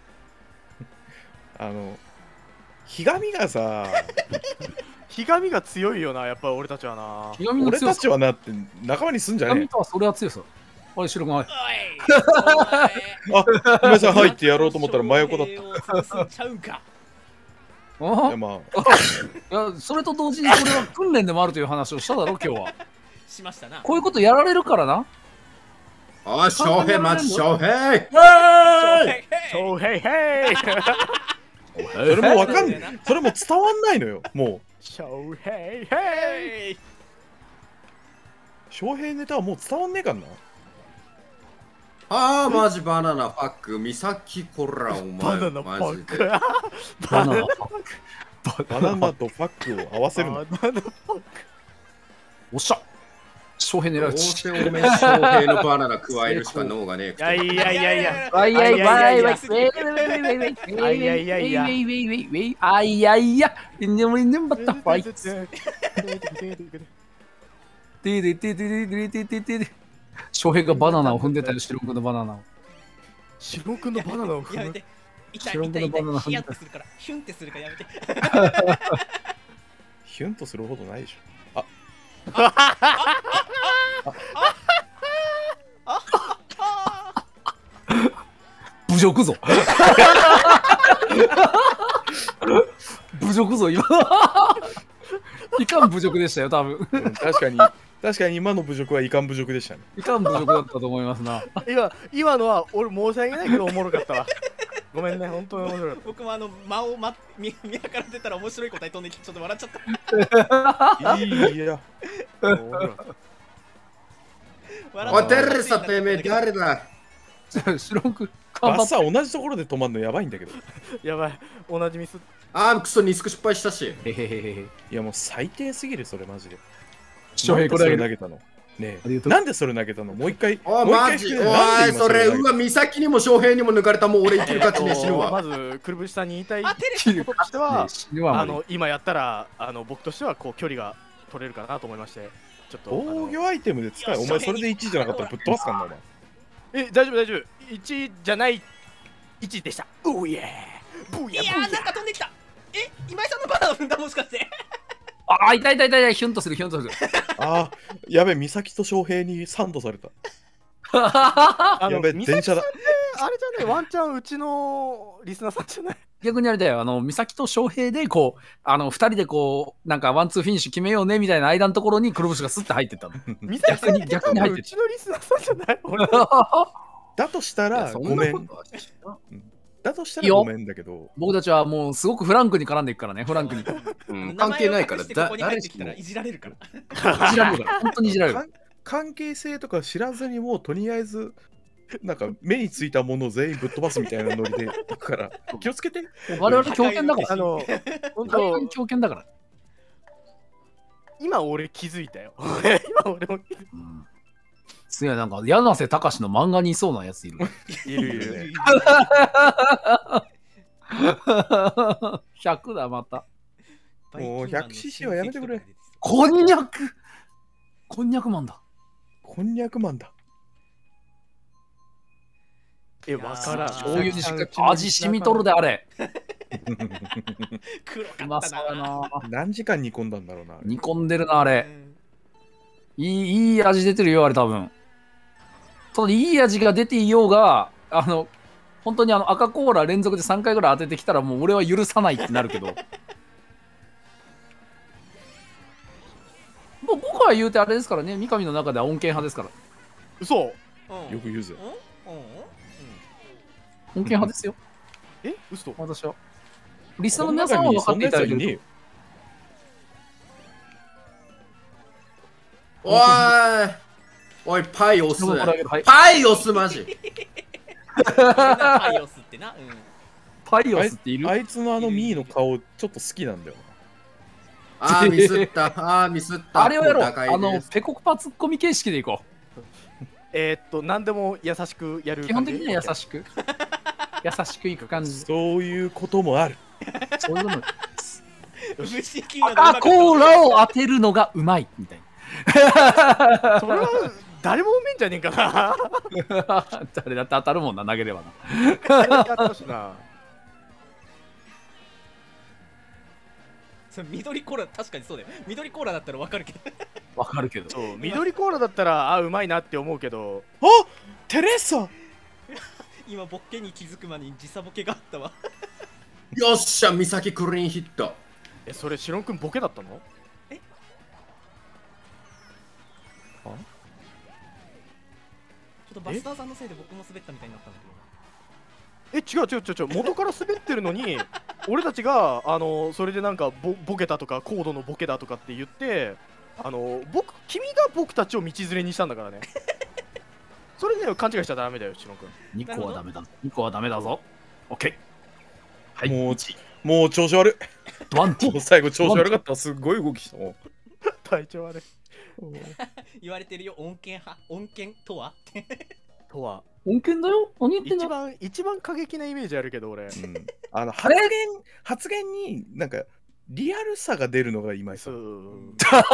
ひがみがさ、 ひがみが強いよな、やっぱ俺たちはな。 ひがみの俺強さ。 たちはなって仲間にすんじゃねひがみとはそれは強さ。あれ、白くない。 おいえ。あ、皆さん入ってやろうと思ったら真横だった。 た。ちゃうんか。 いあやまあ、 いや、それと同時にこれは訓練でもあるという話をしただろ、今日は。 しましたな。 こういうことやられるからな。 おい、翔平、マジ翔平そうへいへいそれもわかんない。それも伝わんないのよ。もう、 そうへいへい翔平ネタはもう伝わんねえかんな。 ああ、マジバナナ、ファック、ミサキコラ、お前。 バナナパマジで。 ックバナナ。 バナナとファックを合わせるの。 バナナパックおっしゃ。翔平狙うどうち。 せおめえ翔平のバナナ加えるしか脳がねえくいやいやいやいやわいやいわいわい。 あいやいやいやあいやいや。でもねんばったファイト。でででででででででで。翔平がバナナを踏んでたよ、白くのバナナを。 シロ君のバナナをや踏むめて。痛い白痛い痛い。 黒のバナナヒヤッとするから。ヒュンってするからやめて。 ヒュンとするほどないでしょ。 侮辱ぞ。侮辱ぞ、今。いかん侮辱でしたよ、多分。 確かに今の侮辱はいかん侮辱でしたね。 いかん侮辱だったと思いますな。 今のは俺申し訳ないけどおもろかったわ。ごめんね、本当に面白かっ僕も間を見計らってたら面白い答え飛んできてちょっと笑っちゃった。 いや、 た。面白かっおい、テレサ、てめえ、誰だ白くバッ頑張っサ同じところで止まるのやばいんだけど。 た。やばい、同じミス。 あー、クソ、ニスク失敗したし。 て。へへへへ。 いやもう最低すぎる、それマジで。 翔平これあげる。 なんでそれ投げたのねえ、 ありがとうなんでそれ投げたのもう一回。 おい、 もう一マジ。 回しておい、 なんで今それ、 投げたうわ、ミサキにも翔平にも抜かれた。もう俺生きる価値ねえ、死ぬわ。 まず、くるぶしさんに言いたいあ、テレビこととしては、 死ぬわ、 今やったら、僕としてはこう距離が取れるかなと思いまして、ちょっと。 防御アイテムで使え。お前それで1位じゃなかったらぶっ飛ばすからな、お前。 大丈夫、大丈夫。1じゃない1でした。おいえブーヤ、 いやー、なんか飛んできた。今井さんのバナナ踏んだもしかして。 あ、痛い痛い痛い、ヒュンとする、ヒュンとする。 ああ、やべえ、美咲と翔平にサンドされた。やべえ、 美咲電車だ。 あれじゃない、ワンチャンうちのリスナーさんじゃない。 逆にあれだよ、美咲と翔平で、こう、二人でこう、なんかワンツーフィニッシュ決めようねみたいな間のところにくるぶしがスッて入ってったの。 美咲さんって逆に入ってるうちのリスナーさんじゃない俺だとしたいやらごめん。だとしたらごめんだけど。 僕たちはもうすごくフランクに絡んでいくからね、フランクに。 うん、関係ないから、 名前を隠してここに入ってきたら誰しもいじられるから。 いじられるから、本当にいじられる。 関係性とか知らずにもうとりあえずなんか目についたものを全員ぶっ飛ばすみたいなノリでいくから気をつけて。 我々狂犬だから。 本本当当に狂犬だから。 今俺気づいたよ。今俺も気づいすげえなんか柳瀬隆の漫画にいそうなやついる。 た。いるいる。 100だまた。 もう 100cc はやめてくれ。 こんにゃくこんにゃくマンだ。 こんにゃくマンだ。 わからん。 醤油にしっかり味染みとるであれ。 黒かうまったそうやな。 何時間煮込んだんだろうな。 煮込んでるなあれ。 うんいい味出てるよあれ多分。そのいい味が出ていようが本当に赤コーラ連続で3回ぐらい当ててきたらもう俺は許さないってなるけど僕は言うてあれですからね、三上の中では恩恵派ですから。 嘘。 よく言うぜ。 恩恵派ですよ。 嘘。 私は。リスナーの皆さんは分かっていただいてる。 おいおい、パイ押す。パイ押す、マジ。 パイオスってな。 パイオスっている？ あいつのミーの顔ちょっと好きなんだよ。 あー、ミスった。ミスった。 あれをやろう。ペコパツッコミ形式でいこう。何でも優しくやる。 基本的には優しく。優しくいく感じ。 そういうこともある。 そういうのも。 赤コーラを当てるのがうまいみたいな。それは誰もうめんじゃねえかな。 誰だって当たるもんな、投げればな。 緑コーラ、確かにそうだよ。緑コーラだったらわかるけど。 わかるけど。 そう、緑コーラだったら、うまいなって思うけど。 あ、テレッサ。 今ボケに気づく間に時差ボケがあったわ。 よっしゃ、美咲クリーンヒット。 それ、シロン君ボケだったの？ ちょっとバスターさんのせいで僕も滑ったみたいになったんだけど。 違う元から滑ってるのに俺たちがそれでなんかボケたとか高度のボケだとかって言って君が僕たちを道連れにしたんだからね。それね、勘違いしちゃダメだよ、シロン君。 2個はダメだぞ。2個はダメだぞ。オッケー。はい、 もう調子悪い。 ワンティー。 最後調子悪かった。すっごい動きしたもん。 体調悪い。 言われてるよ、恩恵とは恩恵だよ。何言ってんだ。 一番過激なイメージあるけど俺。 発言になんかリアルさが出るのが今井さん。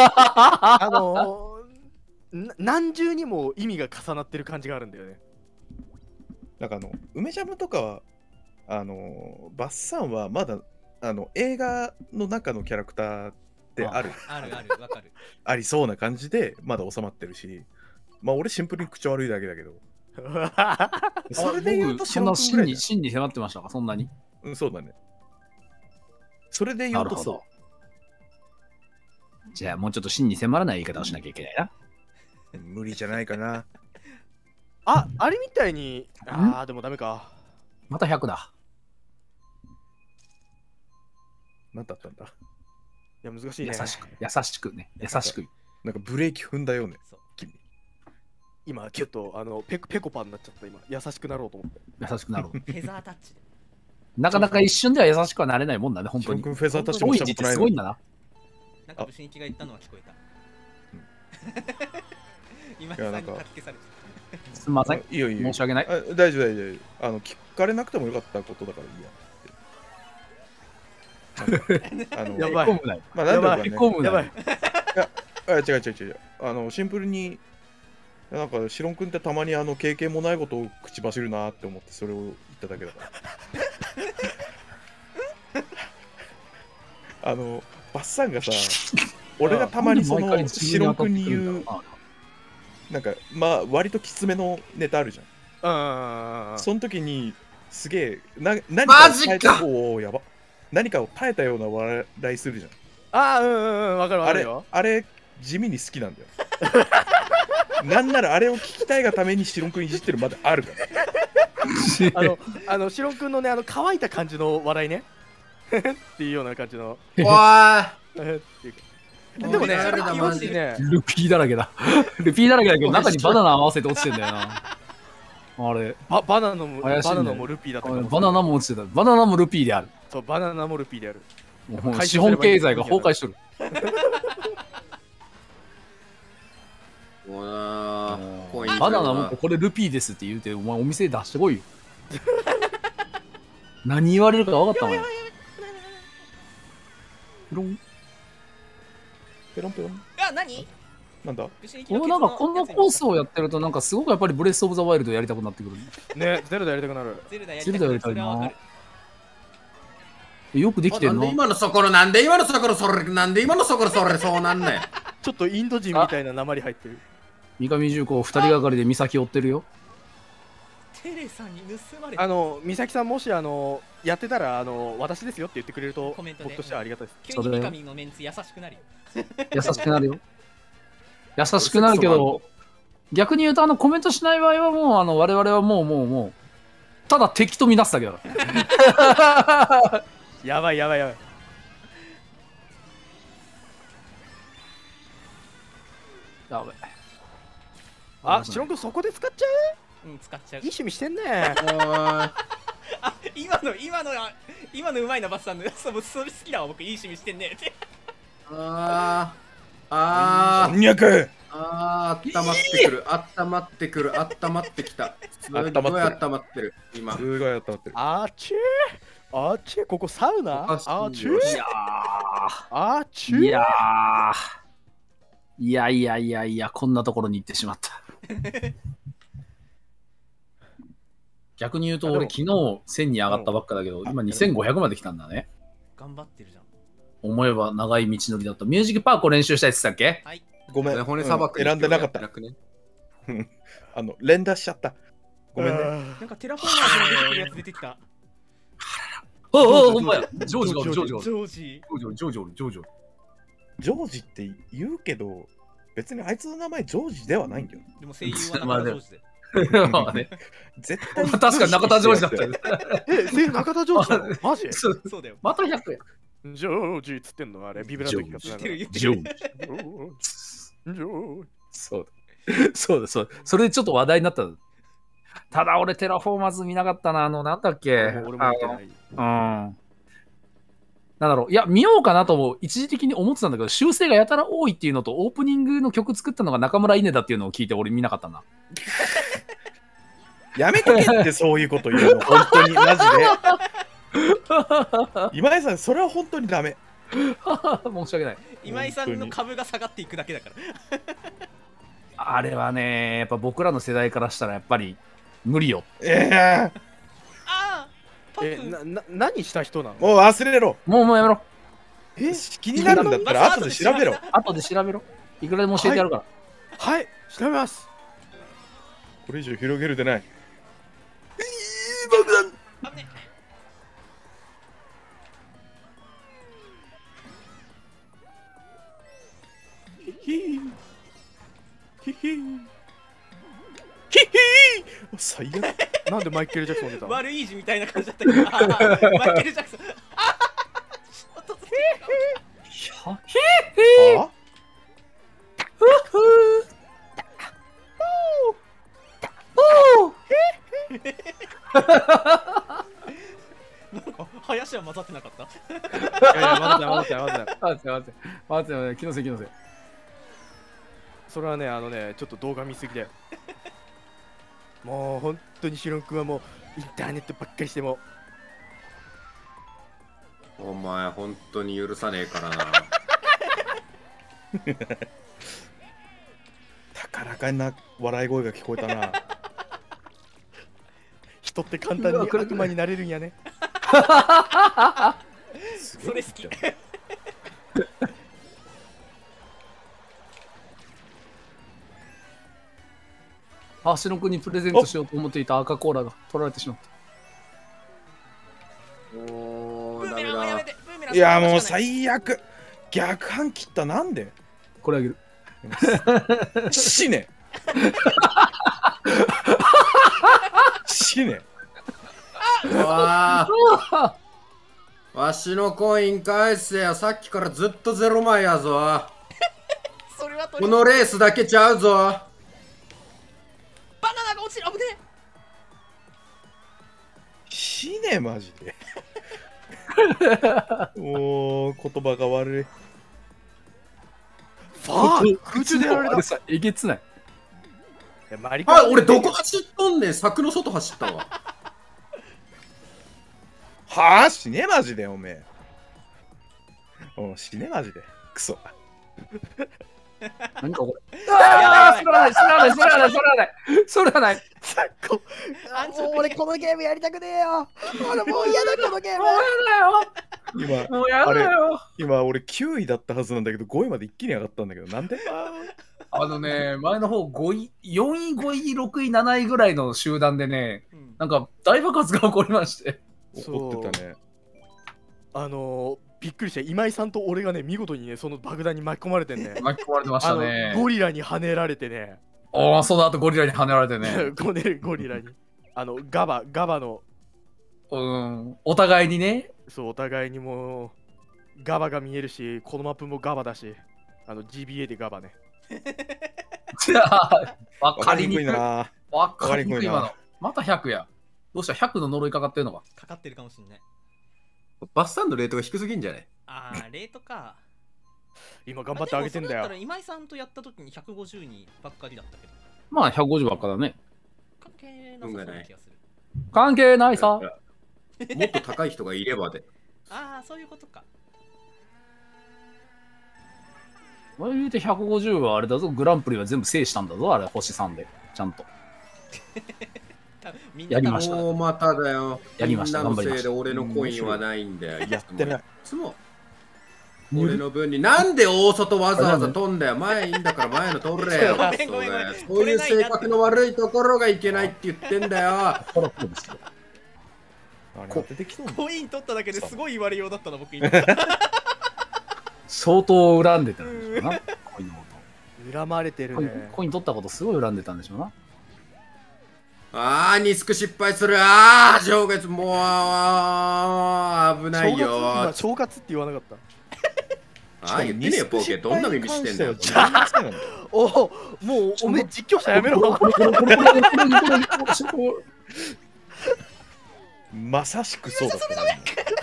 何重にも意味が重なってる感じがあるんだよね。 なんか梅ジャムとかはバッサンはまだ映画の中のキャラクターってあるわかるありそうな感じでまだ収まってるし、まあ俺シンプルに口悪いだけだけどそれで言うとそんな真に迫ってましたか、そんなに。 うん、そうだね。それで言うとそう。 じゃあもうちょっと真に迫らない言い方をしなきゃいけないな。 無理じゃないかな。 あれみたいに、でもダメか。 また100だ。 何だったんだ。 いや、難しいね。 優しくね。優しく。 なんかブレーキ踏んだよね。君。 今、ちょっと、ペコパになっちゃった、今。優しくなろうと思って。 優しくなろう。 フェザータッチで。 なかなか一瞬では優しくはなれないもんだね、本当に。 フェザータッチもしたことない。 すごいんだな。 なんか、ブシニキが言ったのは聞こえた。今さんにかき消されてた。 すみません。 いいよ。 申し訳ない。 大丈夫。聞かれなくてもよかったことだからいいや。 やばい。 まあ、なんだろうね。 やばい。 違う。シンプルに、なんか、シロン君ってたまに経験もないことを口走るなって思ってそれを言っただけだから。バッサンがさ、俺がたまにそのシロン君に言う、なんか、まあ、割ときつめのネタあるじゃん。その時に、すげえ、何かを耐えたやば。何かを耐えたような笑いするじゃん。 わかるわかるよ。 あれ、地味に好きなんだよ。なんならあれを聞きたいがためにシロン君いじってるまであるから。 シロン君のね、乾いた感じの笑いね。っていうような感じの。 わーでもね、 ルピーだらけだ。ルピーだらけだけど、中にバナナ合わせて落ちてんだよな。あれ。 バナナもルピーだった。 バナナも落ちてた。バナナもルピーである。 そう、バナナもルピーである。 もう資本経済が崩壊しとる。バナナもこれルピーですって言うて、お前お店で出してこいよ。何言われるか分かったもん。 ペロンペロン。 何なんだ俺なんかこのコースをやってるとなんかすごくやっぱりブレスオブザワイルドやりたくなってくるね。ゼルダやりたくなる。 ゼルダやりたいな。 よくできてるの。 今のそこのなんで今のそこのそれそうなんねん。 ちょっとインド人みたいな鉛入ってる。 三上重工2人がかりで岬追ってるよ。 テレさんに盗まれた。 美咲さんもしやってたら私ですよって言ってくれるとコメントで僕としてはありがたいです。 急に三上のメンツ優しくなるよ。 優しくなるよ。優しくなるけど、逆に言うとコメントしない場合はもう我々はもうただ敵とみなすだけだから。 やばいやばいやばい。 やばい。 あ、シロン君そこで使っちゃうん、使っちゃう。 う。いい趣味してんね。 あ、今のうまいなバスさんの。それ好きだわ、僕いい趣味してんねって。 こんにゃく。 温まってくる、温まってくる、温まってきた。すごい温まってる、今。 すごい温まってる。 あちー、あちー、ここサウナ？あちー、あちー。 いや、こんなところに行ってしまった。逆に言うと、俺昨日1000に上がったばっかだけど、今2500まで来たんだね。 頑張ってるじゃん。 思えば長い道のりだった。ミュージックパークを練習したいって言ってたっけ？ はい。 ごめん、 骨さばく選んでなかった。連打しちゃった。ごめんね。 なんかテラフォーマーズに出てくるやつ出てきた。 ほんまや。ジョージがおる、 ジョージ。 ジョージって言うけど、別にあいつの名前ジョージではないんだよ。 でも声優は中田ジョージで。 絶対確かに中田ジョージだったよ。 中田ジョージだろマジ？ そうだよ。 また100や。 ジョージっつってんのあれ、ビブラート聞かせながら。 ジョージ。そうだ。それでちょっと話題になった。ただ俺テラフォーマーズ見なかったな。なんだっけ。 俺も見てない。 なんだろう。いや、見ようかなとも一時的に思ってたんだけど、修正がやたら多いっていうのと、オープニングの曲作ったのが中村稲だっていうのを聞いて俺見なかったな。 やめとけってそういうこと言うの、本当に、マジで。今井さん、それは本当にダメ。 申し訳ない。 今井さんの株が下がっていくだけだから。 あれはね、やっぱ僕らの世代からしたらやっぱり無理よ。 何した人なの？ もう忘れろ。 もうやめろ。 気になるんだったら後で調べろ。 後で調べろ。いくらでも教えてやるから。 はい、調べます。 これ以上広げるでない。最悪。 なんでマイケル・ジャクソン出たの？ 悪い意地みたいな感じだったけど、マイケル・ジャクソン。なんか林は混ざってなかった？ いや混ぜ気のせい。 それはね、ちょっと動画見すぎだよ。もう本当にシロン君はもうインターネットばっかりしても。 お前本当に許さねえからな。 高らかな笑い声が聞こえたな。 人って簡単に悪魔になれるんやね。 それ好き。 シロ君にプレゼントしようと思っていた赤コーラが取られてしまった。 おー、ダメだ。 いやもう最悪。逆半切った。なんでこれあげる。 死ね。死ね。 わしのコイン返せや。さっきからずっと0枚やぞ。このレースだけちゃうぞ。 バナナが落ちる。危ねえ。 死ねマジで。おー、言葉が悪い。 空中でやられた。 さ、えげつない。 俺どこ走っとんねん。柵の外走ったわ。 はあ、死ねマジでおめえ。死ねマジで。クソ。 何かこれ。それはない。 俺このゲームやりたくねえよ。俺もう嫌だこのゲーム。 今俺9位だったはずなんだけど5位まで一気に上がったんだけどなんで？ 前の方5位、4位、5位、6位、7位ぐらいの集団でね、 うんなんか大爆発が起こりまして。 怒ってたね。 びっくりした。今井さんと俺がね、見事にね、その爆弾に巻き込まれてね。 巻き込まれてましたね。 ゴリラに跳ねられてね。 ああ、その後ゴリラに跳ねられてね。 ゴリラに。ガバの。 お互いにね。 そう、お互いにもう、ガバが見えるし、このマップもガバだし、GBA でガバね。 じゃあ、わかりにくいな。 わかりにくい今の。また100や。どうした ?100 の呪いかかってるのか。 かかってるかもしんない。 バスタンのレートが低すぎんじゃない？ ああ、レートか。 今頑張ってあげてんだよ。 だったら今井さんとやった時に150にばっかりだったけど。 まあ150ばっかだね。 関係なさそうな気がする。 関係ないさ。 もっと高い人がいればで。 ああ、そういうことか。 言うて150はあれだぞ、グランプリは全部制したんだぞ、あれ、星3で。ちゃんと。やりました。 もうまただよ。 やりました。 みんなのせいで俺のコインはないんだよ。 やってない。 いつも俺の分になんで大外わざわざ飛んだよ。前いいんだから前の取れよ。そういう性格の悪いところがいけないって言ってんだよ。 コイン取っただけですごい言われようだったな、僕今。 相当恨んでたんでしょうな。コインのこ恨まれてるね。 コイン取ったことすごい恨んでたんでしょうな。 ああ、ニスク失敗する。ああ、正月もう危ないよ。 正月って言わなかった。 ああ、言ってねえよ、ポーケ。どんな耳してんだよ。 おお、もうおめえ実況者やめろ。 まさしくそうだったね。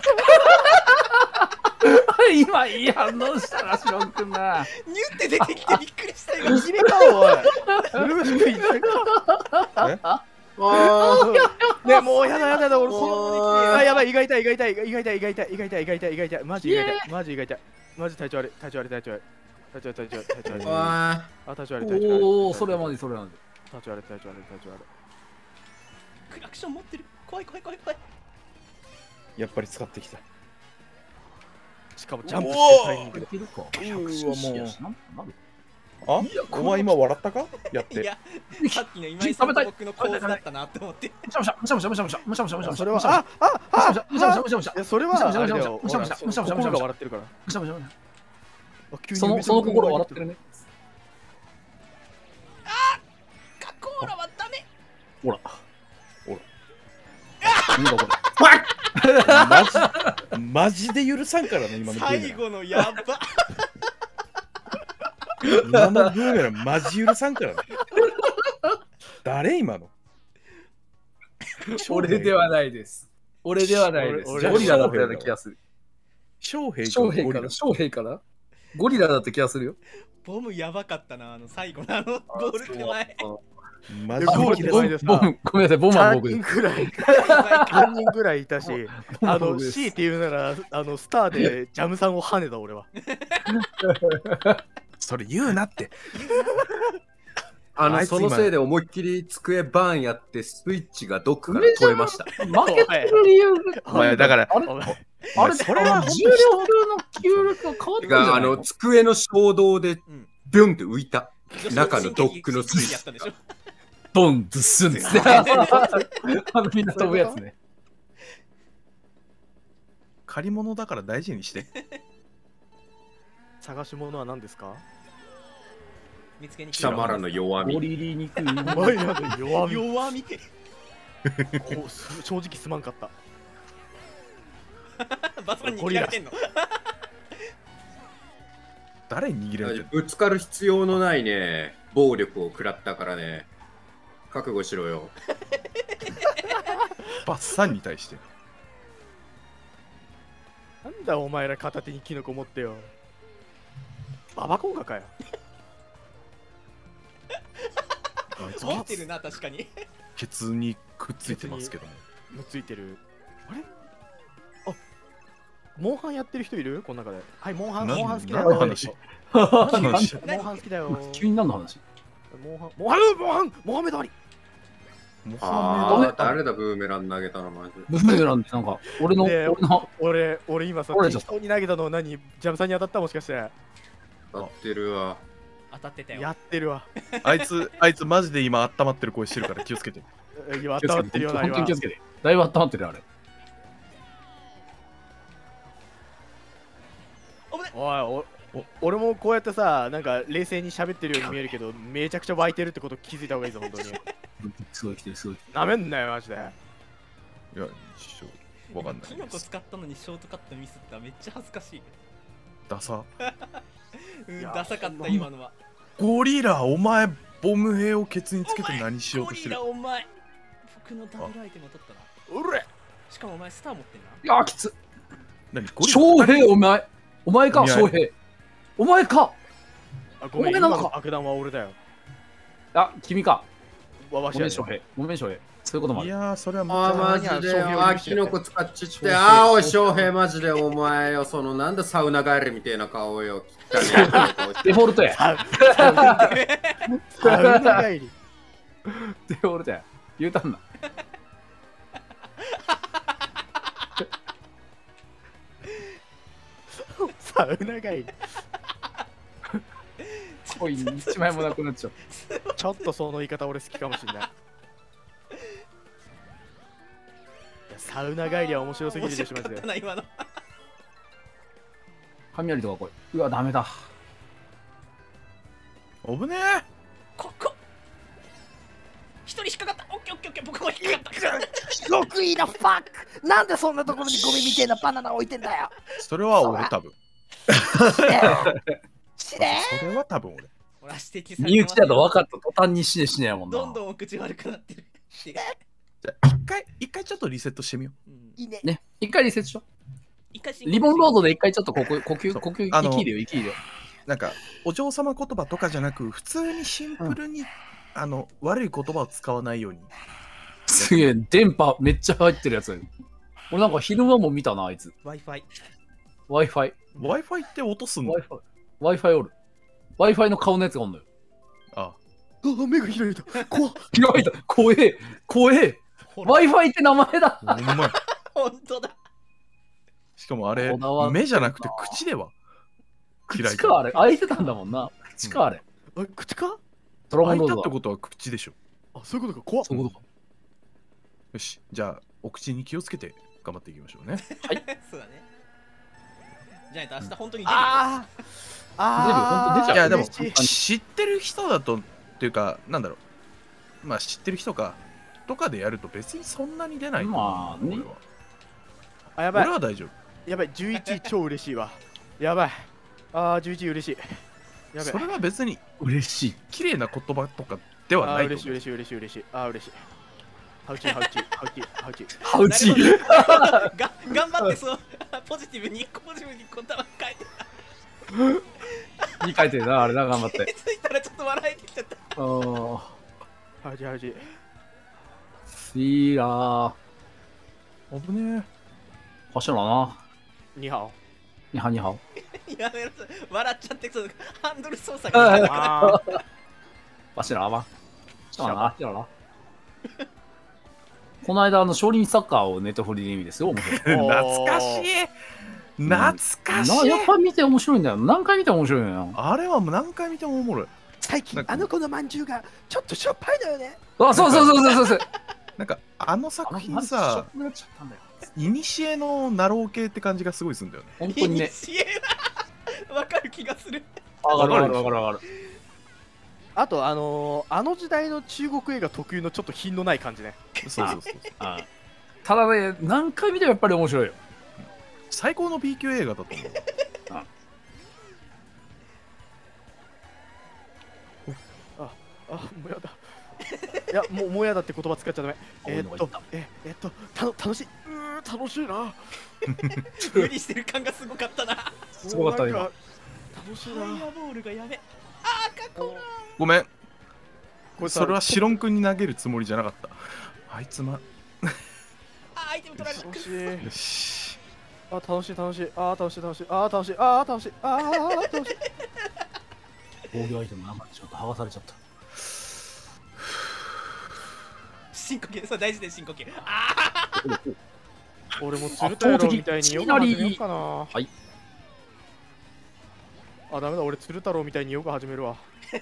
今いい反応したな、シロン君な。 ニュって出てきてびっくりしたよ。 いじめかおい。ブルーシクいじめか。ね、もうやだやだ俺あ、やばい、胃が痛いマジ胃が痛いマジ体調悪い体調悪いあ、 体調悪いおお、それはマジそれはマジ。 体調悪いクラクション持ってる。怖い。 やっぱり使ってきた。 しかもジャンプしてタイミングで。 あ、お前今笑ったか？やって。 いや、さっきの今井さんと僕の構図だったなって思って。 それはそれはあれだよ。心が笑ってるから。 その心笑ってるね。 あー、カコーラはダメ。 ほら。 マジで許さんからね、今の最後のやば。 今のブーメランマジ許さんからね。誰今の？ 俺ではないです。ゴリラだったような気がする。 翔平からゴリラだった気がするよ。 ボムやばかったな、最後のゴール手前。 マジでごめんなさい、ボムは僕で。 3人ぐらいいたし、C っていうなら、スターでジャムさんを跳ねた俺は。 それ言うなって。 そのせいで思いっきり机バーンやってスイッチがどっかから取れました。 負けてる理由お前だからあれそれは重量級の級力が変わってるんじゃないの？ 机の衝動でビュンって浮いた中のドックのスイッチ。 ドンズスンですね。みんな飛ぶやつね。 借り物だから大事にして。 探し物は何ですか？ 見つけに来貴様らの弱み。 弱み。 正直すまんかった。 バスに握られてんの？ 誰に握られてんの？ ぶつかる必要のないね、暴力を食らったからね。覚悟しろよ。 バッサンに対して。 なんだお前ら片手にキノコ持ってよ。ババコンガかよ。 持ってるな、確かに。 ケツにくっついてますけども。 くっついてる。あれ？あ、モンハンやってる人いる？この中で。はい、モンハン好きだよ。 モンハン好きだよ。 急に何の話？ モハメドアリ。 誰だブーメラン投げたのマジで。 ブーメランってなんか俺今さ、人に投げたの何？ジャムさんに当たったもしかして。 当たってるわ。 当たってたよ。 やってるわ。 あいつマジで今温まってる声してるから気をつけて。 いや、温まってるよな、今本当に気をつけて。だいぶ温まってるあれ。 俺もこうやってさ、なんか冷静に喋ってるように見えるけど、めちゃくちゃ湧いてるってこと気づいた方がいいぞ、本当に。 すごい来てる、すごい。 なめんなよ、マジで。 いや、一緒わかんないキノコです。 使ったのにショートカットミスっためっちゃ恥ずかしい。 ダサ。 ダサかった今のは。 ゴリラ、お前ボム兵をケツにつけて何しようとしてる？ ゴリラお前。僕のダブルアイテムを取ったな。 うれ。 しかもお前スター持ってんな。 いや、きつ。 何？ゴリラ？ 翔平、お前か、翔平。お前か。 あ、ごめん、今の悪弾は俺だよ。 あ、君か。 わしやで。 ごめん、翔平。ごめん、翔平。そういうこともある。 いやー、それはあーマジでよ、あ、キノコ使っちって、おい、翔平マジでお前よ、なんだサウナ帰りみたいな顔よ、汚ねデフォルトや。 サウナ帰り。 デフォルトや。言うたんだ。 サウナ帰り。 コイン1枚もなくなっちゃう。 ちょっとその言い方俺好きかもしれない。いや、サウナ帰りは面白すぎるでしょ、マジで。 雷とか来い。うわ、ダメだ。 危ねこ一人引っかかった。オッケーオッケーオッケー、僕も引っかかった。 得意なファック。なんでそんなところにゴミみてえなバナナ置いてんだよ。 え。それは俺多分。 死ねそれは多分俺。 ほら指摘されてますよ。 身内だと分かった途端に死ね死ねやもんな。 どんどんお口悪くなってる。 じゃあ一回ちょっとリセットしてみよいいね。 ね、一回リセットしよ一回う。リボンロードで一回ちょっと呼吸、 あの息入れよ、息入れよ。 う。なんかお嬢様言葉とかじゃなく普通にシンプルに、悪い言葉を使わないように。 すげえ、電波めっちゃ入ってるやつ。俺なんか昼間も見たな、あいつ。 Wi-Fi。 Wi-Fi。 Wi-Fi って落とすんだ。 Wi-Fi おる。Wi-Fi の顔のやつがおんのよ。 ああ、目が開いた。怖っ。 開いた。怖え。怖え。Wi-Fi って名前だ。 ほんまや。 本当だ。 しかもあれこだわってんな目じゃなくて口では開いた。 口かあれ。開いてたんだもんな。口かあれ。 あ、口か？ ドラゴンロードだ開いたって。ことは口でしょ。 あ、そういうことか。怖っ。 そういうことか。 よし、じゃあお口に気をつけて頑張っていきましょうね。 そうだね。じゃあ明日本当に出るよ。 ああ。 本当出ちゃういやでも嬉しい知ってる人だとっていうかなんだろう、まあ知ってる人かとかでやると別にそんなに出ないと思う。 まあね俺はあ、やばい俺。は大丈夫。 やばい。11位超嬉しいわ。やばい。ああ、11位嬉しい。やばい。 それは別に嬉しい。 綺麗な言葉とかではあー、 ないと思う。 嬉しい嬉しい嬉しい嬉しい。あー、嬉しい。ハウチハウチハウチハウチ。 ハウチ。 頑張ってそう。ポジティブに言葉変えて。 いい書いてるな、あれな、頑張って。 ついたらちょっと笑えてきちゃった。 ハウチハウチ。 いいなぁ。 危ね柱な。 ニハオ。 にはには。 やめろ、笑っちゃってそうハンドル操作ができなくなる。 ああ。 柱な。そうだな、柱な。この間、少林サッカーをネットフリで見ですよ、面白い。 え。懐かしい。懐かしい。 やっぱ見て面白いんだよ。何回見ても面白いのよ。 あれはもう何回見てもおもろい。 最近あの子のまんじゅうがちょっとしょっぱいのよね。 あ、そうそうそうそうそう。 なんかあの作品ささ、、いにしえのナロー系って感じがすごいするんだよね。 本当にね。 わかる気がする。 わかるわかるわかるわかる。 あとあの時代の中国映画特有のちょっと品のない感じね。 そうそうそう。 ただね、何回見てもやっぱり面白いよ。 最高の B 級映画だと思う。 あ、もうやだ。いや、もうやだって言葉使っちゃダメ。楽しい。楽しいな。 無理してる感がすごかったな。 すごかったね、今。 楽しいな。 ファイアボールがやべ。 ごめん。 これさそれはシロン君に投げるつもりじゃなかった。あいつアイテム取られた。 楽しい。 よし。 あ、楽しい楽しい。あ、楽しい楽しい。あ、楽しい。あ、楽しい。あ、楽しい。 防御アイテムなんかちょっと剥がされちゃった。 深呼吸、そう大事です、深呼吸。 俺も鶴太郎みたいによく始めようかな。 はい。 あ、ダメだ、俺鶴太郎みたいによく始めるわ。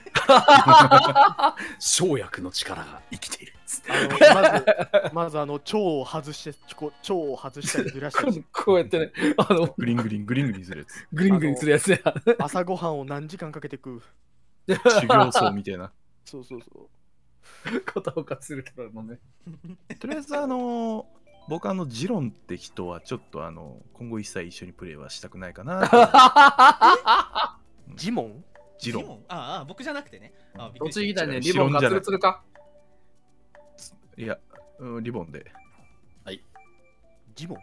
生薬の力が生きている。 まず腸を外して、腸を外したりずらしたり。 こうやってね、 グリングリングリングリンするやつ。 グリングリンするやつね。 朝ごはんを何時間かけて食う。 修行僧みたいな。 そうそうそう。 片岡鶴太郎のね。 とりあえず僕ジロンって人はちょっと今後一切一緒にプレイはしたくないかな。 ジモン？ ジロン。 ああ、僕じゃなくてね。 栃木だね、リボンがツルツルか。 いや、リボンで。 はい。 ジモン？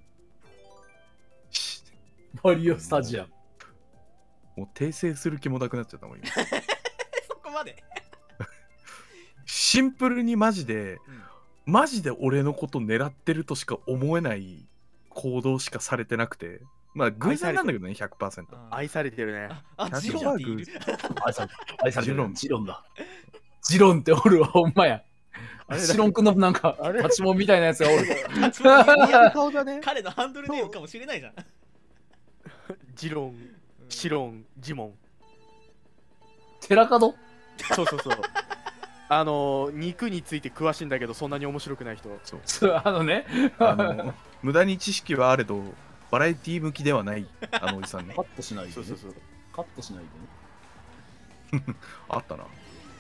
マリオスタジアム。 もう訂正する気もなくなっちゃったもん今。 そこまで。 シンプルにマジで俺のこと狙ってるとしか思えない行動しかされてなくて、まあ偶然なんだけどね、100%。 愛されてるね。 ジロンっている。 愛されてる。ジロンだ。ジロンっておるわ、ほんまや。シロン君のなんか、パチモンみたいなやつがおる。 顔だね。 彼のハンドルネームかもしれないじゃん。 ジロン、シロン、ジモン。 寺門？ そうそうそう。肉について詳しいんだけどそんなに面白くない人。 そう無駄に知識はあれどバラエティ向きではないおじさんね。 カットしないで、ね。 そうそうそう。 カットしないでね。あったな。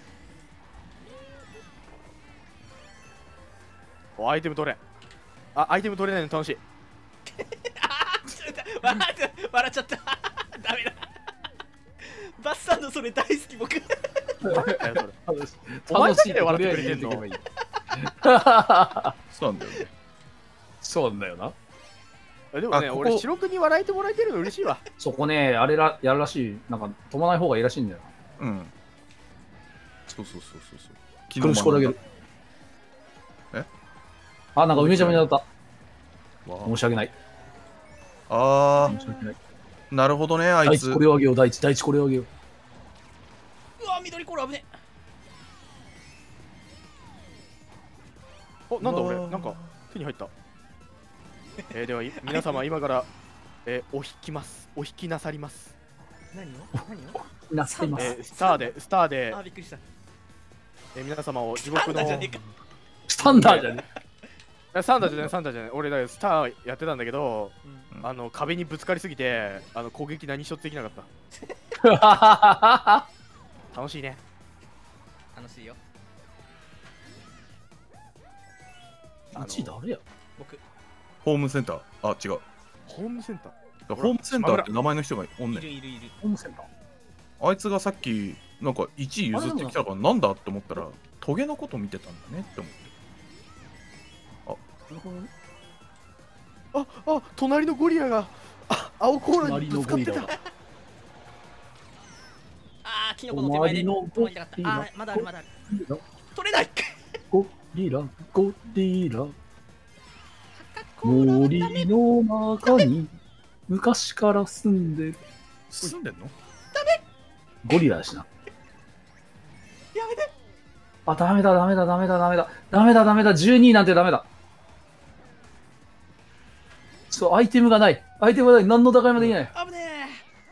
アイテム取れ。あ、アイテム取れないの楽しい。 笑っちゃった。ダメだ。バッサンのそれ大好き僕。 お前だけで笑ってくれてんの？ そうなんだよね。 そうなんだよな。 でもね、俺、白くに笑えてもらえてるの嬉しいわ。 そこね、あれやるらしい。なんか、飛ばない方がいいらしいんだよ。 うん。そう。 苦しこらげる。 え？ あ、なんか梅ちゃめになった。申し訳ない。 申し訳ない。なるほどね、あいつ。 第一これをあげよう、第一これをあげよう。 うわ、緑コール危ねえ。なんだ俺、なんか手に入った。では皆様今からお引きなさります。 何をなさります。 スターで。 あ、びっくりした。 皆様を地獄のスタンダーじゃねえ。サンダーじゃない。俺だスターやってたんだけど、壁にぶつかりすぎて攻撃何一つできなかった。楽しいね。 楽しいよ。 1位誰や？ 僕。 ホームセンター。あ、違う。 ホームセンター。 ホームセンターって名前の人がおんねん。 いる。 ホームセンター。 あいつがさっきなんか1位譲ってきたからなんだって思ったらトゲのこと見てたんだねって思って。 なるほどね。 あ、隣のゴリラが青コーラにぶつかってた。 キノコの手前で止まりたかった。まだある。取れない。 ゴリラ森の中に昔から住んでんの？ゴリラだしな。 やめて。 あ、ダメだ。12なんてダメだ。そう、アイテムがない。何の高いもできない。 危ね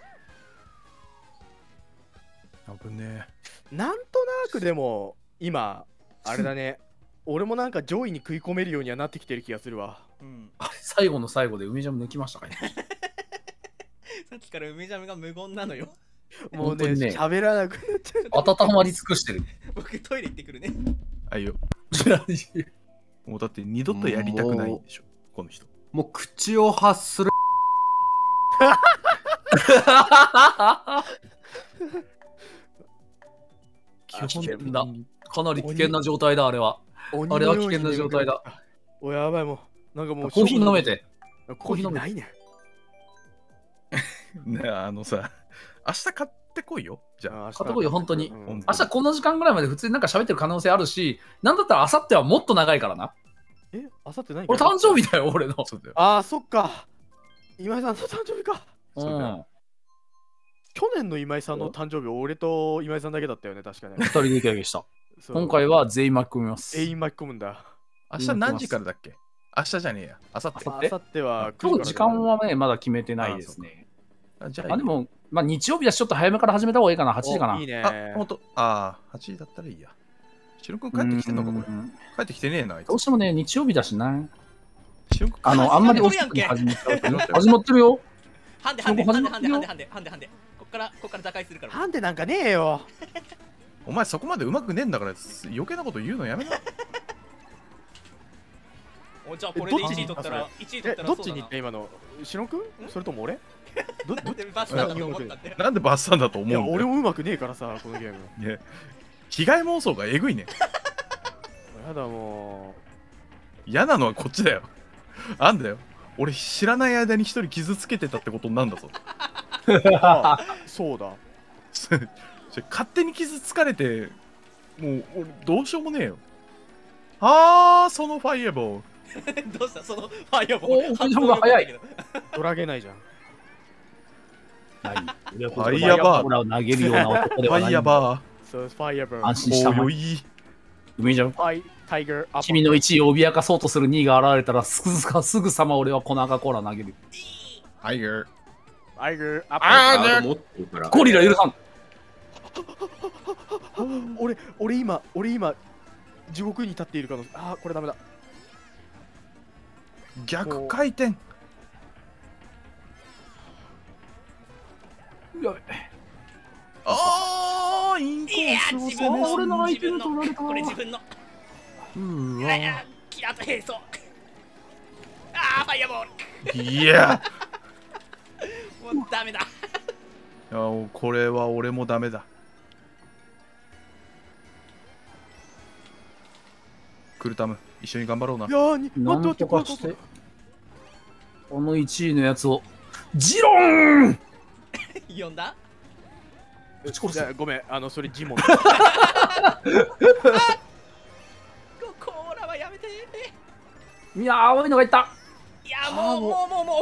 え。なんとなくでも今あれだね。俺もなんか上位に食い込めるようにはなってきてる気がするわ。 最後の最後で梅ジャム抜きましたかね。 さっきから梅ジャムが無言なのよ。 もうね、喋らなくなっちゃう。温まり尽くしてる。 僕トイレ行ってくるね。 あいよ。もうだって二度とやりたくないんでしょ、この人。 もう口を発する。 危険だ。かなり危険な状態だ、あれは。あれは危険な状態だ。 おやばい、もう。なんかもう。 コーヒー飲めて。 コーヒーないね。 ねえ、さ、明日買ってこいよ。じゃあ、 買ってこいよ、本当に。明日この時間ぐらいまで普通になんか喋ってる可能性あるし、なんだったら明後日はもっと長いからな。 明後日何？ 俺誕生日だよ、俺の。 ああ、そっか。今井さんの誕生日か。去年の今井さんの誕生日、俺と今井さんだけだったよね、確かね。 2人で行きした。今回は全員巻き込みます。 全員巻き込むんだ。 明日何時からだっけ？明日じゃねえや。明後日。 明後日は今日時間はね、まだ決めてないですね。 じゃあでも、 まあ日曜日だし、ちょっと早めから始めた方がいいかな。8時かな。 いいね。 あ、ほんと、8時だったらいいや。しろくん帰ってきてんのか、これ。帰ってきてねえな、あいつ。 どうしてもね、日曜日だしな。 しろくんあんまり遅くに始めちゃうと。始まってるよ。 ハンデ。こっから打開するから。 ハンデなんかねえよ。 お前そこまでうまくねえんだから余計なこと言うのやめな。 おじゃあこれで1位取ったらどっちに行った今の？しろくん？それとも俺？ バスなんだと思ったって。 なんでバスさんだと思うんだよ。 俺もうまくねえからさ、このゲーム。 ね、被害妄想がえぐいね。 やだもう。嫌なのはこっちだよ。あんだよ。俺知らない間に一人傷つけてたってことになんだぞ。 そうだ。 勝手に傷つかれて、もう俺どうしようもねえよ。そのファイアボール。 どうしたそのファイアボール。 反応が早い。 ドラゲないじゃん。 ファイヤーバーを投げるような男ではない。 ファイヤーバー。 そう、ファイヤーバー。 安心したまえ。海じゃん。君の1位を脅かそうとする2位が現れたらすぐさま俺は粉赤コーラ投げる。 アイガー。 アイガー。アーゴリラ許さん。 俺今地獄に立っているかの。これダメだ。 逆回転。 やべ。 インコースを攻め俺のアイテム取られた。 これ自分の。キラーと並走。ファイアボール。 いや。 もうダメだ。 これは俺もダメだ。クルタム、一緒に頑張ろうな。 なんとかして。この1位のやつを。ジローン呼んだ？ ごめん、それジモン。 コーラはやめて。 いや青いのがいた。 いやもうお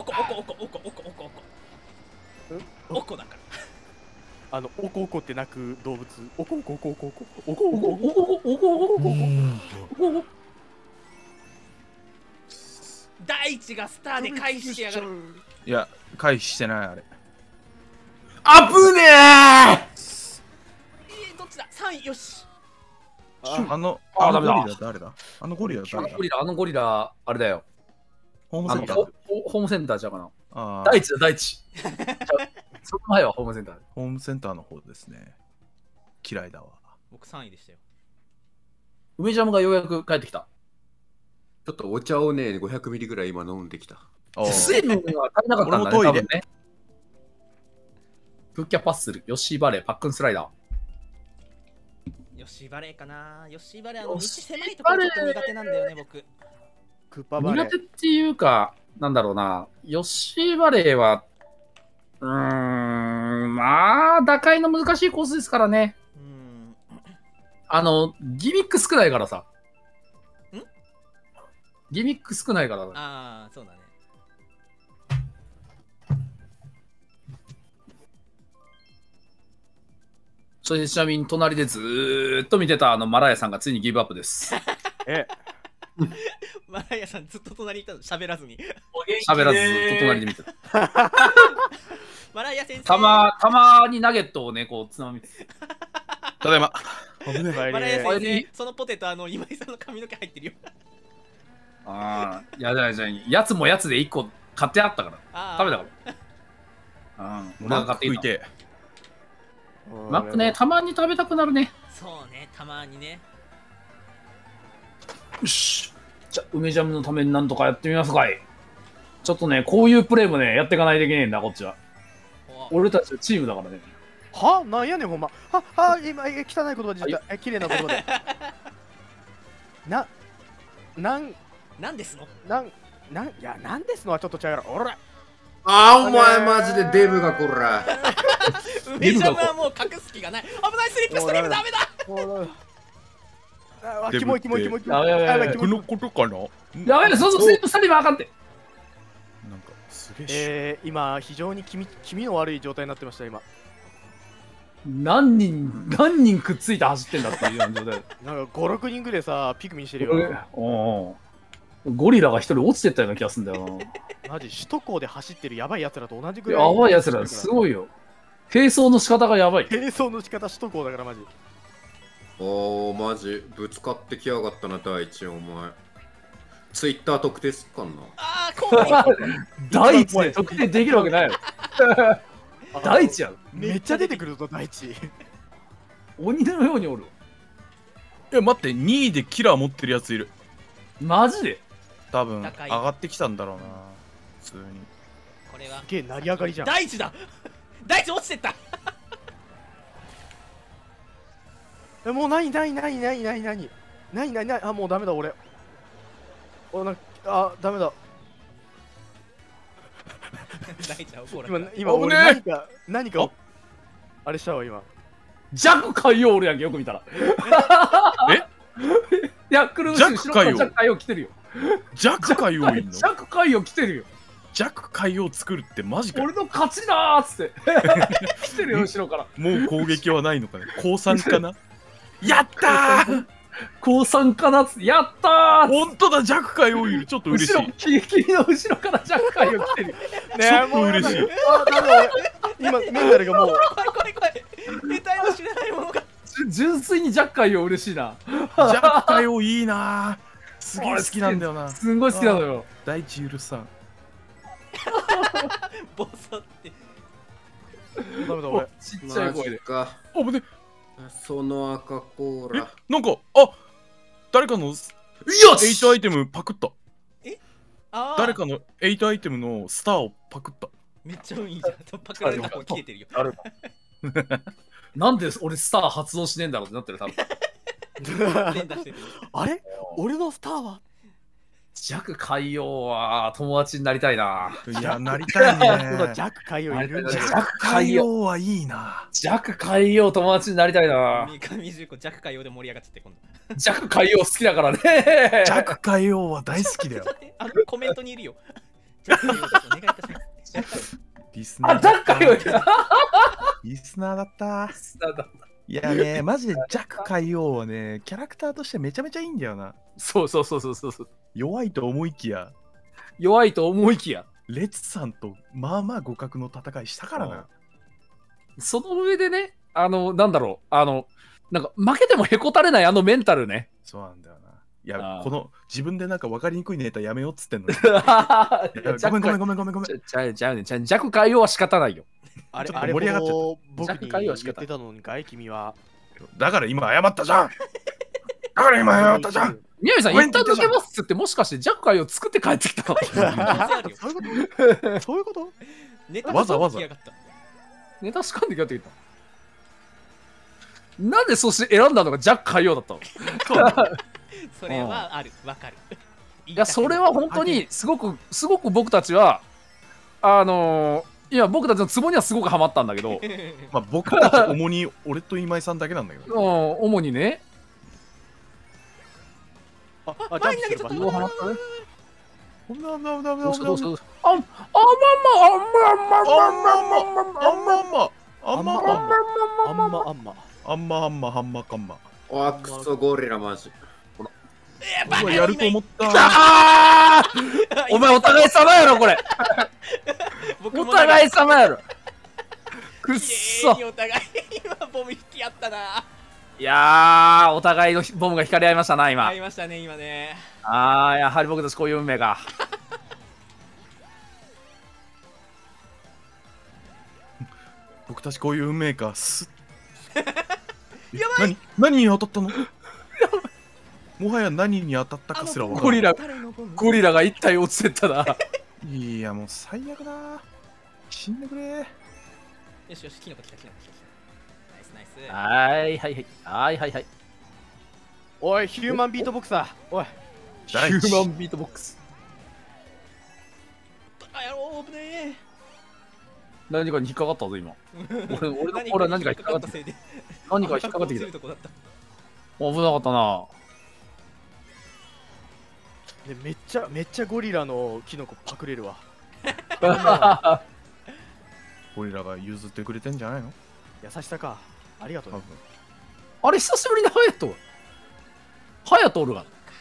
こだから。 おこって鳴く動物。おこ。 大地がスターで回避してやがる。 いや、回避してないあれ。 あぶねどっちだ ?3 位よし。 ゴリラ誰だ？あのゴリラ誰だ？ あのゴリラあれだよ。 ホームセンター。 ホームセンターじゃうかな。 大地。その前はホームセンター。 ホームセンターの方ですね。嫌いだわ。 僕3位でしたよ。 梅ジャムがようやく帰ってきた。 ちょっとお茶をね、500ミリぐらい今飲んできた。 水分が足りなかったんだね、多分ね。プッキャパッスル、ヨッシーバレー、パックンスライダー。ヨッシーバレーかな。ヨッシーバレー道狭いところちょっと苦手なんだよね、僕。 苦手っていうか、なんだろうな。ヨッシーバレーは、まあ、打開の難しいコースですからね。ギミック少ないからさ。ギミック少ないから。 そうだね。 それでちなみに隣でずーっと見てたマラヤさんがついにギブアップです。 マラヤさんずっと隣にいたの、喋らずに。 喋らずずっと隣で見てた。 マラヤ先生。 たまにナゲットをね、こうつまみつつ。 ただいま。 マラヤ先生、そのポテト今井さんの髪の毛入ってるよ。 いややつもやつで1個買ってあったから。食べたから。 俺が買っていて。 マックね、たまに食べたくなるね。 そうね、たまにね。 よし。じゃあ、梅ジャムのためになんとかやってみますかい。ちょっとね、こういうプレイもね、やっていかないといけないんだ、こっちは。俺たちはチームだからね。 なんやねん、ほんま。今、汚い言葉で言った。綺麗な言葉で。 なんですの？ いや、なんですのはちょっと違うから。おら。 お前マジでデブがこら。 梅ジャムはもう隠す気がない。危ない、スリップストリームダメだ。 キモい。 やべ、このことかな。 やべ、そうスリップストリームあかんって。 なんかすげえ。 今非常に気味の悪い状態になってました。今。 何人くっついて走ってんだっていう状態。なんか 5、6人ぐらいさ、ピクミンしてるよ。 ゴリラが一人落ちてったような気がするんだよな。 マジ首都高で走ってるやばいやつらと同じぐらい。 やばいやつらすごいよ。 並走の仕方がやばい。 並走の仕方首都高だからマジ。 おー、マジぶつかってきやがったな、第一お前。ツイッター特定すっかんな。 ああ、怖い。 第一で特定できるわけないよ。第一やろ。 めっちゃ出てくるぞ、第一。 鬼のようにおる。 いや待って、2位でキラー持ってるやついる。 マジで多分上高いがってきたんだろうな、普通に。 これはすげえ成り上がりじゃん。 第一だ。第一落ちてった。 もうないないないないないないないないない。あ、もうダメだ俺。ダメだ。 第一は怒ら今危ねえ俺何かあれしたわ今。 弱海洋おるやんけ、よく見たら。いや、くるむし弱海洋弱海洋来てるよ。 弱海王いんの？ 弱海洋来てるよ。 弱海王作るってマジかよ。 俺の勝ちだーっつって。来てるよ、後ろから。 もう攻撃はないのかね。降参かな。やったー。 降参かなっつって。やったー。 ほんとだ、弱海王いる。ちょっと嬉しい。 君の後ろから弱海洋来てるよ。 ちょっと嬉しい。 ダメだ俺。今メンタルがもう。 怖い。得体の知れないものが。 純粋に弱海洋嬉しいな。 弱海王いいなー。すげえ好きなんだよな。 すんごい好きなのよ。 第一許さん。 ボソって。 ダメだ俺。 ちっちゃい声で。 マジか。 あ、ぶね。 その赤コーラ。 なんか、誰かのよ 8アイテムパクった。 ああ。 誰かの8アイテムのスターをパクった。 めっちゃ運いいじゃん。パクられた方消えてるよ。 なんで俺スター発動しねえんだろうってなってる、多分。 連打してる。 あれ俺のスターは弱海洋は友達になりたいな。 いや、なりたいね。 弱海洋いるんじゃん。 弱海王はいいな。 弱海洋友達になりたいな。 三上重子弱海洋で盛り上がっちゃって今度。 弱海洋好きだからね。 弱海王は大好きだよ。 コメントにいるよ。弱海洋ですお願いいたします。 リスナーだった。リスナーだった。いやね、マジで弱海王はね、キャラクターとしてめちゃめちゃいいんだよな。 そう。 弱いと思いきや、 弱いと思いきや。 レツさんとまあまあ互角の戦いしたからな。 その上でね、なんだろう、なんか負けてもへこたれないあのメンタルね。 そうなんだよな。いや、この自分でなんか分かりにくいネタやめようっつってんのに。ごめん。 弱海洋は仕方ないよ。 あれ盛り上がっちゃった。 僕に言ってたのにかい君は。 だから今謝ったじゃん。 宮城さん、一旦抜けますっつって、もしかして弱海を作って帰ってきたの？ そういうことわざわざネタ仕込んできやってきた。なんでそして選んだのが弱海洋だったの？ それはある、わかる。 いや、それは本当にすごく僕たちは、いや、僕たちのツボにはすごくハマったんだけど、 まあ僕たち主に俺と今井さんだけなんだけど、 主にね。 前に投げちゃった。 ハマったね。 どうしたあ、クソゴリラマジ。 やると思った。 お前お互い様やろこれ。お互い様やろ。くっそ。 お互い今ボム引き合ったな。 いやー、お互いのボムが光り合いましたな今。 合いましたね今ね。 やはり僕たちこういう運命か。 僕たちこういう運命か。何に当たったの？もはや何に当たったかすら分からない。 ゴリラが一体落ちてったな。 いやもう最悪だ。死んでくれ。 よしよし、キノコ来た。ナイス。 はい。 おい、ヒューマンビートボクサー。おい、 ヒューマンビートボックス。何かに引っかかったぞ今。俺のこれ何か引っかかってきた。何か引っかかってきた。危なかったな。 めっちゃゴリラのキノコパクれるわ。 ゴリラが譲ってくれてんじゃないの？ 優しさか。ありがとうね。 あれ久しぶりにハヤトおるが。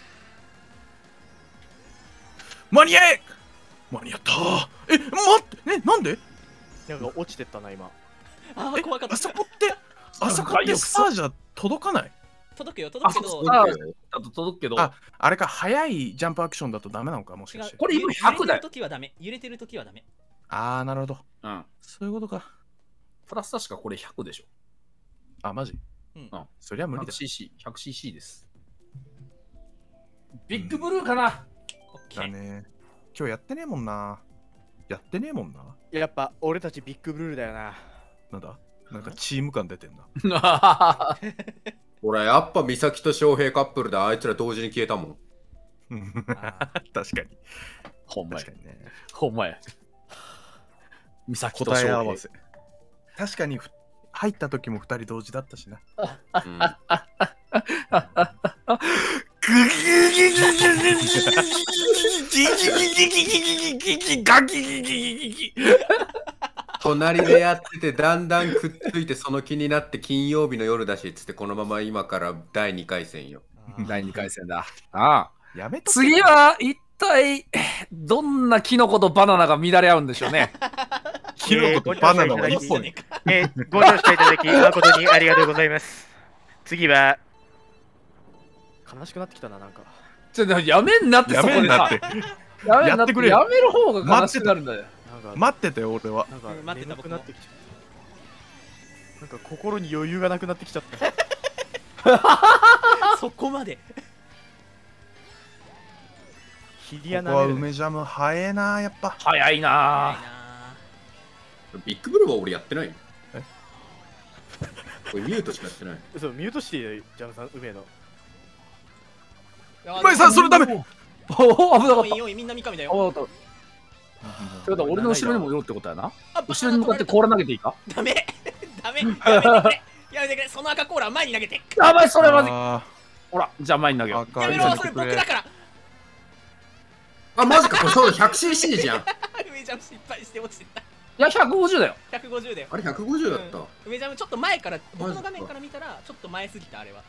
間に合った。待って、なんで？ なんか落ちてったな今。 あー怖かった。 あそこってスターじゃ届かない？ 届くよ、届くけど。 あと届くけど。 あれか、速いジャンプアクションだとダメなのか、もしかして。 これ今100だよ。 揺れてるときはダメ。 あー、なるほど。 うん。 そういうことか。 プラス確かこれ100でしょ。 あ、マジ？ うん。 そりゃ無理だ。 100cc です。ビッグブルーかな。 だね。今日やってねえもんな。やっぱ俺たちビッグブルーだよな。 なんだ？なんかチーム感出てんな。 ほら、やっぱ美咲と翔平カップルであいつら同時に消えたもん。 確かに。 ほんまや。 確かにね。 ほんまや。美咲と答翔平。 え合わせ。確かに入った時も2人同時だったしな。 隣でやっててだんだんくっついてその気になって金曜日の夜だしっつってこのまま今から第2回戦よ。 第2回戦だ。ああ。 やめと次は一体どんなキノコとバナナが乱れ合うんでしょうね。 キノコとバナナは一本に。 ご了承いただき誠にありがとうございます。次は悲しくなってきたな、なんか。 やめんなって、そこでさ。やってくれ。やめる方が悲しくなるんだよ。 待っててよ、俺は。 なんか眠くなってきちゃった。なんか心に余裕がなくなってきちゃった。 そこまで。 ここは梅ジャム早えな、やっぱ。 早いな。 ビッグブルーは俺やってないよ。これミュートしかやってない。 そう、ミュートしてジャムさん、梅の。 今井さん、それダメ。 おお、危なかった。 みんな三上だよ。 俺の後ろにもよってことやな。後ろに向かってコーラ投げていいか？ ダメやめてくれ。やめてくれ。その赤コーラ前に投げて。 やばい、それまずい。ほら、じゃあ前に投げよう。 やめろ、それ僕だから。 あ、マジか、これそうだ、100cc じゃん。 梅ジャム失敗して落ちてた。 いや、150だよ。 150だよ。 あれ、150だった。 梅ジャムちょっと前から、僕の画面から見たら、ちょっと前すぎた、あれは。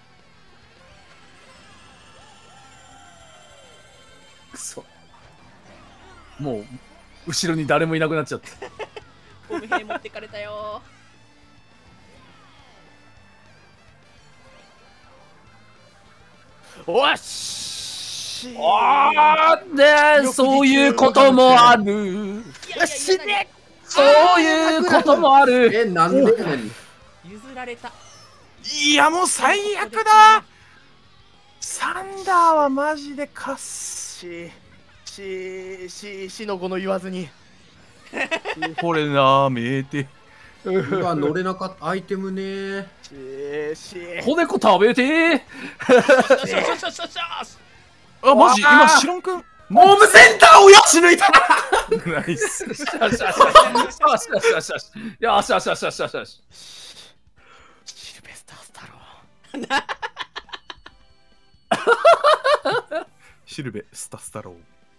くそ。もう、後ろに誰もいなくなっちゃった。 ゴム兵持ってかれたよ。 おしあーね、そういうこともある。そういうこともある。 なんで譲られた。 いや、もう最悪だ。サンダーはマジでカッしのこの言わずに。 これなめて。 うわ、乗れなかったアイテムね。 子猫食べて。 あ、マジ今、シロン君。 ホームセンターをやし抜いた。 ナイス。 よしよしよしよしよしよし。 シルベスタースタロー。シルベスタスタロー。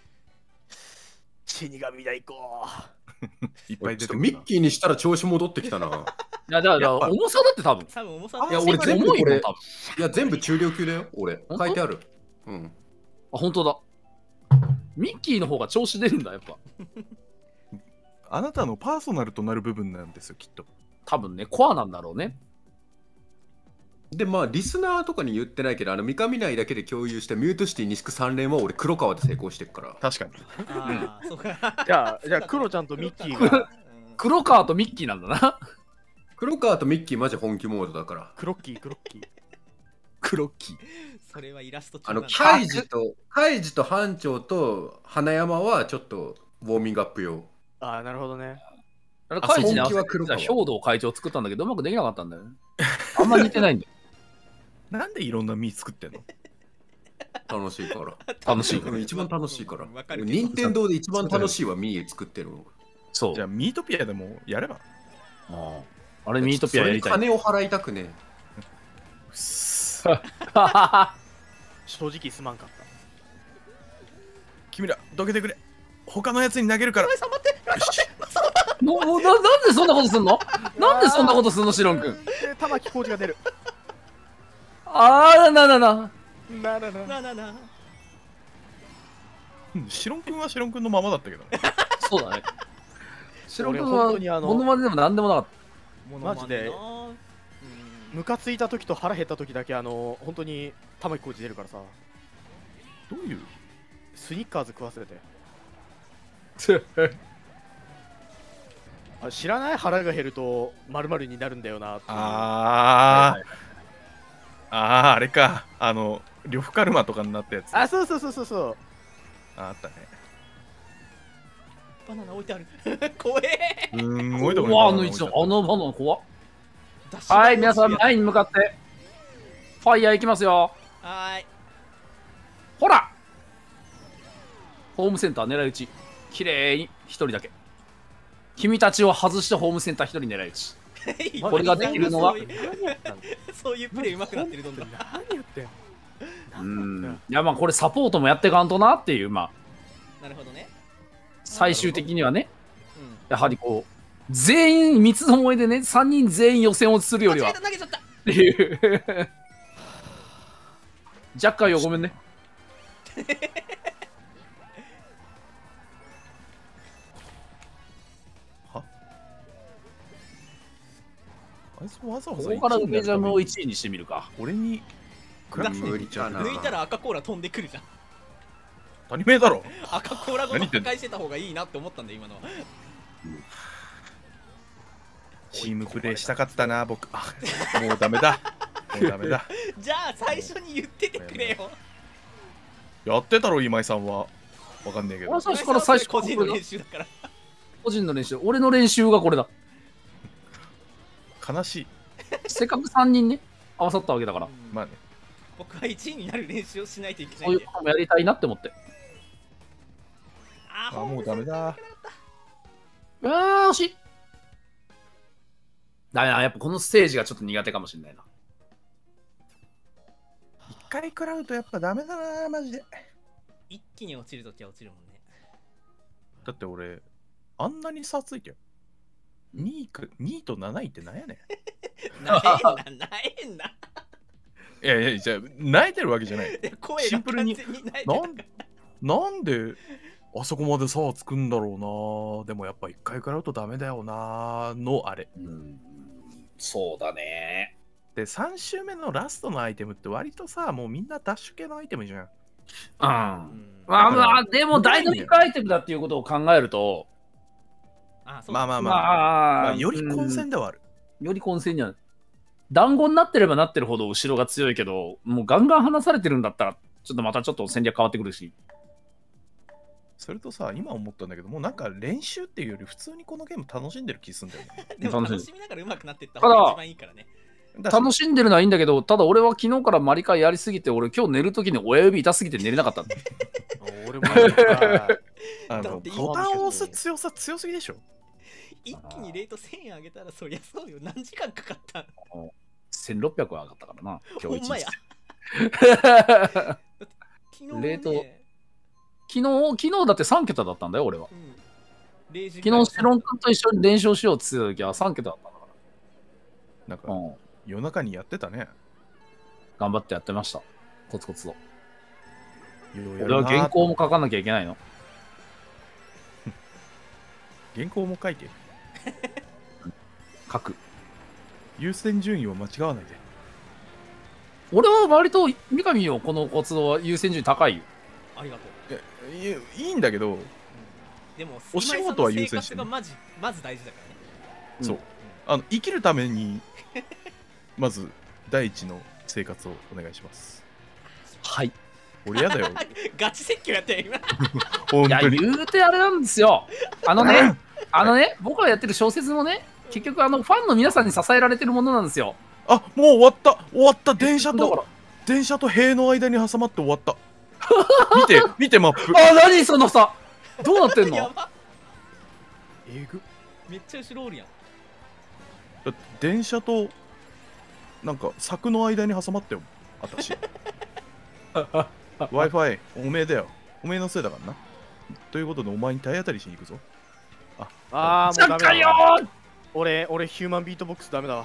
死神だいこう。いっぱい出てミッキーにしたら調子戻ってきたな。 いや、だから重さだって多分。 重さ。 いや、俺全部これ。い多分。 や、全部中量級だよ。俺書いてある。うん。 あ、本当だ。ミッキーの方が調子出るんだ、やっぱ。 あなたのパーソナルとなる部分なんですよ、きっと。 多分ね、コアなんだろうね。 で、まあ、リスナーとかに言ってないけど、三上内だけで共有して、ミュートシティ西区3連は俺、黒川で成功してるから。 確かに。 じゃあ、クロちゃんとミッキーが。 黒川とミッキーなんだな。 黒川とミッキー、マジ本気モードだから。 クロッキー。 クロッキー。 それはイラストカイジと班長と花山はちょっとウォーミングアップ用。 ああ、なるほどね。 カイジは兵道会長作ったんだけど、うまくできなかったんだよね。あんま似てないんだよ。 なんでいろんなミー作ってんの？ 楽しいから。 楽しいから。 一番楽しいから。任天堂で一番楽しいはミー作ってるの。 そう。じゃあミートピアでもやれば。 あれミートピアやりたい。 金を払いたくねえ。 正直すまんかった。 君らどけてくれ。他のやつに投げるから。 なんでそんなことすんの？なんでそんなことすんの、シロン君。 玉木浩二が出る。 シロン君はシロン君のままだったけど。 そうだね。シロン君はモノマネでもなんでもなかっマジでムカついた時と腹減った時だけ本当に玉置浩二出るからさ。 どういう？ スニッカーズ食わせて。知らない？腹が減ると〇〇になるんだよなっていう。 あれか。呂布カルマとかになったやつ。 そうそう。 あったね。 バナナ置いてある。怖え。 すんごいとこうわ、あのバナナ怖っ。はい、皆さん前に向かってファイヤーいきますよ。 はい。 ほら、ホームセンター狙い撃ち。綺麗に1人だけ。君たちを外してホームセンター1人狙い撃ち。これができるのはそういうプレイ上手くなってる。どんどん。 何言ってんの？ いや、まあこれサポートもやっていかんとなっていう、まあなるほどね。 最終的にはね、やはりこう全員三つどもえでね、3人全員予選落ちするよりは投げちゃったっていう若干よ、ごめんね。 あいつわざわざここから梅ジャムを1位にしてみるか。 俺に無理かな。 抜いたら赤コーラ飛んでくるじゃん。 当たり前だろ。 赤コーラごと破壊してた方がいいなって思ったんで今のは。 チームプレイしたかったな僕。もうダメだ。もうダメだ。 じゃあ最初に言っててくれよ。 やってたろ今井さんは。わかんねえけど。 俺最初から最初個人の練習だから。 個人の練習、俺の練習がこれだ。 悲しい。 せっかく3人ね合わさったわけだから、 まあね。 僕は1位になる練習をしないといけないそういうこともやりたいなって思って。 もうダメだ。 惜しい。ダメだ、やっぱこのステージがちょっと苦手かもしれないな。 一回食らうとやっぱダメだなマジで。 一気に落ちるときは落ちるもんね。 だって俺あんなに差ついてよ。2位と7位ってなんやねん。 なえんな。 いやじゃあ泣いてるわけじゃない。 シンプルになんであそこまで差はつくんだろうな。でもやっぱ一回食らうとダメだよなのあれ。 そうだね。 で3周目のラストのアイテムって割とさもうみんなダッシュ系のアイテムじゃん。 まあでもダイナミックアイテムだっていうことを考えると、 まあより混戦ではある。 より混戦には団子になってればなってるほど後ろが強いけど、もうガンガン離されてるんだったらちょっとまたちょっと戦略変わってくるし。 それとさ今思ったんだけどもうなんか練習っていうより普通にこのゲーム楽しんでる気すんだよね。 でも楽しみながら上手くなっていった方が一番いいからね。 楽しんでるのはいいんだけど、ただ俺は昨日からマリカやりすぎて、俺今日寝るときに親指痛すぎて寝れなかったんだ。 俺もボタンを押す強さ強すぎでしょ。 一気にレート1000円上げたらそりゃそうよ。何時間かかったの ？1600は上がったからな、今日1日。レート昨日だって3桁だったんだよ、俺は。昨日、シロン君と一緒に連勝しようって言ってた時は3桁だったんだから。 なんか、夜中にやってたね。 頑張ってやってました。コツコツと。俺は原稿も書かなきゃいけないの。 原稿も書いて。 書く。 優先順位を間違わないで。 俺は割と三上よ、このコツは優先順位高いよ。 ありがとう。 いいんだけど、 でもお仕事は優先して、 ね、まず大事だからね。 そう。生きるためにまず第一の生活をお願いします。 はい。 俺やだよ。 ガチ説教やって今。 いや言うてあれなんですよ。僕らやってる小説もね、結局ファンの皆さんに支えられてるものなんですよ。 あ、もう終わった電車と塀の間に挟まって終わった。見てマップ。 何そのさ、どうなってんの？ えぐ。 めっちゃ後ろおるやん。 だって電車となんか柵の間に挟まったよ、私。Wi-Fi おめえだよ。おめえのせいだからな。ということでお前に体当たりしに行くぞ。 もうダメだよ。俺ヒューマンビートボックスダメだわ。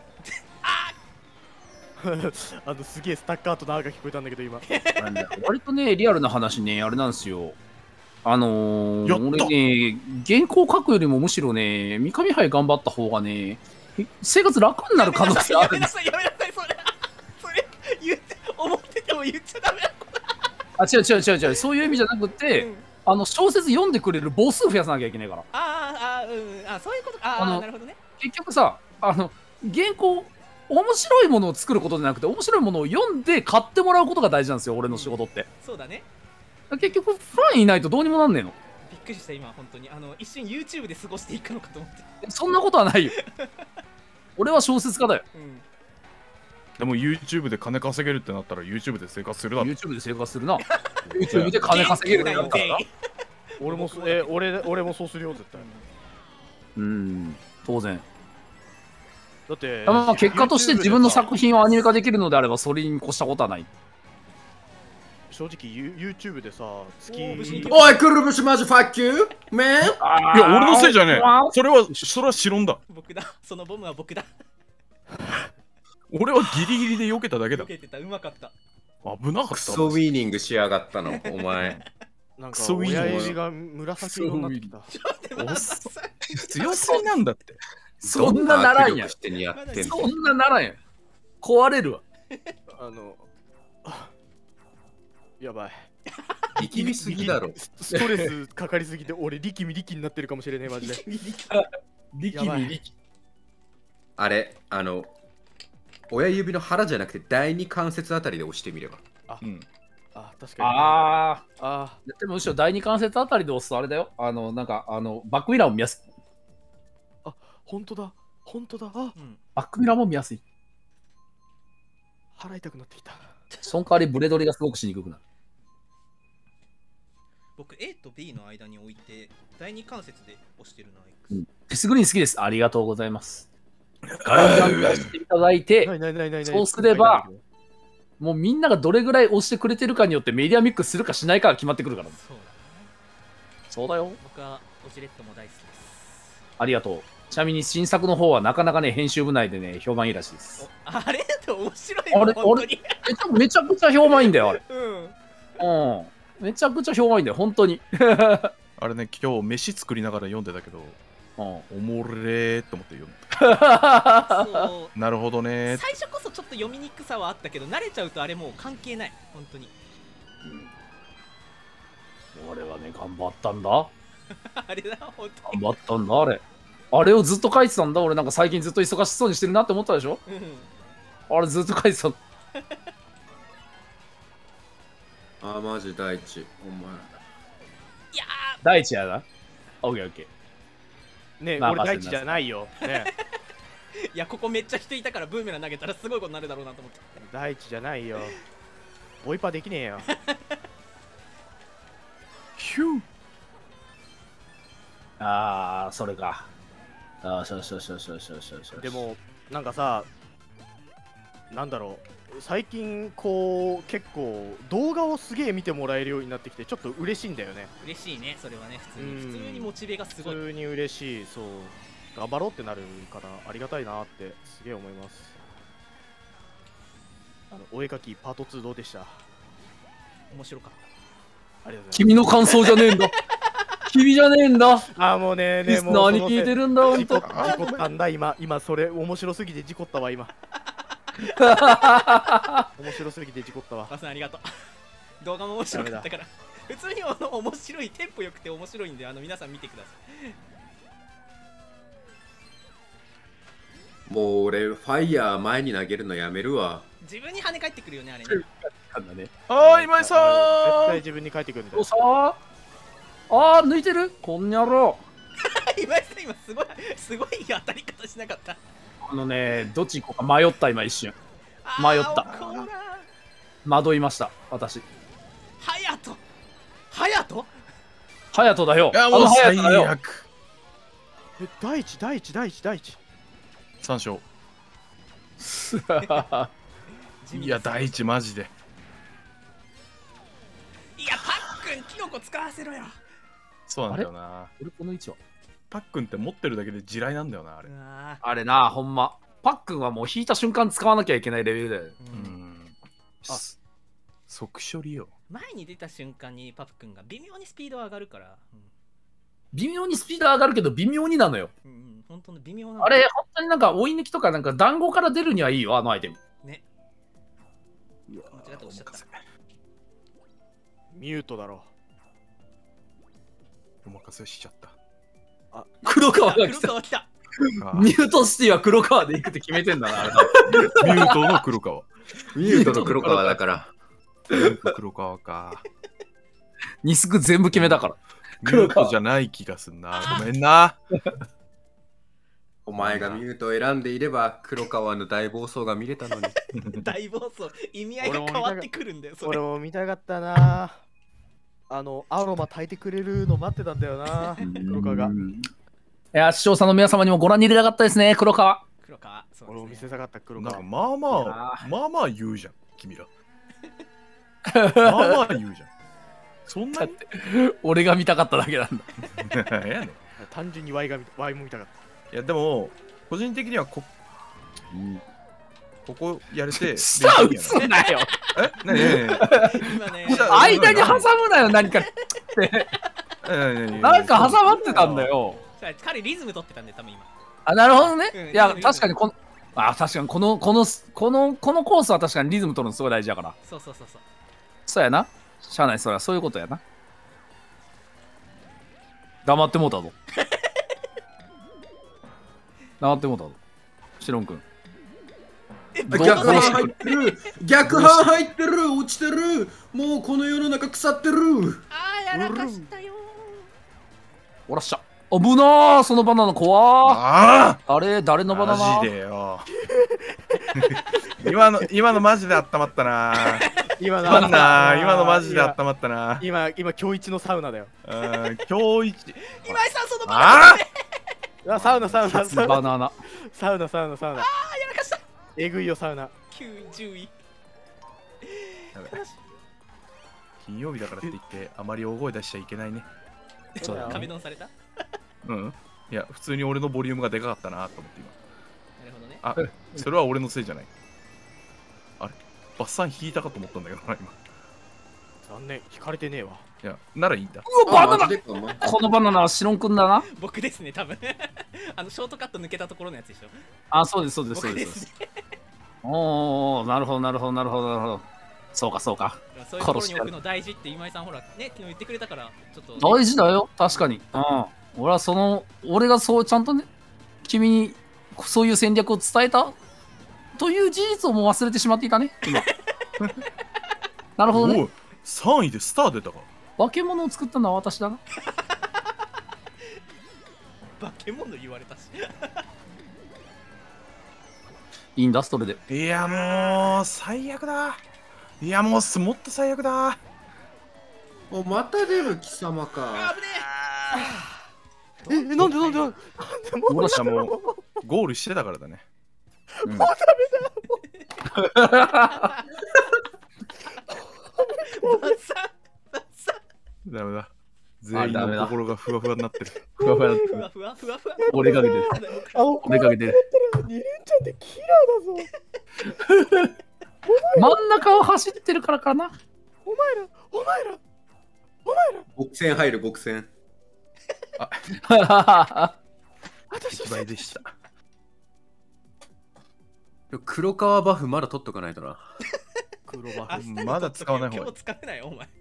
すげえスタッカートのあが聞こえたんだけど今。 割とねリアルな話ね、あれなんですよ。俺ね原稿書くよりもむしろね三上杯頑張った方がね生活楽になる可能性あるんです。 やめなさい、それ言って思ってても言っちゃダメだ。 あ、違う、そういう意味じゃなくて、小説読んでくれる母数増やさなきゃいけないから。 そういうことか。なるほどね。 結局さ、原稿、面白いものを作ることじゃなくて、面白いものを読んで買ってもらうことが大事なんですよ、俺の仕事って。 そうだね。 結局、ファンいないとどうにもなんねえの。 びっくりした、今、本当に。一瞬 YouTube で過ごしていくのかと思って。 そんなことはないよ。俺は小説家だよ。 でも YouTube で金稼げるってなったら YouTube で生活するだろ。 YouTube で生活するな。YouTube で金稼げるってなったらな。 俺もそうするよ、絶対。 当然。 だって、 結果として自分の作品をアニメ化できるのであれば、それに越したことはない。 正直 YouTube でさ、 おい、くるぶしマジファッキューメン。いや、俺のせいじゃねえ。それは白んだ。 僕だ。そのボムは僕だ。 俺はギリギリで避けただけだ。 避けてた、うまかった。 危なかった。 クソウィーニングしやがったの、お前。 なんか親指が紫色になってきた。 強すぎなんだって。 そんなならんやん。 そんなならんやん。壊れるわ。 やばい。 力みすぎだろ。 ストレスかかりすぎて俺力みになってるかもしれねえ、マジで。 力み。 あれ、親指の腹じゃなくて第二関節あたりで押してみれば。 確かに。 でもむしろ第二関節あたりで押すとあれだよ。なんかバックミラーも見やすい。 本当だ。 バックミラーも見やすい。 腹痛くなってきた。 その代わりブレドリがすごくしにくくなる。 僕 A と B の間に置いて第二関節で押してるな。 デスグリーン好きです。ありがとうございます。ガンガン出していただいて、そうすれば、もうみんながどれぐらい押してくれてるかによってメディアミックスするかしないかが決まってくるから。そうだよ。 僕はオジレットも大好きです。 ありがとう。ちなみに新作の方はなかなかね、編集部内でね、評判いいらしいです。 あれって面白いの？本当に。 めちゃくちゃ評判いいんだよ、あれ。めちゃくちゃ評判いいんだよ、本当に。 あれね、今日飯作りながら読んでたけど、おもれーと思って読んだ。なるほどね。 最初こそちょっと読みにくさはあったけど、慣れちゃうとあれもう関係ない、本当に。 俺はね、頑張ったんだ。 あれだ、本当に。 頑張ったんだ、あれ。あれをずっと書いてたんだ。俺なんか最近ずっと忙しそうにしてるなって思ったでしょ。あれずっと書いてた。 マジ第一、お前。 いや第一やな。オッケーオッケー。ねえ、俺第一じゃないよ。ねいや、ここめっちゃ人いたからブーメラン投げたらすごいことになるだろうなと思って。 第一じゃないよ。ボイパできねえよ。 ヒュー。それか。 でも、なんかさ、なんだろう。最近こう結構動画をすげえ見てもらえるようになってきてちょっと嬉しいんだよね。 嬉しいね、それはね。普通にモチベがすごい。 普通に嬉しい。そう、頑張ろうってなるからありがたいなってすげえ思います。お絵描きパート2どうでした？ 面白かった。 ありがとうございます。 君の感想じゃねえんだ。君じゃねえんだ。 もうねもう何聞いてるんだ。 事故ったんだ今それ面白すぎて事故ったわ今。面白すぎて事故ったわ。 バスありがとう。動画も面白かったから。普通に面白い、テンポよくて面白いんで、皆さん見てください。もう俺、ファイヤー前に投げるのやめるわ。 自分に跳ね返ってくるよね、あれね。 今井さん絶対自分に返ってくるんだよ。 抜いてるこんにゃろ今井さん、今すごい当たり方しなかった。 どっち行こうか迷った今一瞬。迷った。惑いました、私。隼人だよ。 もう最悪。 第一。 3勝。いや、第一マジで。 いや、パックン、キノコ使わせろよ。 そうなんだよな。 この位置はパックンって持ってるだけで地雷なんだよな、あれ。 あれな、ほんま。パックンはもう引いた瞬間使わなきゃいけないレベルだよ。 即処理よ。 前に出た瞬間にパックンが微妙にスピード上がるから。 微妙にスピード上がるけど、微妙になのよ。 うんうん、本当の微妙な。 あれ、本当になんか追い抜きとか、なんか団子から出るにはいいよ、あのアイテム。 ね。間違っておっしゃった。 ミュートだろ。 お任せしちゃった。 あ、黒川が来た。 黒川来た。 ミュートシティは黒川で行くって決めてんだな、あれ。 ミュートの黒川。 ミュートの黒川だから。 ミュート黒川か。 ニスク全部決めたから。 ミュートじゃない気がすんな。ごめんな。 お前がミュートを選んでいれば黒川の大暴走が見れたのに。 大暴走、意味合いが変わってくるんだよ。 俺も見たかったな。アロマ炊いてくれるの待ってたんだよな、黒川が。 いや、視聴者の皆様にもご覧に入れたかったですね、黒川。 黒川、そうですね。 俺も見せたかった黒川。 なんかまあまあ言うじゃん、君ら。まあまあ言うじゃん。そんなに俺が見たかっただけなんだ。 やね。単純にワイも見たかった。 いやでも個人的にはここやれて下打つなよ。 今ね、 間に挟むなよ、何か。なんか挟まってたんだよ。 彼リズム取ってたんで、多分今。 あ、なるほどね。いや、確かに確かにこのコースは確かにリズム取るのすごい大事だから。 そう。 そうやな。しゃあない、そりゃそういうことやな。黙ってもうたぞ。黙ってもうたぞ。シロン君。 逆半入ってる、逆半入ってる、落ちてる、もうこの世の中腐ってる。 あー、やらかしたよー。 おらっしゃ。危なー、そのバナナ怖ー。 ああれ、誰のバナナ？ マジでよ。今のマジで温まったな。今のマジで温まったな。 今今日一のサウナだよ。 今日一。 今井さん、そのバナナ。 サウナ。 バナナ。 サウナ。あー、やらかした。 えぐいよサウナ。 9、10位。 金曜日だからって言ってあまり大声出しちゃいけないね。 そうだ。壁ドンされた？ うん。いや普通に俺のボリュームがでかかったなと思って今。 なるほどね。 あ、それは俺のせいじゃない。あれ、バッサン引いたかと思ったんだけどな今。 残念、引かれてねえわ。 いや、ならいいんだ。 うわ、バナナ。このバナナはシロン君だな。 僕ですね、多分。ショートカット抜けたところのやつでしょ。 あ、そうです。おお、なるほど。そうか。 そういうところに置くの大事って今井さんほらね、昨日言ってくれたからちょっと。 大事だよ、確かに。俺がそうちゃんとね、君にそういう戦略を伝えたという事実をもう忘れてしまっていたね、今。なるほどね。 3位でスター出たか。 化け物を作ったのは私だな。 化け物言われたし。 いいんだ、それで。 いやもう最悪だ。いやもっと最悪だ。 お、また出る貴様か。 危ねえ、なんでもうゴールしてたからだね。 もうダメだ。 ダメだ。全員の心がふわふわになってる。 ふわふわ。 俺かけてる。俺かけてる。 2連チャンでキラーだぞ。 真ん中を走ってるからかな。 お前ら。 極戦入る、極戦。 1倍でした。 黒川バフまだ取っとかないとな。 黒バフまだ使わない方がいい。 今日使えないよ、お前。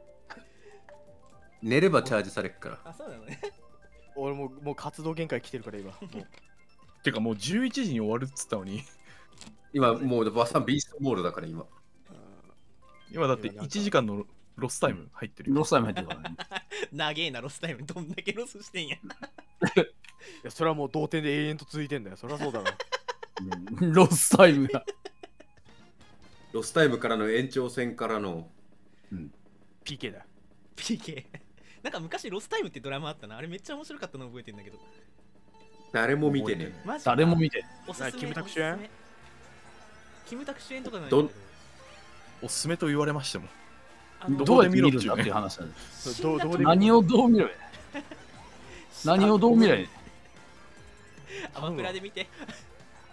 寝ればチャージされっから。 あ、そうなのね。 俺もう活動限界来てるから今。 てかもう11時に終わるっつったのに。 今もうバッサンビーストモールだから今。 今だって1時間のロスタイム入ってるよ。 ロスタイム入ってるからね。 長えな、ロスタイム。どんだけロスしてんや。 いや、それはもう同点で永遠と続いてんだよ。そりゃそうだろ。 ロスタイムが。 ロスタイムからの延長戦からの、 PK だ。 PK。なんか昔ロスタイムってドラマあったな。あれめっちゃ面白かったの覚えてんだけど。 誰も見てね。 マジ誰も見て。 おすすめ。 キムタク主演キムタク主演とかなんだけど。 おすすめと言われましても。 どうやって見るんだっていう話なんです。何をどう見ろや。何をどう見ろや。 アマプラで見て。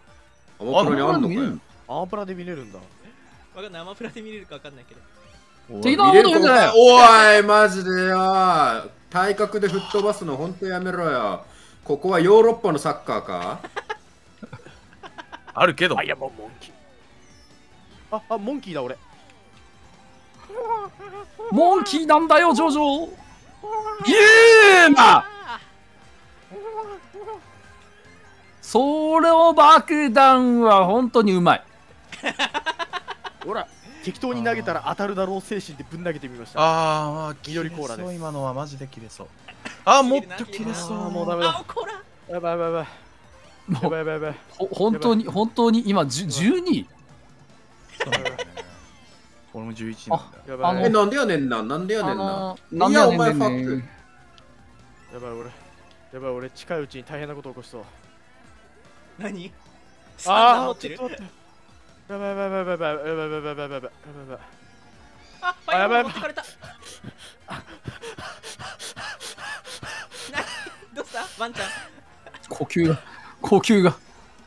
アマプラにあんのかよ。 アマプラで見れるんだ。 わかんない、アマプラで見れるかわかんないけど。 敵のこと言うんじゃないよ。 おい、マジでよ。体格で吹っ飛ばすのほんとやめろよ。ここはヨーロッパのサッカーか？ あるけど。 いやもうモンキー。モンキーだ俺。 モンキーなんだよ、ジョジョ。ゲーマそれを爆弾は本当にうまい。 ほら、適当に投げたら当たるだろう精神でぶん投げてみました。 ああ、 緑コーラです。 今のはマジで切れそう。あ、もっと切れそう。 もうダメだ。 青コーラ。 やばいやばいやばい。やばいやばいやばい。 本当に今12。 俺も11なんだ。 やばい。 なんでやねんな、なんでやねんな。 なんでやねんお前ファック。 やばい俺。やばい俺、近いうちに大変なこと起こしそう。 何？ ああ、ちょっと待って。やばいやばいやばいやばいやばいやばいやばいやばいやばいやばい。 あ、ファイヤーボール持ってかれた。どうしたワンちゃん？ 呼吸が。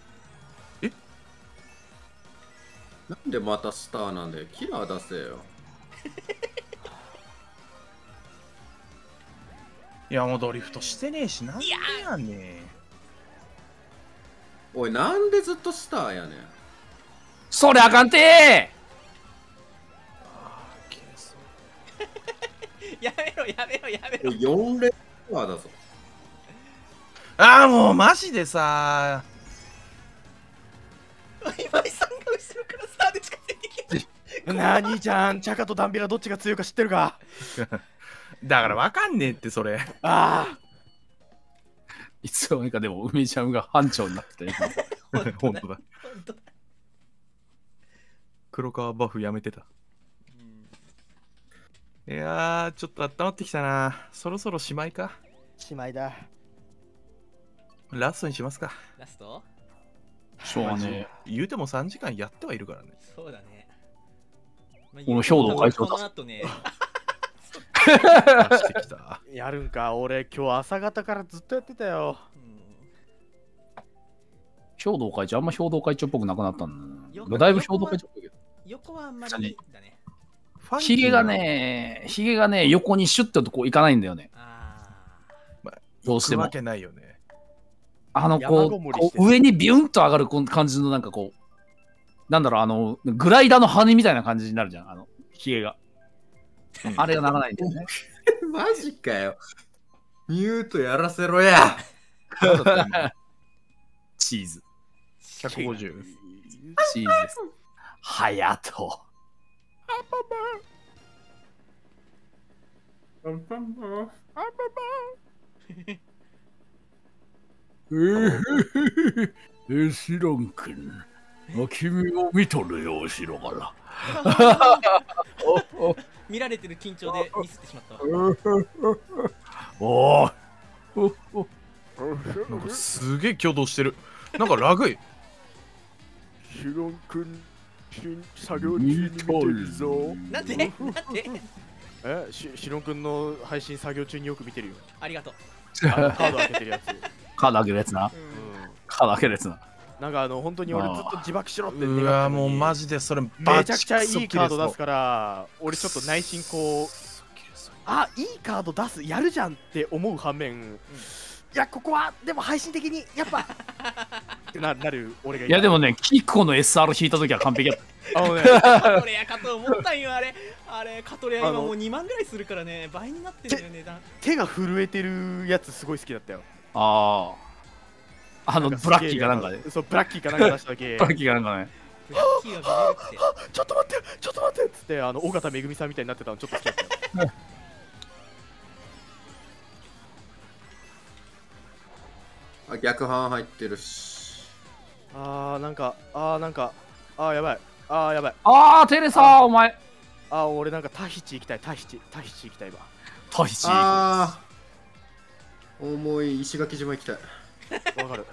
なんでまたスターなんだよ。キラー出せよ。 いや、もうドリフトしてねえし、なんでやねおい、なんでずっとスターやねん。 そりゃあかんてやめろやめろやめろ。 4連パワーだぞ。 ああ、もうマジでさ。 今井さんが後ろからスターで近づいてきた。 なあ兄ちゃん、チャカとダンビラどっちが強いか知ってるか？ だからわかんねえってそれ。 ああ。 いつの間にかでも梅ちゃんが班長になってたよ。 本当だ。黒川バフやめてた。いやー、ちょっと温まってきたな。そろそろしまいか。 しまいだ。 ラストにしますか。 ラスト？ しょうがね言うても3時間やってはいるからね。 そうだね。 この兵道会長だ。 この後ね。 出してきた。 やるんか、俺今日朝方からずっとやってたよ。 兵道会長、あんま兵道会長っぽくなくなったんだ。 よだいぶ兵道会長っぽいけど。 横はあんまりだね。 ヒゲがね、横にシュッとこういかないんだよね。どうしても。 わけないよね。 こう上にビュンと上がる感じのなんかこう、なんだろう、グライダーの羽みたいな感じになるじゃん、ヒゲが。あれがならないんだよね。 マジかよ。ミュートやらせろや。 チーズ。 150。 チーズです。はやと。シロン君、君を見とるよ、後ろから。 見られてる緊張でミスってしまったわ。 おなんかすげえ挙動してる。なんかラグい。 シロン君、作業中に見てるぞ。 なんでシロン君の配信作業中によく見てるよ。 ありがとう。 カード開けてるやつ。 カード開けるやつな。カード開けるやつな。 なんか本当に俺ずっと自爆しろってうわ、もうマジでそれめちゃくちゃいいカード出すから、俺ちょっと内心こう、あ、いいカード出す、やるじゃんって思う反面、いや、ここはでも配信的にやっぱってなる俺がいやでもね、キッコの SR 引いた時は完璧だった。 カトレアかと思ったんよ、あれカトレア今もう2万ぐらいするからね、倍になってるよね。 手が震えてるやつすごい好きだったよ。 ああ、ブラッキーかなんかで。 そう、ブラッキーかなんか出した時。 ブラッキーかなんかね。 ブラッキーが見れるって。 ちょっと待ってちょっと待ってっつって尾形めぐみさんみたいになってたのちょっと好きだったよ。 逆半入ってるし。 やばい。やばい。 テレサお前。 俺なんかタヒチ行きたい。タヒチ行きたいわ。 タヒチ。 重い石垣島行きたい。 わかる。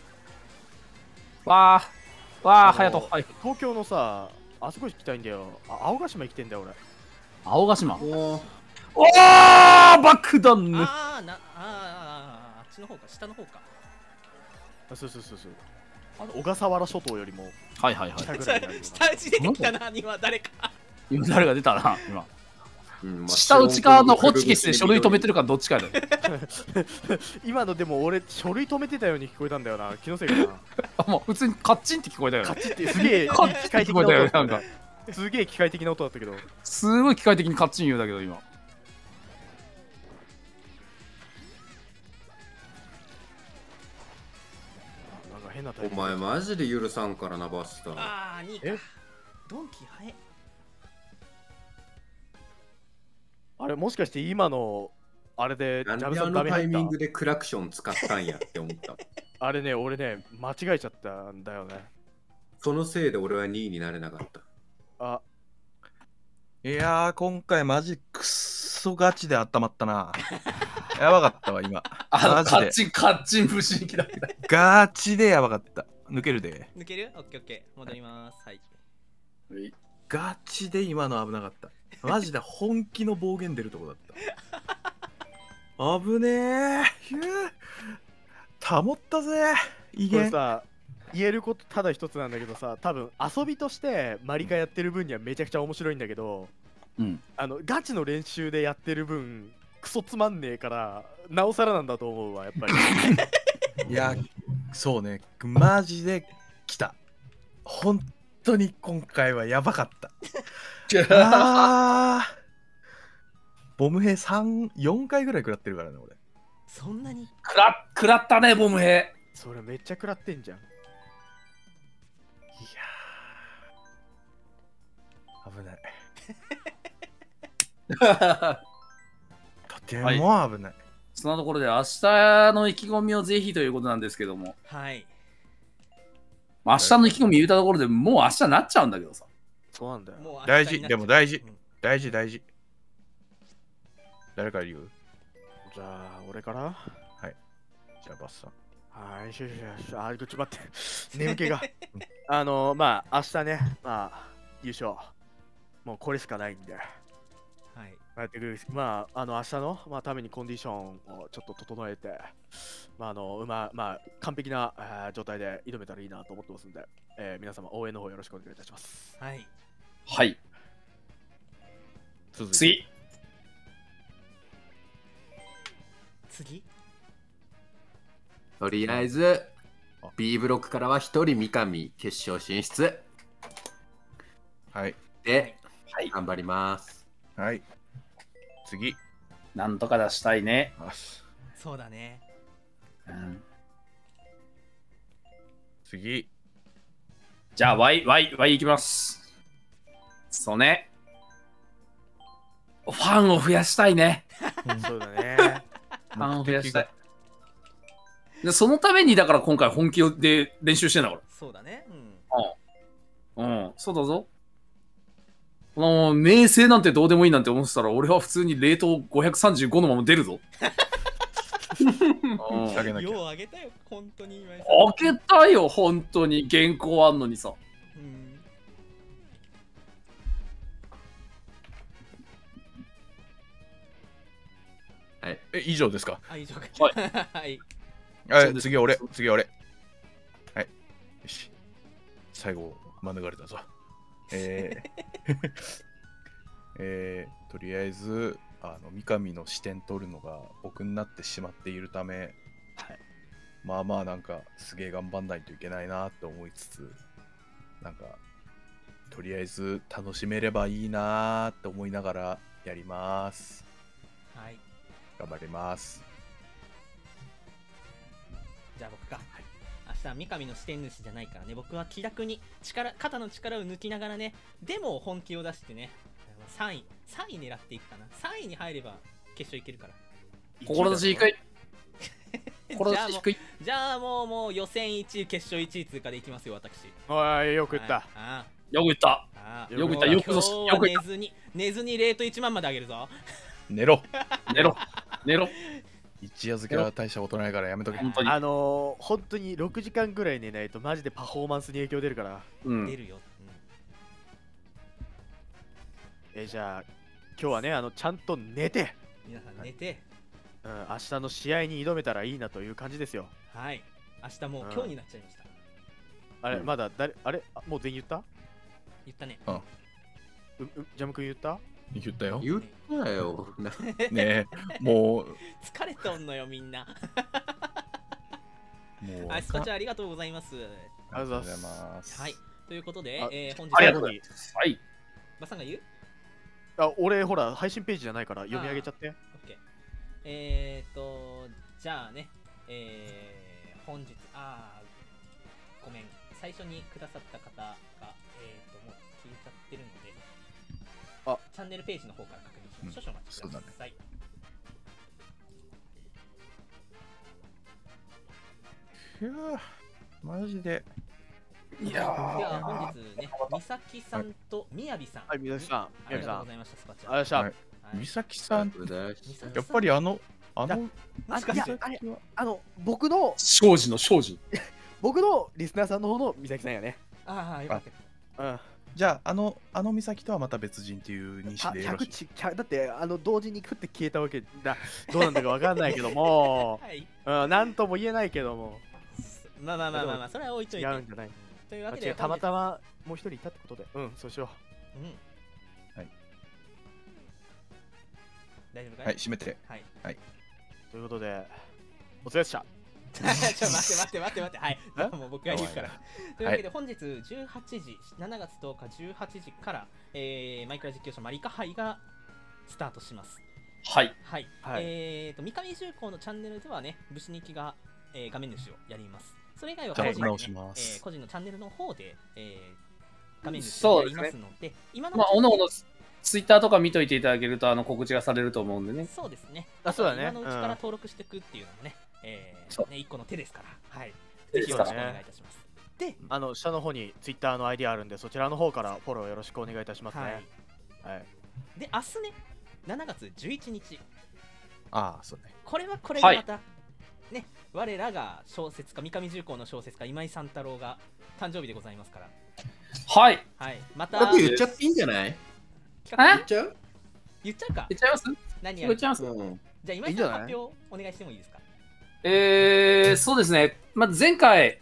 わあ、はやと。 東京のさ、あそこ行きたいんだよ。青ヶ島行きてんだよ俺。 青ヶ島。爆弾ね。 あっちの方か、下の方か。 そう。小笠原諸島よりもはい。 下打ち出てきたな、今誰か。 今誰が出たな、今。 下内側のホチキスで書類止めてるからどっちかだよ。 今のでも俺書類止めてたように聞こえたんだよな。気のせいかな。 もう普通にカッチンって聞こえたよね。 カチってすげえカッチンって聞こえたよね。なんかすげえ機械的な音だったけど。 すごい機械的にカッチン言うだけど今。 なんか変なタイおミング。 前マジで許さんからな、バスター。 ああ、2 えか。ドンキ早い。 あれもしかして今のあれでなんであジャムさんのタイミンダメ入ったグでクラクション使ったんやって思った。 あれね、俺ね、間違えちゃったんだよね。 そのせいで俺は2位になれなかった。 あ、 いやー、今回マジくっそガチで温まったな。やばかったわ、今。マジで。 カッチン不思議だけど。 ガチでやばかった。抜けるで。 抜ける？オッケーオッケー。戻ります。はい。 ガチで今の危なかった。マジで本気の暴言出るとこだった。危ねえ。ひゅー。保ったぜ。威厳。 これさ、言えることただ一つなんだけどさ、多分遊びとしてマリカやってる分にはめちゃくちゃ面白いんだけど、ガチの練習でやってる分クソつまんねえからなおさらなんだと思うわ、やっぱり。 いや、そうね。マジで来た。本当に今回はやばかった。あー。ボム兵3、4回ぐらい食らってるからね、俺。 そんなに食らったね、ボム兵。 それめっちゃ食らってんじゃん。いやー。危ない。とても危ない。 そんなところで明日の意気込みをぜひということなんですけども、 はい。 明日の意気込み言うたところでもう明日になっちゃうんだけどさ。 そうなんだよ。 もう明日大事、 になっちゃうでも大事うん。 大事、大事。誰から言う？ じゃあ、俺からじゃあ、バッサン。 はい、しょしょしょ、ちょっと待って。眠気が。まあ、明日ね、まあ、優勝。もうこれしかないんで。 はい。 やってくる。まあ、明日の、ためにコンディションをちょっと整えて、完璧な、状態で挑めたらいいなと思ってますんで、皆様応援の方よろしくお願いいたします。 はい。 はい。 続いて次。 次とりあえず B ブロックからは1人三上決勝進出はい。 で、 はい。 頑張ります。 はい。次。 なんとか出したいね。 そうだね。 次。 じゃあ、Y いきます。そうね。ファンを増やしたいね。 そうだね。 ファンを増やしたい。でそのためにだから今回本気で練習してんだから。 そうだね。 そうだぞ。名声なんてどうでもいいなんて思ってたら、俺は普通に冷凍535のまま出るぞ。 あげなきゃ。 ようあげたよ、本当に今井さん。 開けたよ、本当に。原稿あんのにさ。 うん以上ですか？ あ、以上か。 はいはい。 次俺。はい。よし。最後、免れたぞ。とりあえず、三上の視点取るのが僕になってしまっているため、なんかすげえ頑張んないといけないなって思いつつ、なんかとりあえず楽しめればいいなって思いながらやります。 はい。 頑張ります。 じゃあ僕か。明日三上の視点主じゃないからね、僕は気楽に肩の力を抜きながらね、でも本気を出してね、3位狙っていくかな。3位に入れば決勝いけるから。 志低い。志低い。 じゃあもう予選1位、決勝1位通過でいきますよ、私。 おい、よく言った。 よく言った。よく言った。よく今日は寝ずにレート1万まで上げるぞ。 寝ろ。一夜漬けは大したことないからやめとけ。 本当に6時間ぐらい寝ないとマジでパフォーマンスに影響出るから。 出るよ。 じゃあ今日はね、ちゃんと寝て、 皆さん寝て、 明日の試合に挑めたらいいなという感じですよ。 はい。明日もう今日になっちゃいました。 あれ、まだもう全員言った？ 言ったね。 ジャム君言った？ 言ったよ。 言ったよ。 ねえ、もう。 疲れとんのよ、みんな。 もう。 はい、スパチャありがとうございます。 ありがとうございます。 はい、ということで、本日ありがとうございます。はい。 バさんが言う？ 俺、ほら、配信ページじゃないから読み上げちゃって。 オッケー。じゃあね、本日、ごめん、最初にくださった方が、もう消えちゃってるので、チャンネルページの方から確認します。少々お待ちください。 いやマジで。 いやでは本日ね、美咲さんとみやびさん。 はい、美咲さん。 ありがとうございました、スパチャ。 ありがとうございました。 美咲さん、やっぱり僕の庄司の庄司。 僕のリスナーさんの方の美咲さんやね。 ああ、よかった。 じゃあ、美咲とはまた別人っていう認識でよろしい？ だって同時に食って消えたわけだ。どうなんだかわかんないけども、なんとも言えないけども。 まあ、それは置いといて。 違うんじゃない。 というわけで、 たまたまもう一人いたってことで。そうしよう。はい。大丈夫かい？ はい、閉めて。 はい。 ということで、お疲れっした。 ちょっと待って。はい。もう僕が言うから。というわけで、本日18時、7月10日18時から、マイクラ実況者マリカ杯がスタートします。 はい。 三上重工のチャンネルではね、武士日記が画面主をやります。それ以外は個人のチャンネルの方で画面主をやりますので、今のおのおのツイッターとか見といていただけると告知がされると思うんでね。 そうですね。 そうだね。 今のうちから登録していくっていうのもね、一個の手ですから、はい。ぜひよろしくお願いいたします。で、 下の方にツイッターの ID あるんで、そちらの方からフォローよろしくお願いいたしますね。 はい。で、明日ね、7月11日。 そうね。 これはこれでまた、ね、我らが小説家、三上重工の小説家、今井三太郎が誕生日でございますから。 はい。 また。 言っちゃっていいんじゃない？ 言っちゃうか？ 言っちゃいます？ 何やる？じゃあ今井さん発表お願いしてもいいですか？ そうですね。まず前回、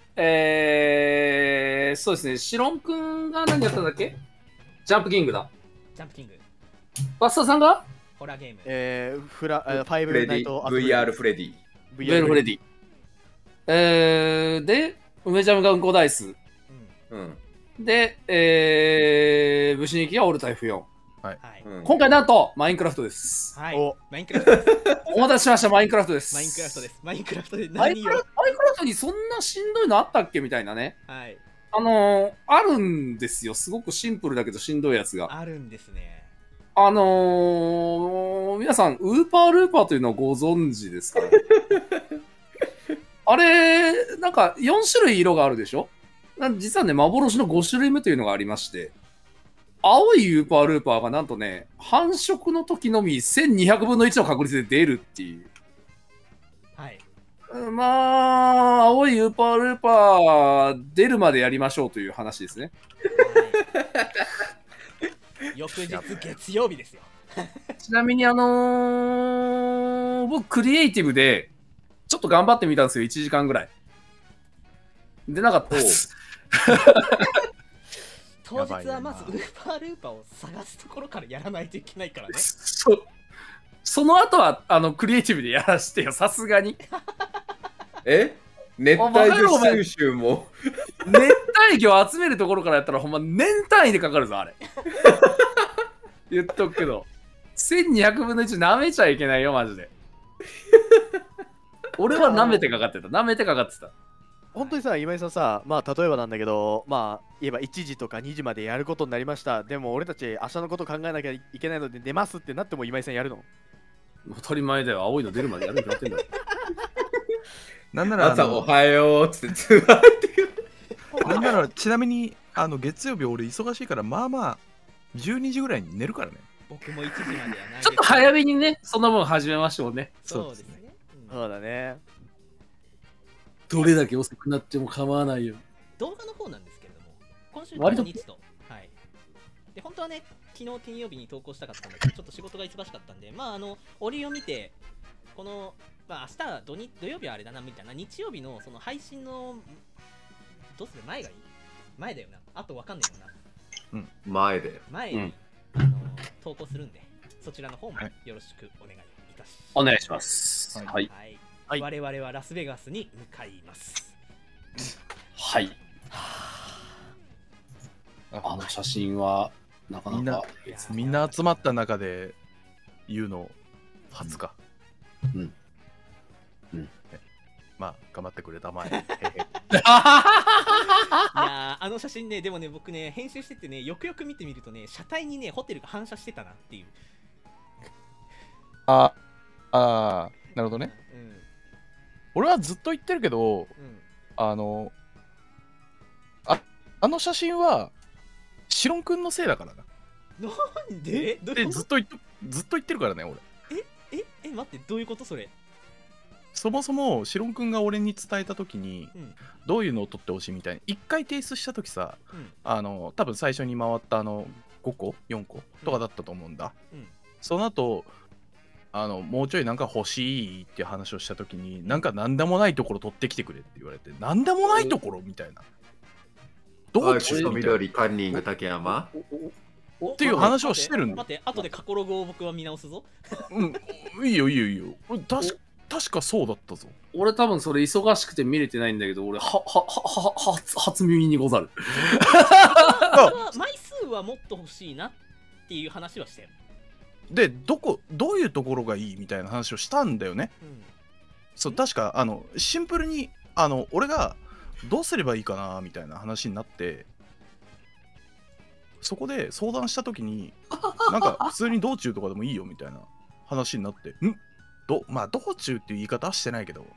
そうですね。シロンくんが何やったんだっけ？ジャンプキングだ。 ジャンプキング。 バスターさんが？ ホラーゲーム。 5ナイト VR フレディ。 VR フレディ。で、梅ジャムがうんこダイス。で、武士日記がオルタ F4。今回なんとマインクラフトです。 はい。マインクラフトです。 お待たせしました、マインクラフトです。 マインクラフトです。マインクラフトで何を？マインクラフトにそんなしんどいのあったっけみたいなね。 はい。 あるんですよ。すごくシンプルだけどしんどいやつが。 あるんですね。 皆さん、ウーパールーパーというのをご存知ですか？あれ、なんか4種類色があるでしょ？実はね、幻の5種類目というのがありまして、青いウーパールーパーがなんとね、繁殖の時のみ1200分の1の確率で出るっていう。 はい。 青いウーパールーパー出るまでやりましょうという話ですね。 翌日月曜日ですよ。 ちなみに僕クリエイティブでちょっと頑張ってみたんですよ。1時間ぐらい出なかったです。 当日はまずウーパールーパーを探すところからやらないといけないからね。 その後はクリエイティブでやらしてよ、さすがに。 熱帯魚収集も熱帯魚を集めるところからやったらほんま年単位でかかるぞあれ。言っとくけど1200分の1舐めちゃいけないよマジで。俺は舐めてかかってた。 本当にさ、今井さんさ、例えばなんだけど、言えば1時とか2時までやることになりました。でも俺たち明日のこと考えなきゃいけないので寝ますってなっても今井さんやるの？ 当たり前だよ。青いの出るまでやるに決まってんだよ。 なんなら朝おはようっつって通話ってくる。 なんならちなみに月曜日俺忙しいから12時ぐらいに寝るからね。 僕も1時までやない。 ちょっと早めにね、その分始めましょうね。 そうですね。 そうだね。 どれだけ遅くなっても構わないよ。 動画の方なんですけれども、今週土日と、はい。で、本当はね、昨日金曜日に投稿したかったんだけど、ちょっと仕事が忙しかったんで、折を見て、この、明日土曜日はあれだなみたいな、日曜日のその配信の、どうする？前がいい？前だよな。あとわかんないよな。 前だよ。 前に、 投稿するんで、そちらの方もよろしくお願いいたします。 お願いします。はい。 はい。我々はラスベガスに向かいます。 はい。あの写真はなかなかみんな集まった中で言うの初か。うん。うん。まあ頑張ってくれたまえ。いやあの写真ね、でもね僕ね編集しててねよくよく見てみるとね車体にねホテルが反射してたなっていう。 なるほどね。うん、俺はずっと言ってるけど、あの写真はシロン君のせいだからな。 なんで？ ずっと言ってるからね俺。 待って、どういうことそれ？ そもそもシロン君が俺に伝えた時に、どういうのを撮ってほしいみたいに1回提出した時さ、多分最初に回った5個4個とかだったと思うんだ。その後もうちょいなんか欲しいっていう話をした時に、なんかなんでもないところ撮ってきてくれって言われて、なんでもないところみたいな。 どう中緑カンニング竹山っていう話をしてるんだ。 待って、後で過去ログを僕は見直すぞ。 いいよ。確かそうだったぞ。 俺多分それ忙しくて見れてないんだけど、俺初耳にござる。 枚数はもっと欲しいなっていう話はしたよ。 でどういうところがいいみたいな話をしたんだよね。そう確かシンプルに俺がどうすればいいかなみたいな話になって、そこで相談した時になんか普通に道中とかでもいいよみたいな話になって、まあ道中っていう言い方はしてないけど、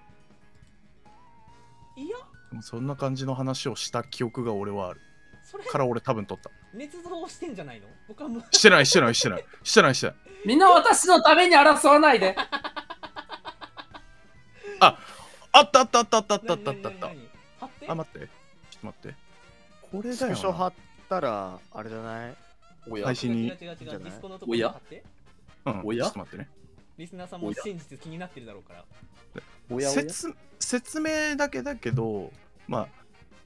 いやそんな感じの話をした記憶が俺はある。それから俺多分撮った。 捏造してんじゃないの？僕はもうしてない。 みんな私のために争わないで。 あった。待って。ちょっと待って。これだよな。 スクショ貼ったらあれじゃない？ 配信に。 違う。ディスコのところに貼って。 ちょっと待ってね。 リスナーさんも真実気になってるだろうから。 説明だけだけど、まあ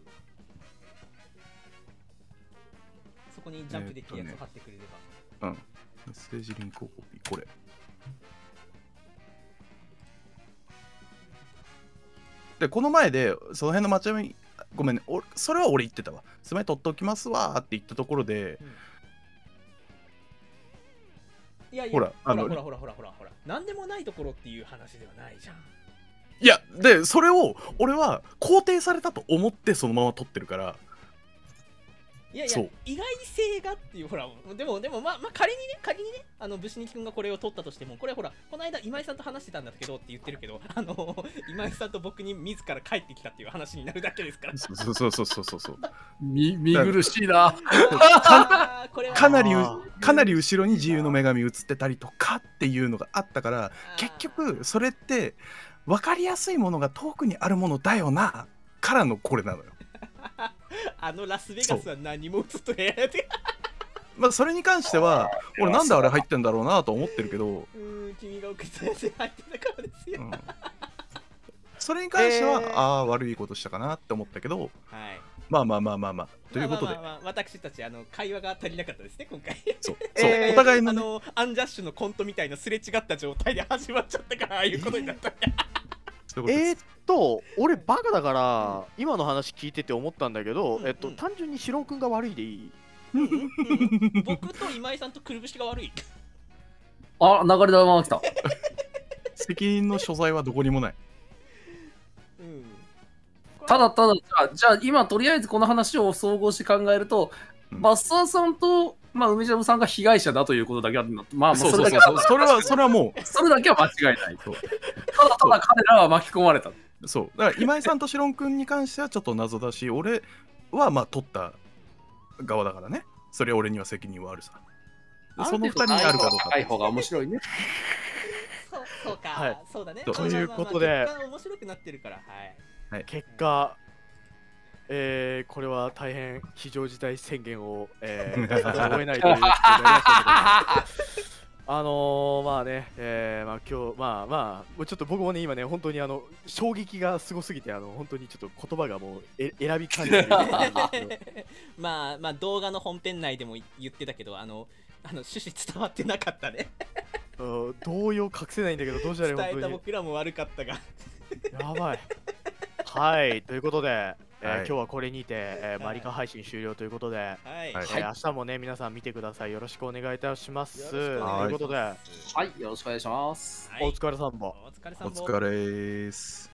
そこにジャンプできるやつを貼ってくれれば。 メッセージリンクをコピー。これ。でこの前でその辺の待ち合わせ、ごめんね、それは俺言ってたわ。すまい取っておきますわって言ったところで、 いやほらなんでもないところっていう話ではないじゃん。 いやでそれを俺は肯定されたと思ってそのまま取ってるから。 いや意外性がっていう、ほらでもまあ仮にねブシニキ君がこれを取ったとしても、これほらこの間今井さんと話してたんだけどって言ってるけど、今井さんと僕に自ら帰ってきたっていう話になるだけですから。 そう見苦しいな。 かなり後ろに自由の女神映ってたりとかっていうのがあったから、結局それって分かりやすいものが遠くにあるものだよなからのこれなのよ。 ラスベガスは何も映っとへんやつ。 まあそれに関しては俺なんであれ入ってんだろうなと思ってるけど、 君が送ったやつ入ってたからですよ。 それに関しては悪いことしたかなって思ったけど、まあということで私たち会話が足りなかったですね今回。 そうお互いのアンジャッシュのコントみたいなすれ違った状態で始まっちゃったから、ああいうことになった。 俺バカだから今の話聞いてて思ったんだけど、単純にシロン君が悪いでいい？ 僕と今井さんとくるぶしが悪い。 流れ玉が来た。 責任の所在はどこにもない。 ただじゃあ今とりあえずこの話を総合して考えると、バッサーさんと梅ジャムさんが被害者だということだけは、それだけはもうそれだけは間違いないと。ただ彼らは巻き込まれた。 そうだから今井さんとシロン君に関してはちょっと謎だし、俺は取った側だからね。それ俺には責任はあるさ。その2人にあるかどうか。 高い方が面白いね。 そうか、そうだね。 ということで面白くなってるから、 結果これは大変非常事態宣言を出さざるを得ないということになりましたけど、まあね、今日ちょっと僕もね今ね本当に衝撃がすごすぎて本当にちょっと言葉がもう選びかねてる。 まあ動画の本編内でも言ってたけど趣旨伝わってなかったね。 動揺隠せないんだけど、どうしたらいい。 伝えた僕らも悪かったが。 やばい。はい、ということで、 はい今日はこれにて、マリカ配信終了ということで、 はい。 はい明日もね、皆さん見てください。よろしくお願いいたします。とよろしくお願いしますいうことで、 はい、よろしくお願いします。 はいお疲れ様。 お疲れ様。 お疲れーす。